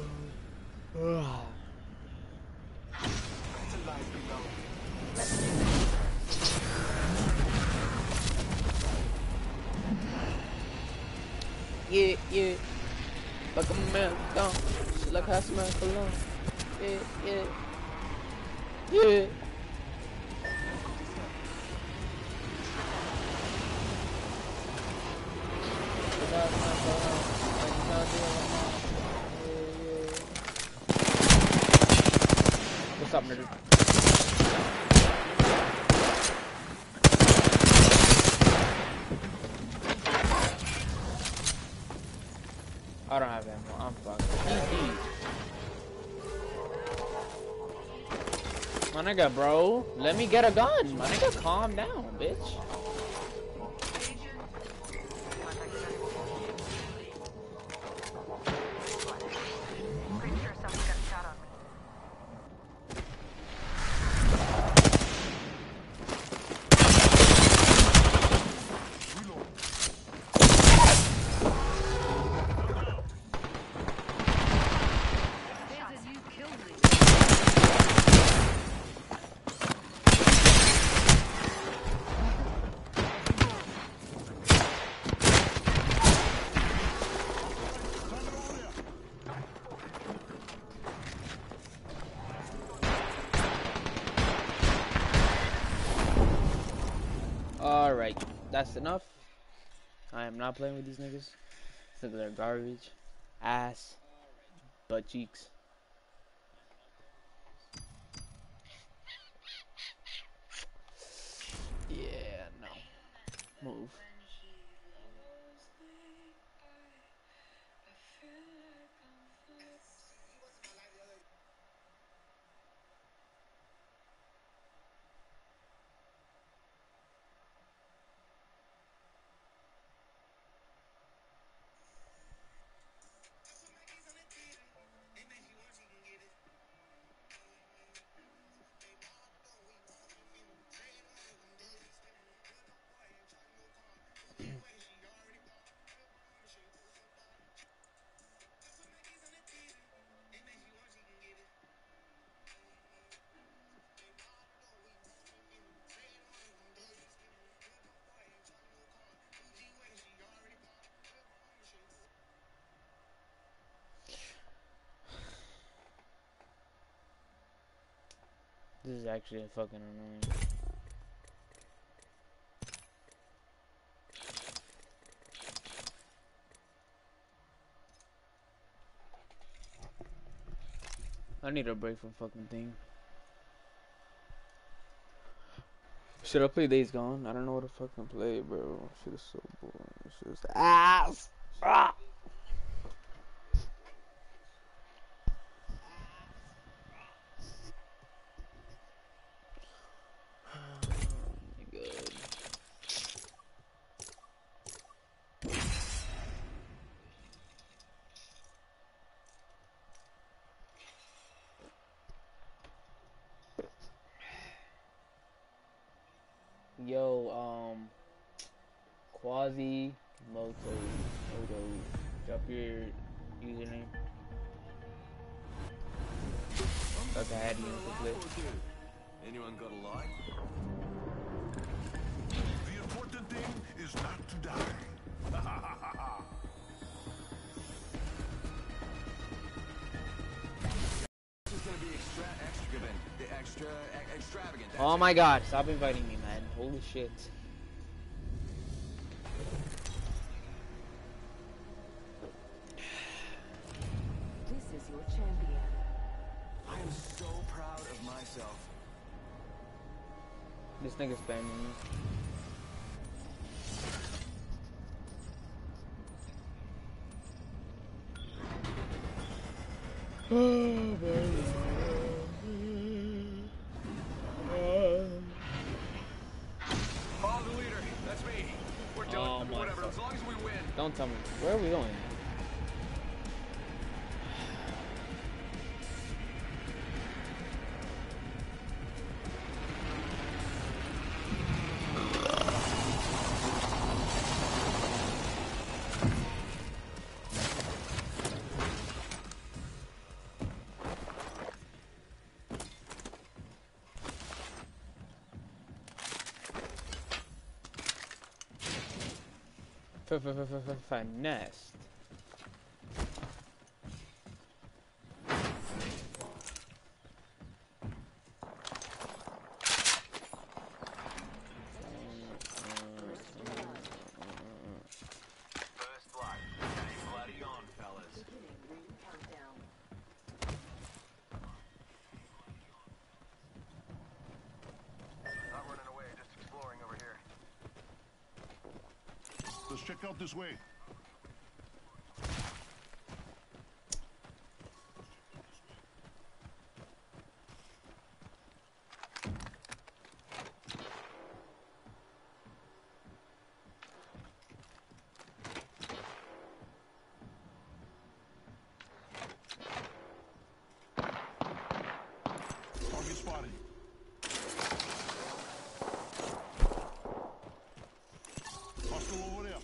Yeah, yeah. Like a man down. Shit like I smell cologne. Yeah, yeah. Yeah. up, nigga. I don't have ammo. I'm fucked. My nigga, bro. Let me get a gun. My nigga, calm down, bitch. Alright, that's enough. I am not playing with these niggas. Look, they're garbage. Ass. Butt cheeks. Yeah, no. Move. This is actually fucking annoying. I need a break from fucking thing. Should I play Days Gone? I don't know what to fucking play, bro. Shit is so boring. Shit is ass. Ah! Yo, um, Quasi Moto Moto, drop your username. Like I had you in the clip. Anyone got a line? The important thing is not to die. This is gonna be extra extravagant. Extra extravagant. Oh my god, stop inviting me, man. Holy shit. This is your champion. I am so proud of myself. This nigga's spamming me. Oh, baby. Follow the leader. That's me. We're done. Oh my Whatever. fuck. As long as we win. Don't tell me. Where are we going? Finesse. First blood. Game bloody on, fellas. Check out this way. Target spotted. Hostile over there.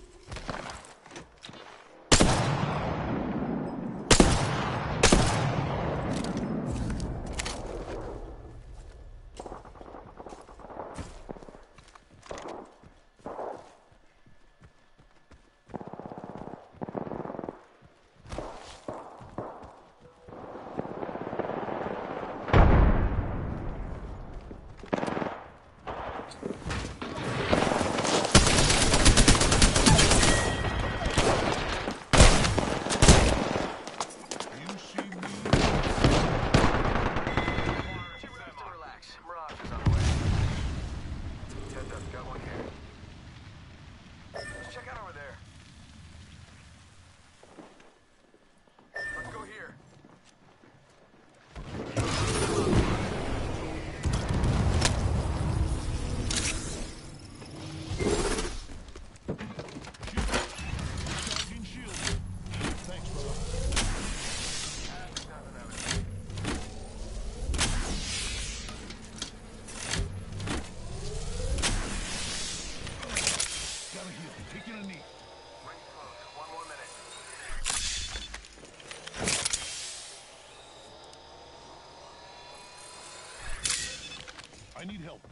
I need help.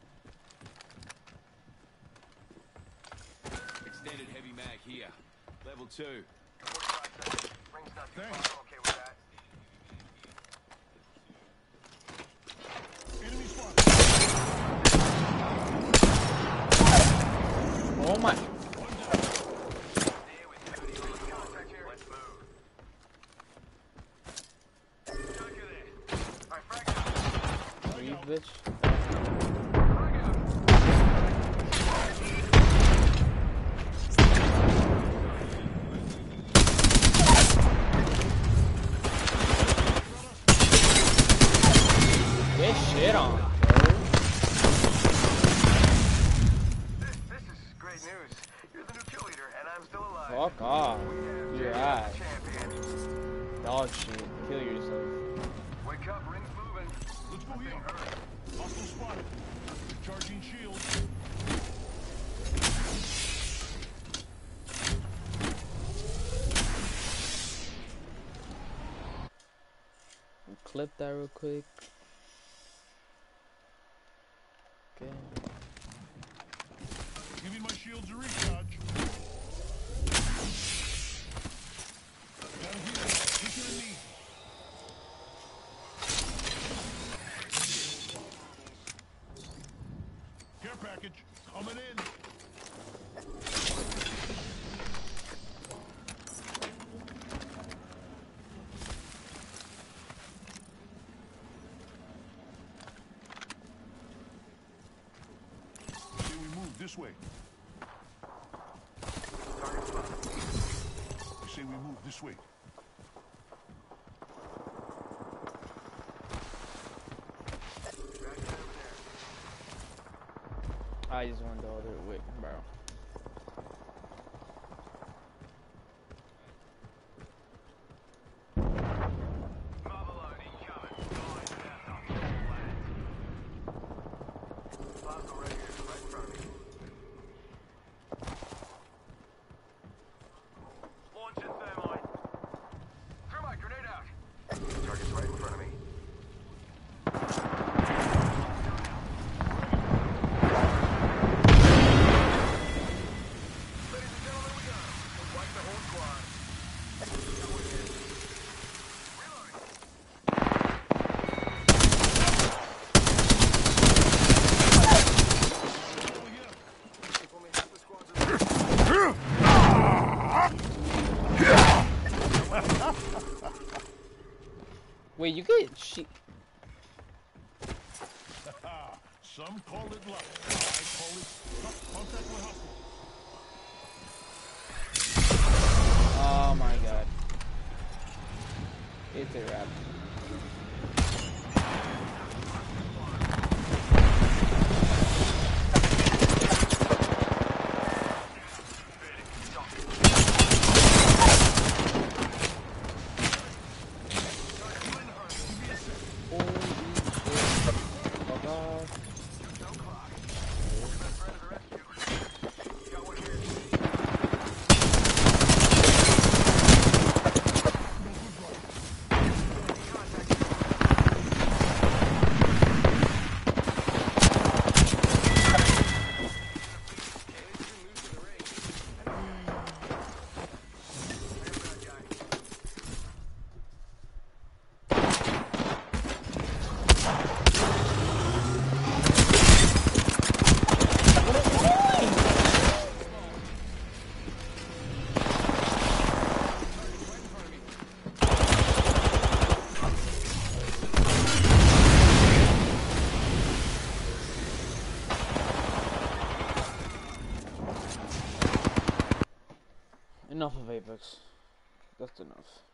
Extended heavy mag here. Level two. Thanks. Okay with that. Enemy spot. Oh my. Leave, bitch. Get shit on, bro. This, this is great news. You're the new kill leader, and I'm still alive. Fuck off. You're ass. Champion. Dog shit. Kill yourself. Wake up, rings moving. Let's go here. Hostile spotted. Charging shield. Clip that real quick. Okay. Giving my shields a recharge. Got him here. Taking a knee. Care package coming in. Say we move this way. I say we move this way. I just went the other way, bro. Launching thermite. Thermite grenade out. Target's right in front of me. Wait, you get she. Some call it luck. I call it tough contact with hostile. Oh my god. It's a wrap. Enough of Apex. That's enough.